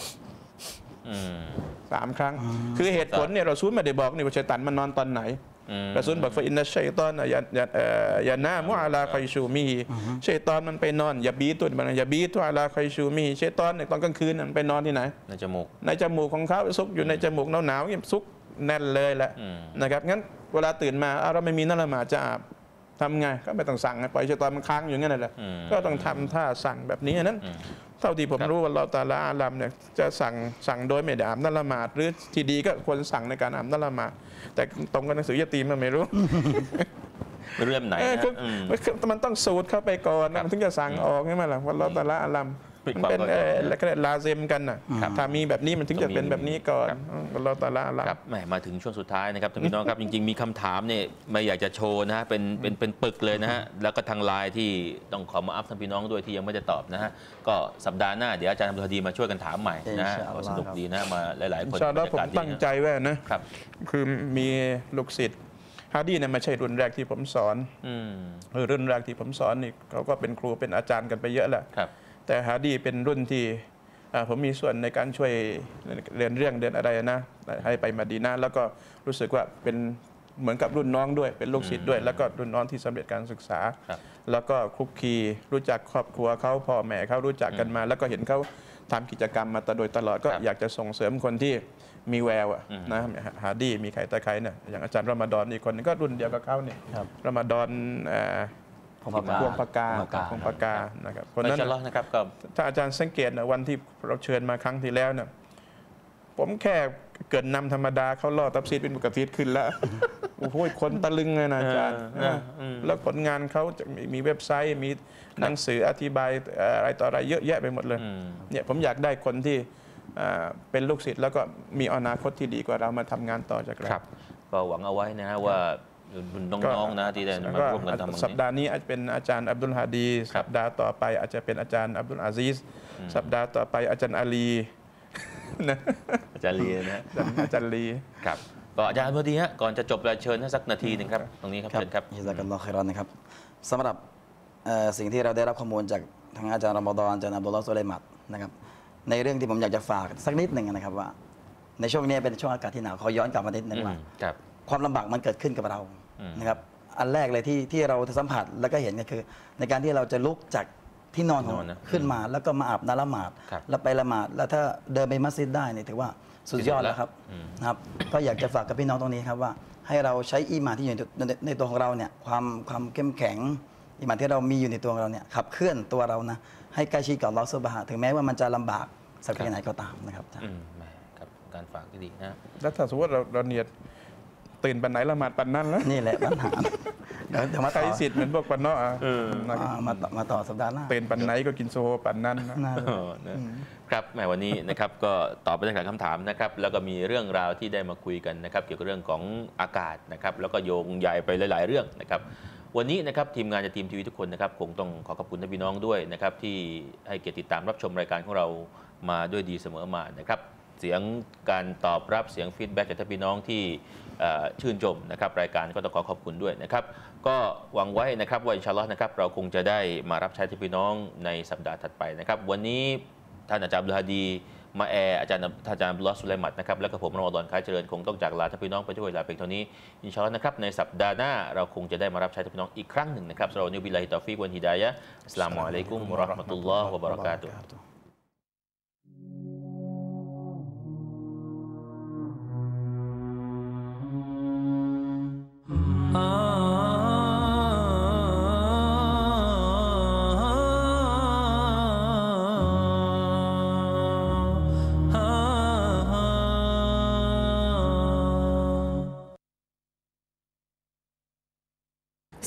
3 ครั้งคือเหตุผลเนี่ยเราซูลไม่ได้บอกนี่ว่าชัยฏอนมันนอนตอนไหนเราซูลบอกว่าอินนัชชัยฏอนอย่าหน้ามุอาลาคอยชูมีชัยฏอนมันไปนอนอย่าบีตุมันอย่าบีตุอาลาคอยชูมีชัยฏอนเนี่ยตอนกลางคืนมันไปนอนที่ไหนในจมูกของเขาซุกอยู่ในจมูกหนาวๆเนี่ยซุกแน่นเลยแหละนะครับงั้นเวลาตื่นมาเราไม่มีน้ำละหมาดจะอาบทำไงก็ไม่ต้องสั่งปล่อยชัยฏอนมันค้างอยู่งั้นแหละก็ต้องทำท่าสั่งแบบนี้นั้นเท่าที่ผมรู้ว่าเราตาลาอาลัมเนี่ยจะสั่งโดยไม่ได้อาบน้ำละหมาดหรือที่ดีก็ควรสั่งในการอาบน้ำละหมาดแต่ตรงกับหนังสือยะตีมมันไม่รู้เรื่องไหนมันต้องสูตรเข้าไปก่อนมันถึงจะสั่งออกใช่ไหมล่ะว่าเราตาลาอาลัมมันเป็นลาเซมกันนะถ้ามีแบบนี้มันถึงจะเป็นแบบนี้ก่อนเราตาลาอาลัมครับมาถึงช่วงสุดท้ายนะครับท่านพี่น้องครับจริงๆมีคำถามเนี่ยไม่อยากจะโชว์นะฮะเป็นปึกเลยนะฮะแล้วก็ทางไลน์ที่ต้องขอมาอัพท่านพี่น้องด้วยที่ยังไม่ได้ตอบนะฮะก็สัปดาห์หน้าเดี๋ยวอาจารย์อับดุลฮาดีมาช่วยกันถามใหม่นะฮะสนุกดีนะมาหลายๆคนผมตั้งใจไว้นะครับคือมีลูกศิษย์ฮาดีเนี่ยไม่ใช่รุ่นแรกที่ผมสอนรุ่นแรกที่ผมสอนนี่เขาก็เป็นครูเป็นอาจารย์กันไปเยอะแหละแต่ฮาดีเป็นรุ่นที่ผมมีส่วนในการช่วยเรียนเรื่องเดือนอะไรนะให้ไปมะดีนะห์แล้วก็รู้สึกว่าเป็นเหมือนกับรุ่นน้องด้วยเป็นลูกศิษย์ด้วยแล้วก็รุ่นน้องที่สำเร็จการศึกษาแล้วก็คลุกคลีรู้จักครอบครัวเขาพ่อแม่เขารู้จักกันมา แล้วก็เห็นเขาทำกิจกรรมมาโดยตลอดก็อยากจะส่งเสริมคนที่มีแววนะฮาดีมีใครตะใครเนี่ยอย่างอาจารย์รอมฎอนอีกคนนึงก็รุ่นเดียวกับเขาเนี่ยรอมฎอนพวงปากกานะครับคนนั้นนะครับถ้าอาจารย์สังเกตนะวันที่เราเชิญมาครั้งที่แล้วเนี่ยผมแค่เกิดนำธรรมดาเขาล่อตับซีดเป็นบุกซีดขึ้นแล้วโอ้โหคนตะลึงเลยนะอาจารย์แล้วผลงานเขาจะมีเว็บไซต์มีหนังสืออธิบายอะไรต่ออะไรเยอะแยะไปหมดเลยเนี่ยผมอยากได้คนที่เป็นลูกศิษย์แล้วก็มีอนาคตที่ดีกว่าเรามาทำงานต่อจากเราก็หวังเอาไว้นะฮะว่าน้องๆนะที่ได้มาร่วมกันทำสัปดาห์นี้อาจจะเป็นอาจารย์อับดุลฮาดีสัปดาห์ต่อไปอาจจะเป็นอาจารย์อับดุลอาซีซสัปดาห์ต่อไปอาจารย์อาลีนะอาจารย์ลีนะอาจารย์ลีครับก็อาจารย์พอดีฮะก่อนจะจบรายเชิญสักนาทีหนึ่งครับตรงนี้ครับเชิญครับฮิซากัลลอฮุค็อยรอนนะครับสำหรับสิ่งที่เราได้รับข้อมูลจากทางอาจารย์รอมฎอนอาจารย์อับดุลลอฮ์ซุลัยมัดนะครับในเรื่องที่ผมอยากจะฝากสักนิดหนึ่งนะครับว่าในช่วงนี้เป็นช่วงอากาศที่หนาวขอย้อนกลับมานิดนึงว่าความลำบากมันเกิดขึ้นกับเรานะครับอันแรกเลยที่เราสัมผัสแล้วก็เห็นก็คือในการที่เราจะลุกจากที่นอนขึ้นมาแล้วก็มาอาบน้ำละหมาดแล้วไปละหมาดแล้วถ้าเดินไปมัสยิดได้นี่ถือว่าสุดยอดแล้วครับนะครับก็อยากจะฝากกับพี่น้องตรงนี้ครับว่าให้เราใช้อีหม่านที่อยู่ในตัวของเราเนี่ยความเข้มแข็งอีหม่านที่เรามีอยู่ในตัวของเราเนี่ยขับเคลื่อนตัวเรานะให้ใกล้ชิดกับอัลเลาะห์ซุบฮานะห์ถึงแม้ว่ามันจะลำบากสักเพียงไหนก็ตามนะครับการฝากที่ดีนะแล้วถ้าสมมติเราเนียดตื่นปันไหนละหมาดปันนั่นแล้วนี่แหละปัญหาเดี๋ยวมาต่อสิทธิ์เหมือนพวกปันเนาะมาต่อสัปดาห์หน้าตื่นปันไหนก็กินโซปันนั่นครับแหมวันนี้นะครับก็ตอบไปหลายคำถามนะครับแล้วก็มีเรื่องราวที่ได้มาคุยกันนะครับเกี่ยวกับเรื่องของอากาศนะครับแล้วก็โยงใหญ่ไปหลายๆเรื่องนะครับวันนี้นะครับทีมงานจากทีมทีวีทุกคนนะครับคงต้องขอขอบคุณท่านพี่น้องด้วยนะครับที่ให้เกียรติติดตามรับชมรายการของเรามาด้วยดีเสมอมานะครับเสียงการตอบรับเสียงฟีดแบ็กจากท่านพี่น้องที่ชื่นชมนะครับรายการก็ต้องขอบคุณด้วยนะครับก็หวังไว้นะครับว่าอินชาอัลลอฮ์นะครับเราคงจะได้มารับใช้ท่านพี่น้องในสัปดาห์ถัดไปนะครับวันนี้ท่านอาจารย์อับดุลฮาดีมาแอร์อาจารย์อับดุลลอฮ์ซุลัยมัดนะครับแล้วก็ผมรอมฎอนคล้ายเจริญคงต้องจากลาท่านพี่น้องไปด้วยเวลาเพียงเท่านี้อินชาอัลลอฮ์นะครับในสัปดาห์หน้าเราคงจะได้มารับใช้ท่านพี่น้องอีกครั้งหนึ่งนะครับสำหรับวันนี้บิลลาฮิตอฟิกวันฮิดายะห์อัสสลามุอะลัยกุมวะเราะห์มะตุลลอฮ์วะบะเราะกาตุฮ์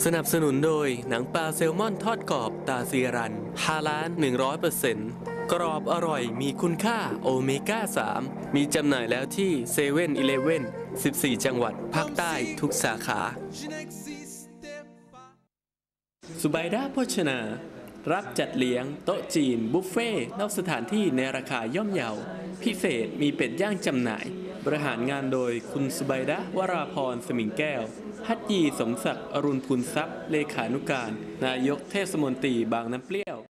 สนับสนุนโดยหนังปลาแซลมอนทอดกรอบตาซีรันฮาลาล 100% กรอบอร่อยมีคุณค่าโอเมก้า 3 มีจำหน่ายแล้วที่เซเว่นอีเลฟเว่น 14 จังหวัดภาคใต้ทุกสาขาสุไบดะโภชนารับจัดเลี้ยงโต๊ะจีนบุฟเฟ่นอกสถานที่ในราคาย่อมเยาพิเศษมีเป็ดย่างจำหน่ายบริหารงานโดยคุณสุไบดะวราพรสมิงแก้วฮัจญีสมศักดิ์อรุณพูนทรัพย์เลขานุการนายกเทศมนตรีบางน้ำเปรี้ยว